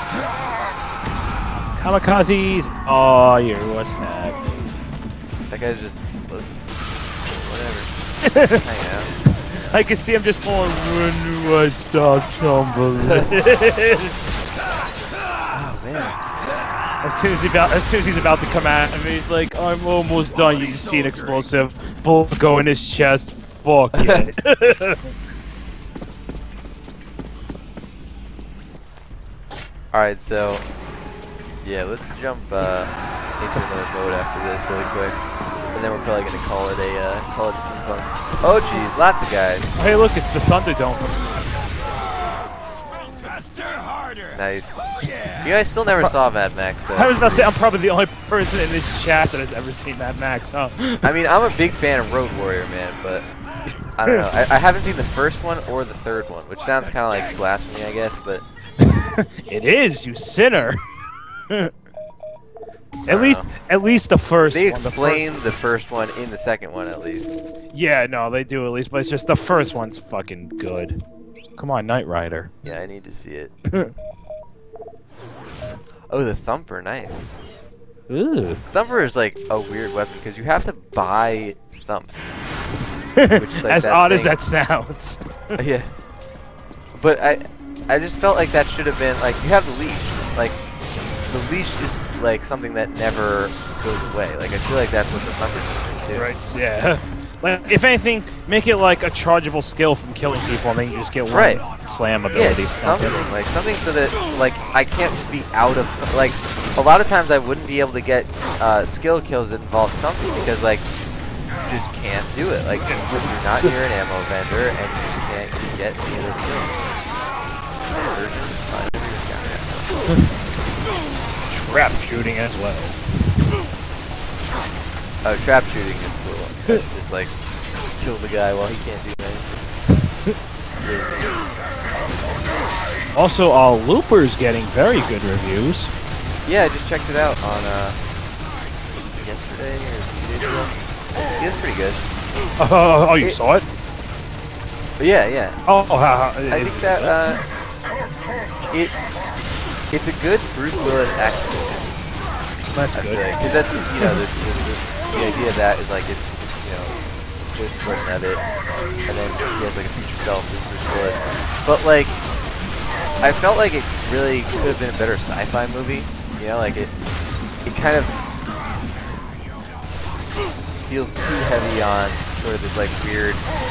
Kamikazes! Oh, you were snapped. That guy's just look, whatever. Hang out. I can see him just falling. When do I stop tumbling? Oh man. As soon as he about, as soon as he's about to come at me, he's like, "I'm almost done." You just see an explosive bullet go in his chest. Fuck it. All right, so yeah, let's jump uh, into another mode after this really quick, and then we're probably gonna call it a uh, call it Steampunks. Oh geez, lots of guys. Hey, look, it's the Thunderdome. Faster, harder. Nice. Oh, yeah. You guys still never saw Mad Max, so. I was about to say, I'm probably the only person in this chat that has ever seen Mad Max, huh? I mean, I'm a big fan of Road Warrior, man, but I don't know. I, I haven't seen the first one or the third one, which sounds kind of like blasphemy, I guess, but. It is, you sinner. At least, know. at least the first They one. the explain the first one in the second one, at least. Yeah, no, they do at least, but it's just the first one's fucking good. Come on, Knight Rider. Yeah, I need to see it. Oh, the Thumper, nice. Ooh. Thumper is like a weird weapon because you have to buy thumps. Which is like as that odd as thing- that sounds. Yeah. But I I just felt like that should have been like you have the leash. Like the leash is like something that never goes away. Like I feel like that's what the Thumper is too. Right, yeah. Like, if anything, make it like a chargeable skill from killing people and then you just get one Right. slam Yeah, ability. something like something so that like I can't just be out of like a lot of times I wouldn't be able to get uh, skill kills that involve something because like you just can't do it. Like you're not near an ammo vendor and you can't get any of those things. Trap shooting as well. Oh, trap shooting is cool. It's just like kill the guy while he can't do anything. Also, uh, Looper's getting very good reviews. Yeah, I just checked it out on uh, yesterday or two days ago. He is pretty good. Oh, oh, you It- saw it? But yeah, yeah. Oh, how, how, I think that uh, it it's a good Bruce Willis action movie. that's I feel good. like, because that's you know the, the, the, the idea of that is like it's you know first version of it, and then he has like a future self as Bruce Willis. But like, I felt like it really could have been a better sci-fi movie. You know, like it, it kind of feels too heavy on sort of this like weird,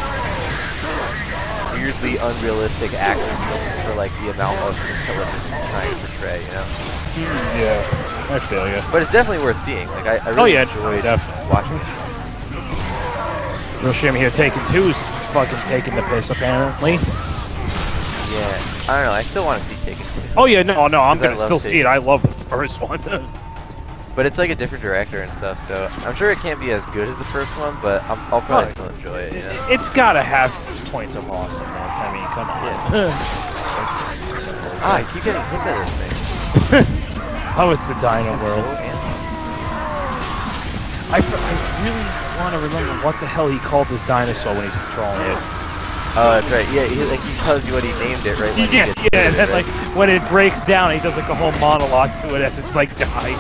weirdly unrealistic acting for like the amount of intelligence it's trying to portray. You know? Yeah, I feel you. But it's definitely worth seeing. Like I, I really oh, yeah, enjoyed definitely. watching it. Real shame here. Taken two's fucking taking the piss apparently. Yeah, I don't know. I still want to see Taken two. Oh yeah, no, no, I'm gonna I love still see Taken. it. I love the first one. But it's like a different director and stuff, so I'm sure it can't be as good as the first one, but I'm, I'll probably Oh, still enjoy it. You know? It's gotta have points of awesomeness. I mean, come on. Yeah. Ah, I keep getting hit by this thing. Oh, it's the Dino World. I, I really want to remember what the hell he called this dinosaur when he's controlling it. Oh, that's right. Yeah, he, like he tells you what he named it, right? When Yeah, he gets yeah, and it, then right? like when it breaks down, he does like a whole monologue to it as it's like dying.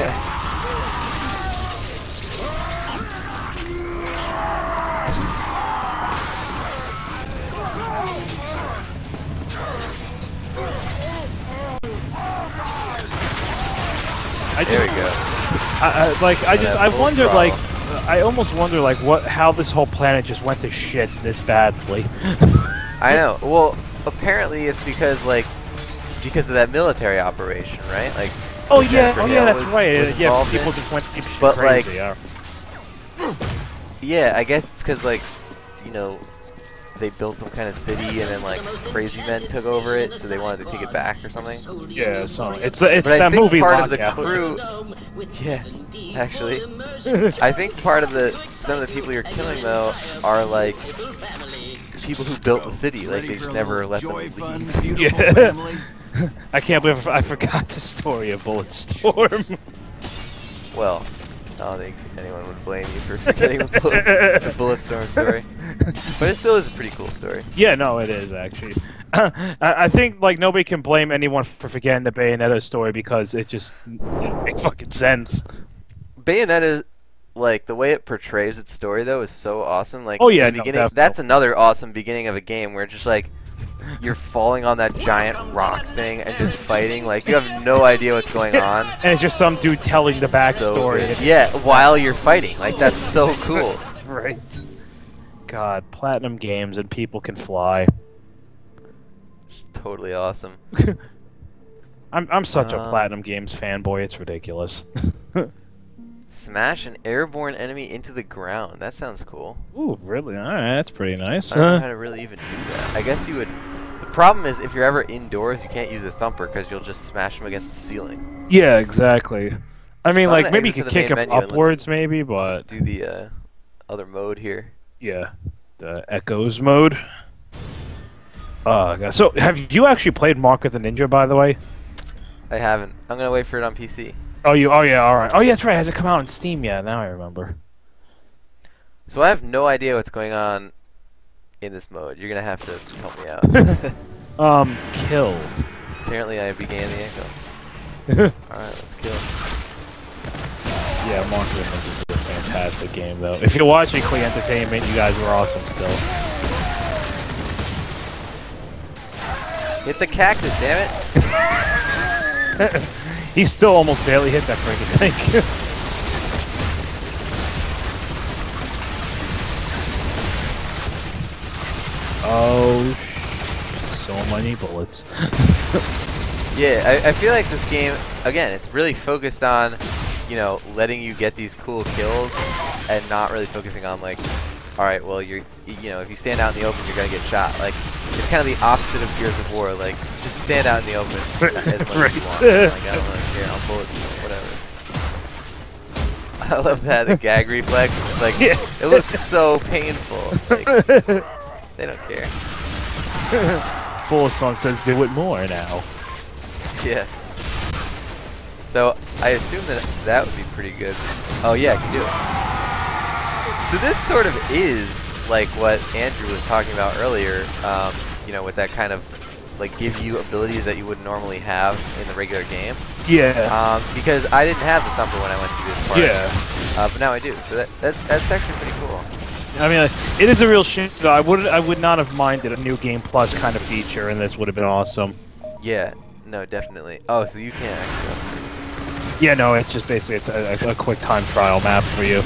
I There we just, go. I, I, like I And just, that I full wonder, throttle. like, I almost wonder, like, what, how this whole planet just went to shit this badly. I know. Well, apparently it's because like because of that military operation, right? Like. Oh yeah, Jennifer oh yeah, Hale that's was- right. was Uh, yeah, involved people in. just went shit But, crazy. like, yeah. Yeah, I guess it's because like, you know, they built some kind of city and then like crazy men took over it, so they wanted to take it back or something. Yeah, so it's it's But I that think movie part of the Lockout. crew, yeah, actually, I think part of the some of the people you're killing though are like people who built the city, like they just never let them Joy, leave. fun, beautiful Yeah. family. I can't believe I forgot the story of Bulletstorm. Well, I don't think anyone would blame you for forgetting the, bullet, the Bulletstorm story, but it still is a pretty cool story. Yeah, no, it is actually. I, I think like nobody can blame anyone for forgetting the Bayonetta story because it just didn't make fucking sense. Bayonetta, like the way it portrays its story though, is so awesome. Like, Oh, yeah, in the no, beginning, definitely. that's another awesome beginning of a game where it's just like you're falling on that giant rock thing and just fighting. Like you have no idea what's going on. And it's just some dude telling the So backstory. good. Yeah, while you're fighting. Like that's so cool. Right. God, Platinum Games and people can fly. It's totally awesome. I'm I'm such a Um, Platinum Games fanboy. It's ridiculous. Smash an airborne enemy into the ground. That sounds cool. Ooh, really? All right, that's pretty nice. I don't know Uh, how to really even do that. I guess you would. The problem is if you're ever indoors, you can't use a thumper because you'll just smash them against the ceiling. yeah, exactly. I mean, So I'm like gonna maybe you exit could to the kick main him menu and let's- upwards, maybe, but Do the uh, other mode here. yeah, the Echoes mode. Uh, God. So have you actually played Mark of the Ninja, by the way? I haven't. I'm gonna wait for it on P C. Oh, you? Oh, yeah. All right. Oh, yeah, that's right. It hasn't come out on Steam yet. Now I remember. So I have no idea what's going on in this mode. You're gonna have to help me out. Um, kill. Apparently I began the echo. Alright, let's kill. Yeah, Mark of the Ninja is a fantastic game, though. If you're watching Clee Entertainment, you guys were awesome still. Hit the cactus, damn it! He still almost barely hit that freaking thing. Oh, so many bullets. Yeah, I, I feel like this game, again, it's really focused on, you know, letting you get these cool kills and not really focusing on, like, alright, well, you're, you know, if you stand out in the open, you're gonna get shot. Like, it's kind of the opposite of Gears of War. Like, just stand out in the open as much as you Right. want. Like, I don't really care. I'll bullets, whatever. I love that, the gag reflex. It's like, Yeah. it looks so painful. Like, they don't care. Bulletstorm says do it more now. Yeah. So I assume that that would be pretty good. Oh yeah, I can do it. So this sort of is like what Andrew was talking about earlier. Um, you know, with that kind of like give you abilities that you wouldn't normally have in the regular game. Yeah. Um, because I didn't have the thumper when I went through this part. Yeah. Uh, but now I do. So that, that that's actually pretty cool. I mean, it is a real shame. Though. I would I would not have minded a new game plus kind of feature, and this would have been awesome. Yeah, no, definitely. Oh, so you can't actually. Yeah, no, it's just basically it's a, a quick time trial map for you.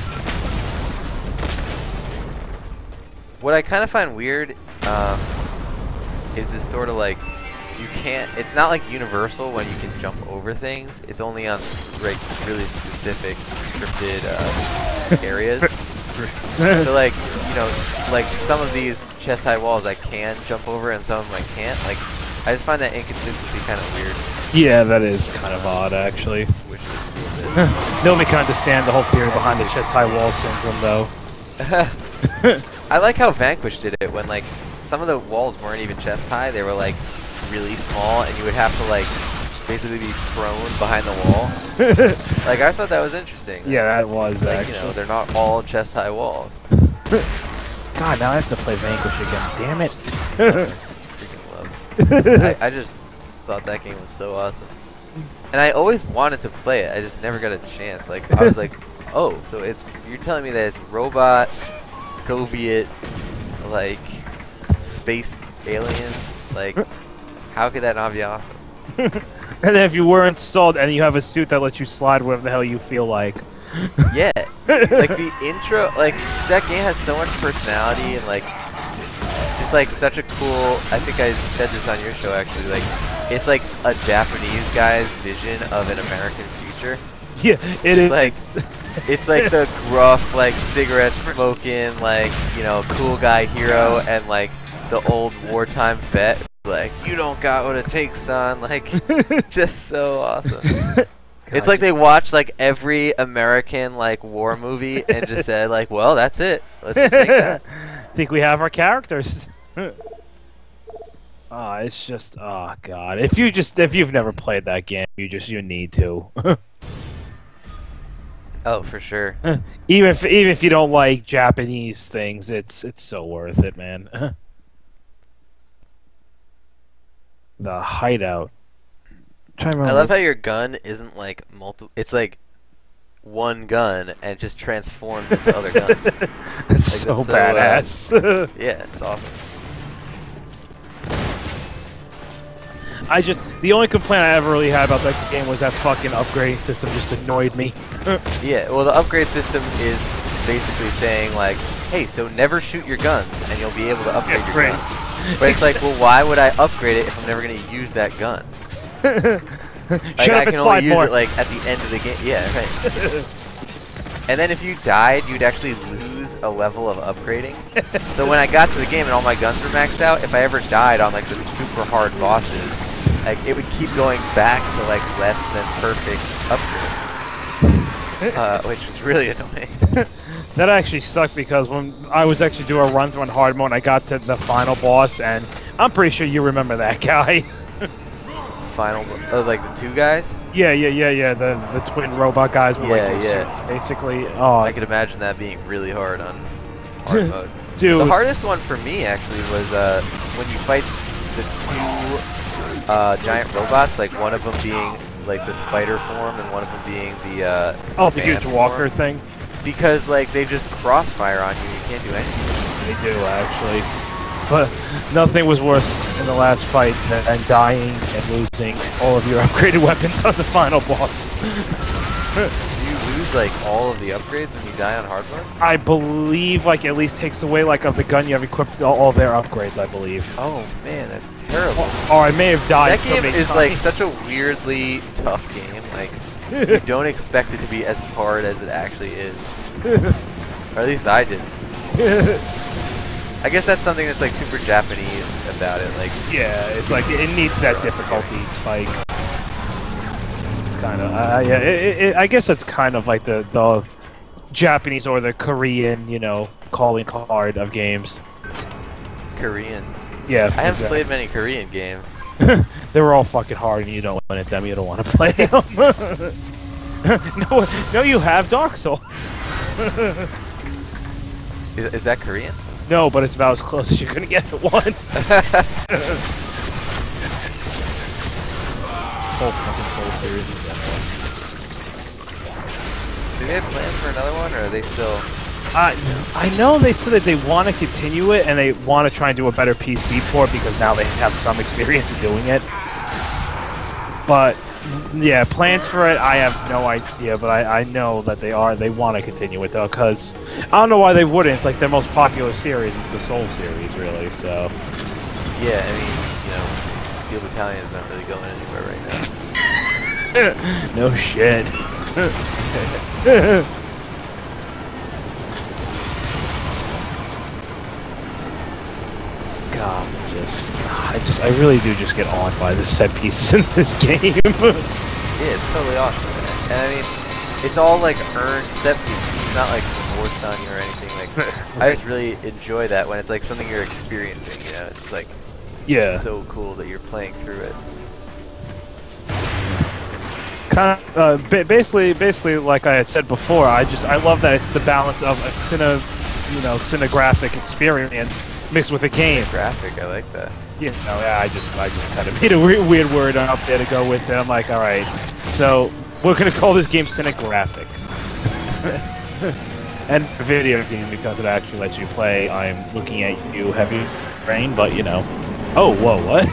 What I kind of find weird um, is this sort of like you can't. It's not like universal when you can jump over things. It's only on like really specific scripted uh, areas. So like you know, like some of these chest high walls I can jump over and some of them I can't. Like I just find that inconsistency kind of weird. Yeah, that is kind of odd actually. Which is a little bit. Nobody can understand the whole theory behind the chest high wall syndrome, though. I like how Vanquish did it when like some of the walls weren't even chest high. They were like really small, and you would have to like basically be prone behind the wall. Like I thought that was interesting. Yeah, that was like, actually. You know, they're not all chest high walls. God, now I have to play Vanquish again. Damn it! Freaking love. It. I, I just thought that game was so awesome, and I always wanted to play it. I just never got a chance. Like I was like, oh, so it's you're telling me that it's robot, Soviet, like space aliens, like. How could that not be awesome? And then if you were installed and you have a suit that lets you slide wherever the hell you feel like. Yeah. Like the intro, like that game has so much personality and like just like such a cool, I think I said this on your show actually, like it's like a Japanese guy's vision of an American future. Yeah, it is. Like, it's like the gruff, like cigarette smoking, like, you know, cool guy hero and like the old wartime vet. Like, you don't got what it takes, son. Like, just so awesome. God, it's like they watched like every American like war movie and just said like, well, that's it. Let's just make that. Think we have our characters. Ah, oh, it's just oh god. If you just if you've never played that game, you just you need to. Oh, for sure. Even if even if you don't like Japanese things, it's it's so worth it, man. The hideout. I love how your gun isn't like multiple. It's like one gun and it just transforms into other guns. It's like, so, so badass. Uh, yeah, it's awesome. I just the only complaint I ever really had about that game was that fucking upgrading system just annoyed me. Yeah, well, the upgrade system is basically saying like, hey, so never shoot your guns and you'll be able to upgrade yeah, your right. guns. But it's like, well, why would I upgrade it if I'm never going to use that gun? Like, Shut I up can and only slide use more. it like at the end of the game. Yeah, right. And then if you died, you'd actually lose a level of upgrading. So when I got to the game and all my guns were maxed out, if I ever died on like the super hard bosses, like it would keep going back to like less than perfect upgrade, uh, which was really annoying. That actually sucked because when I was actually doing a run through on hard mode, I got to the final boss, and I'm pretty sure you remember that guy. Final, uh, like the two guys? Yeah, yeah, yeah, yeah. The the twin robot guys with Yeah, like yeah. suits, basically. Oh, I could imagine that being really hard on hard mode. dude. The hardest one for me actually was uh, when you fight the two uh, giant robots, like one of them being like the spider form and one of them being the uh, oh, the huge man walker form. thing. Because like they just crossfire on you, you can't do anything. They do actually, but nothing was worse in the last fight than dying and losing all of your upgraded weapons on the final boss. Do you lose like all of the upgrades when you die on hard mode? I believe like at least takes away like of the gun you have equipped all, all their upgrades. I believe. Oh man, that's terrible. Or I may have died. That so game many is times. like such a weirdly tough game. Like you don't expect it to be as hard as it actually is. Or at least I didn't. I guess that's something that's like super Japanese about it. Like yeah, it's like it needs that difficulty spike. It's kind of uh, yeah. It, it, I guess that's kind of like the the Japanese or the Korean, you know, calling card of games. Korean. Yeah, I haven't exactly. played many Korean games. They were all fucking hard, and you don't want it them. You don't want to play them. no, no, you have Dark Souls. Is, is that Korean? No, but it's about as close as you're gonna get to one. Whole fucking Soul series is that one. Do they have plans for another one, or are they still Uh, I know they said that they want to continue it and they want to try and do a better P C port because now they have some experience in doing it. But yeah, plans for it, I have no idea. But I, I know that they are. They want to continue it though, because I don't know why they wouldn't. It's like their most popular series is the Soul series, really. So yeah, I mean, you know, Steel Battalion is not really going anywhere right now. No shit. God, just, I just, I really do just get awed by the set pieces in this game. Yeah, it's totally awesome, man. And I mean, it's all like earned set pieces. It's not like forced on you or anything. Like, I just really enjoy that when it's like something you're experiencing. You know, it's like, yeah, it's so cool that you're playing through it. Kind of, uh, ba basically, basically, like I had said before, I just, I love that it's the balance of a cine, you know, cinegraphic experience mixed with a game. Graphic, I like that. You know, yeah, I just, I just kind of made a weird, weird word up there to go with it. I'm like, all right, so we're gonna call this game cinegraphic, and video game because it actually lets you play. I'm looking at you, heavy rain, but you know, oh, whoa, what?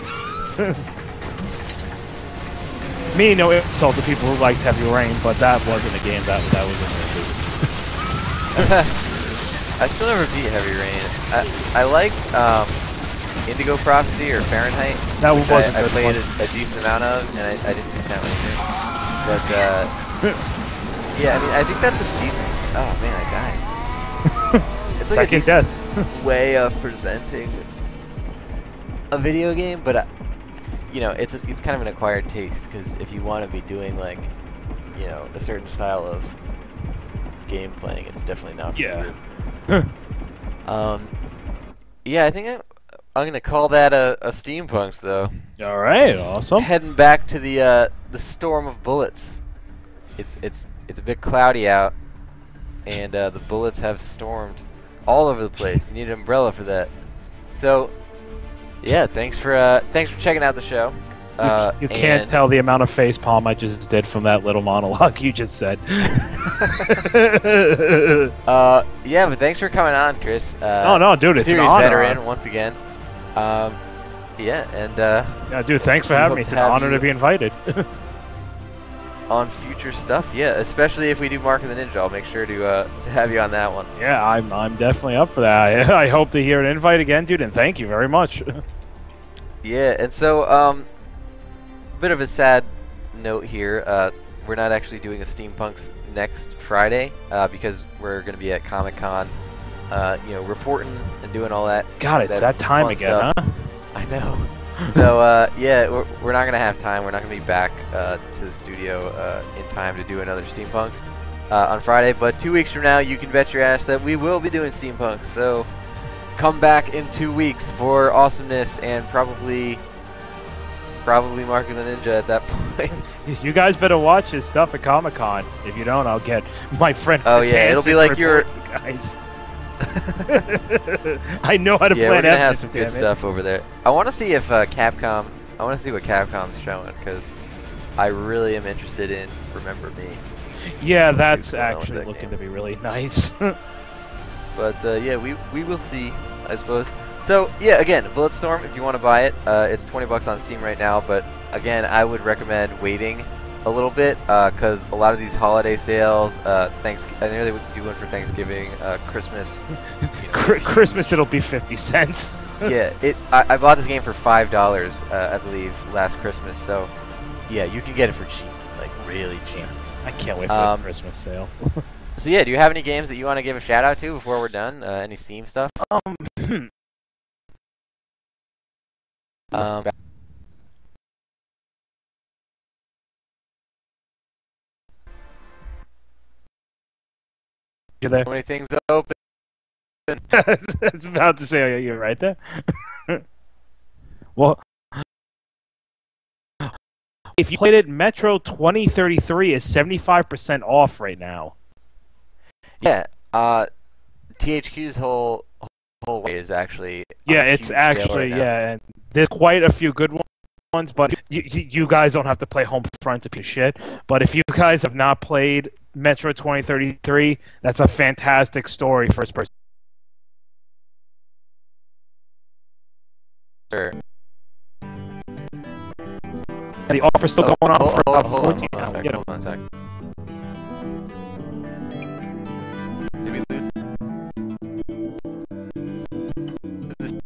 Me, no insult to people who liked Heavy Rain, but that wasn't a game. That that was a movie. I still never beat Heavy Rain. I I like um, Indigo Prophecy or Fahrenheit. That wasn't I, I good played one. a, a decent amount of, and I, I didn't think that one either. But uh, yeah, I mean, I think that's a decent. Oh man, I died. It's like Second a death. way of presenting a video game, but. I, You know, it's a, it's kind of an acquired taste because if you want to be doing like, you know, a certain style of game playing, it's definitely not for Yeah. you. um, yeah, I think I, I'm gonna call that a, a Steampunks though. All right, awesome. Heading back to the uh, the storm of bullets. It's it's it's a bit cloudy out, and uh, the bullets have stormed all over the place. You need an umbrella for that. So. Yeah, thanks for uh, thanks for checking out the show. Uh, you you can't tell the amount of facepalm I just did from that little monologue you just said. uh, yeah, but thanks for coming on, Chris. Uh, oh no, dude, it's series an honor. veteran once again. Um, yeah, and uh, yeah, dude, thanks for we having hope me. It's to an have honor you to be invited. on future stuff. Yeah, especially if we do Mark of the Ninja, I'll make sure to uh, to have you on that one. Yeah, I'm I'm definitely up for that. I, I hope to hear an invite again, dude, and thank you very much. Yeah, and so um, bit of a sad note here. Uh, we're not actually doing a Steampunks next Friday uh, because we're going to be at Comic-Con, uh, you know, reporting and doing all that. God, it's that time fun again, stuff. huh? I know. So uh, yeah, we're, we're not going to have time. We're not going to be back uh, to the studio uh, in time to do another Steampunks uh, on Friday. But two weeks from now, you can bet your ass that we will be doing Steampunks. So come back in two weeks for awesomeness and probably probably Mark of the Ninja at that point. You guys better watch his stuff at Comic-Con. If you don't, I'll get my friend. Oh Chris yeah, it'll Hansen be like to your report you guys. I know how to yeah, plan we're gonna have evidence, some damn good it. stuff over there. I want to see if uh, Capcom. I want to see what Capcom's showing because I really am interested in Remember Me. Yeah, Let's see that's what's going on with actually that looking game. to be really nice. But uh, yeah, we we will see, I suppose. So yeah, again, Bulletstorm. If you want to buy it, uh, it's twenty bucks on Steam right now. But again, I would recommend waiting a little bit because uh, a lot of these holiday sales, uh, thanks. I know they would do one for Thanksgiving, uh, Christmas. You know, Christmas, it'll be fifty cents. yeah, it. I, I bought this game for five dollars, uh, I believe, last Christmas. So yeah, you can get it for cheap, like really cheap. I can't wait for Um, the Christmas sale. So yeah, do you have any games that you want to give a shout out to before we're done? Uh, any Steam stuff? Um, Um, you're there. how many things open? I was about to say, oh, you're right there. Well, if you played it, Metro twenty thirty-three is seventy-five percent off right now. Yeah, uh, T H Q's whole whole way is actually on Yeah, a it's huge sale actually, right now. yeah, and there's quite a few good ones, but you, you, you guys don't have to play Homefront to piece of shit. But if you guys have not played Metro twenty thirty-three. That's a fantastic story, first person. Sure. The offer's still Oh, going on hold- for hold- about hold on, fourteen hold on a hours. sec, Yeah. hold on a sec. Did we lose? This is-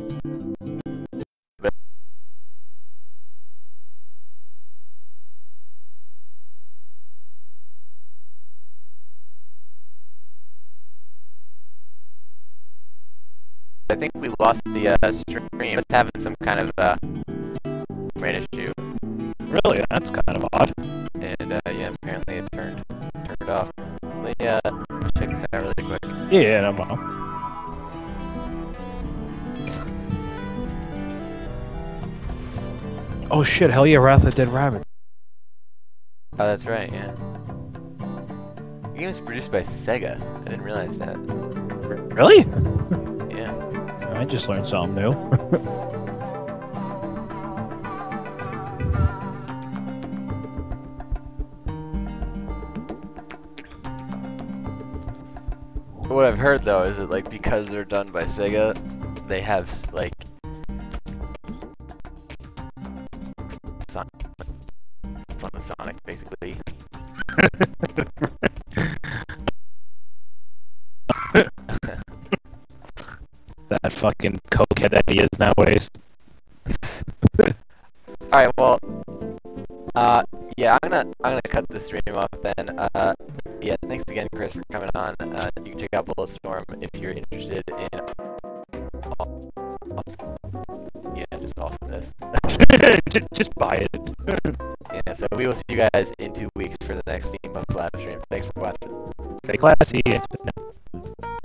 I think we lost the uh, stream. It's having some kind of uh, brain issue, Really? That's kind of odd. and uh, yeah, apparently it turned turned off. Let me uh, check this out really quick. Yeah, yeah, no problem. Oh shit, hell yeah, Wrath of the Dead Rabbit. Oh, that's right, yeah. The game was produced by Sega. I didn't realize that. Really? Yeah. I just learned something new. What I've heard though is that like because they're done by Sega, they have s- like Sonic, fun with Sonic basically. That fucking cokehead that he is nowadays. All right, well, uh, yeah, I'm gonna I'm gonna cut the stream off then. Uh, yeah, thanks again, Chris, for coming on. Uh, you can check out Bulletstorm if you're interested in aw- awesome, yeah, just awesomeness. just, just buy it. Yeah, so we will see you guys in two weeks for the next Steampunks live stream. Thanks for watching. Stay classy. It's been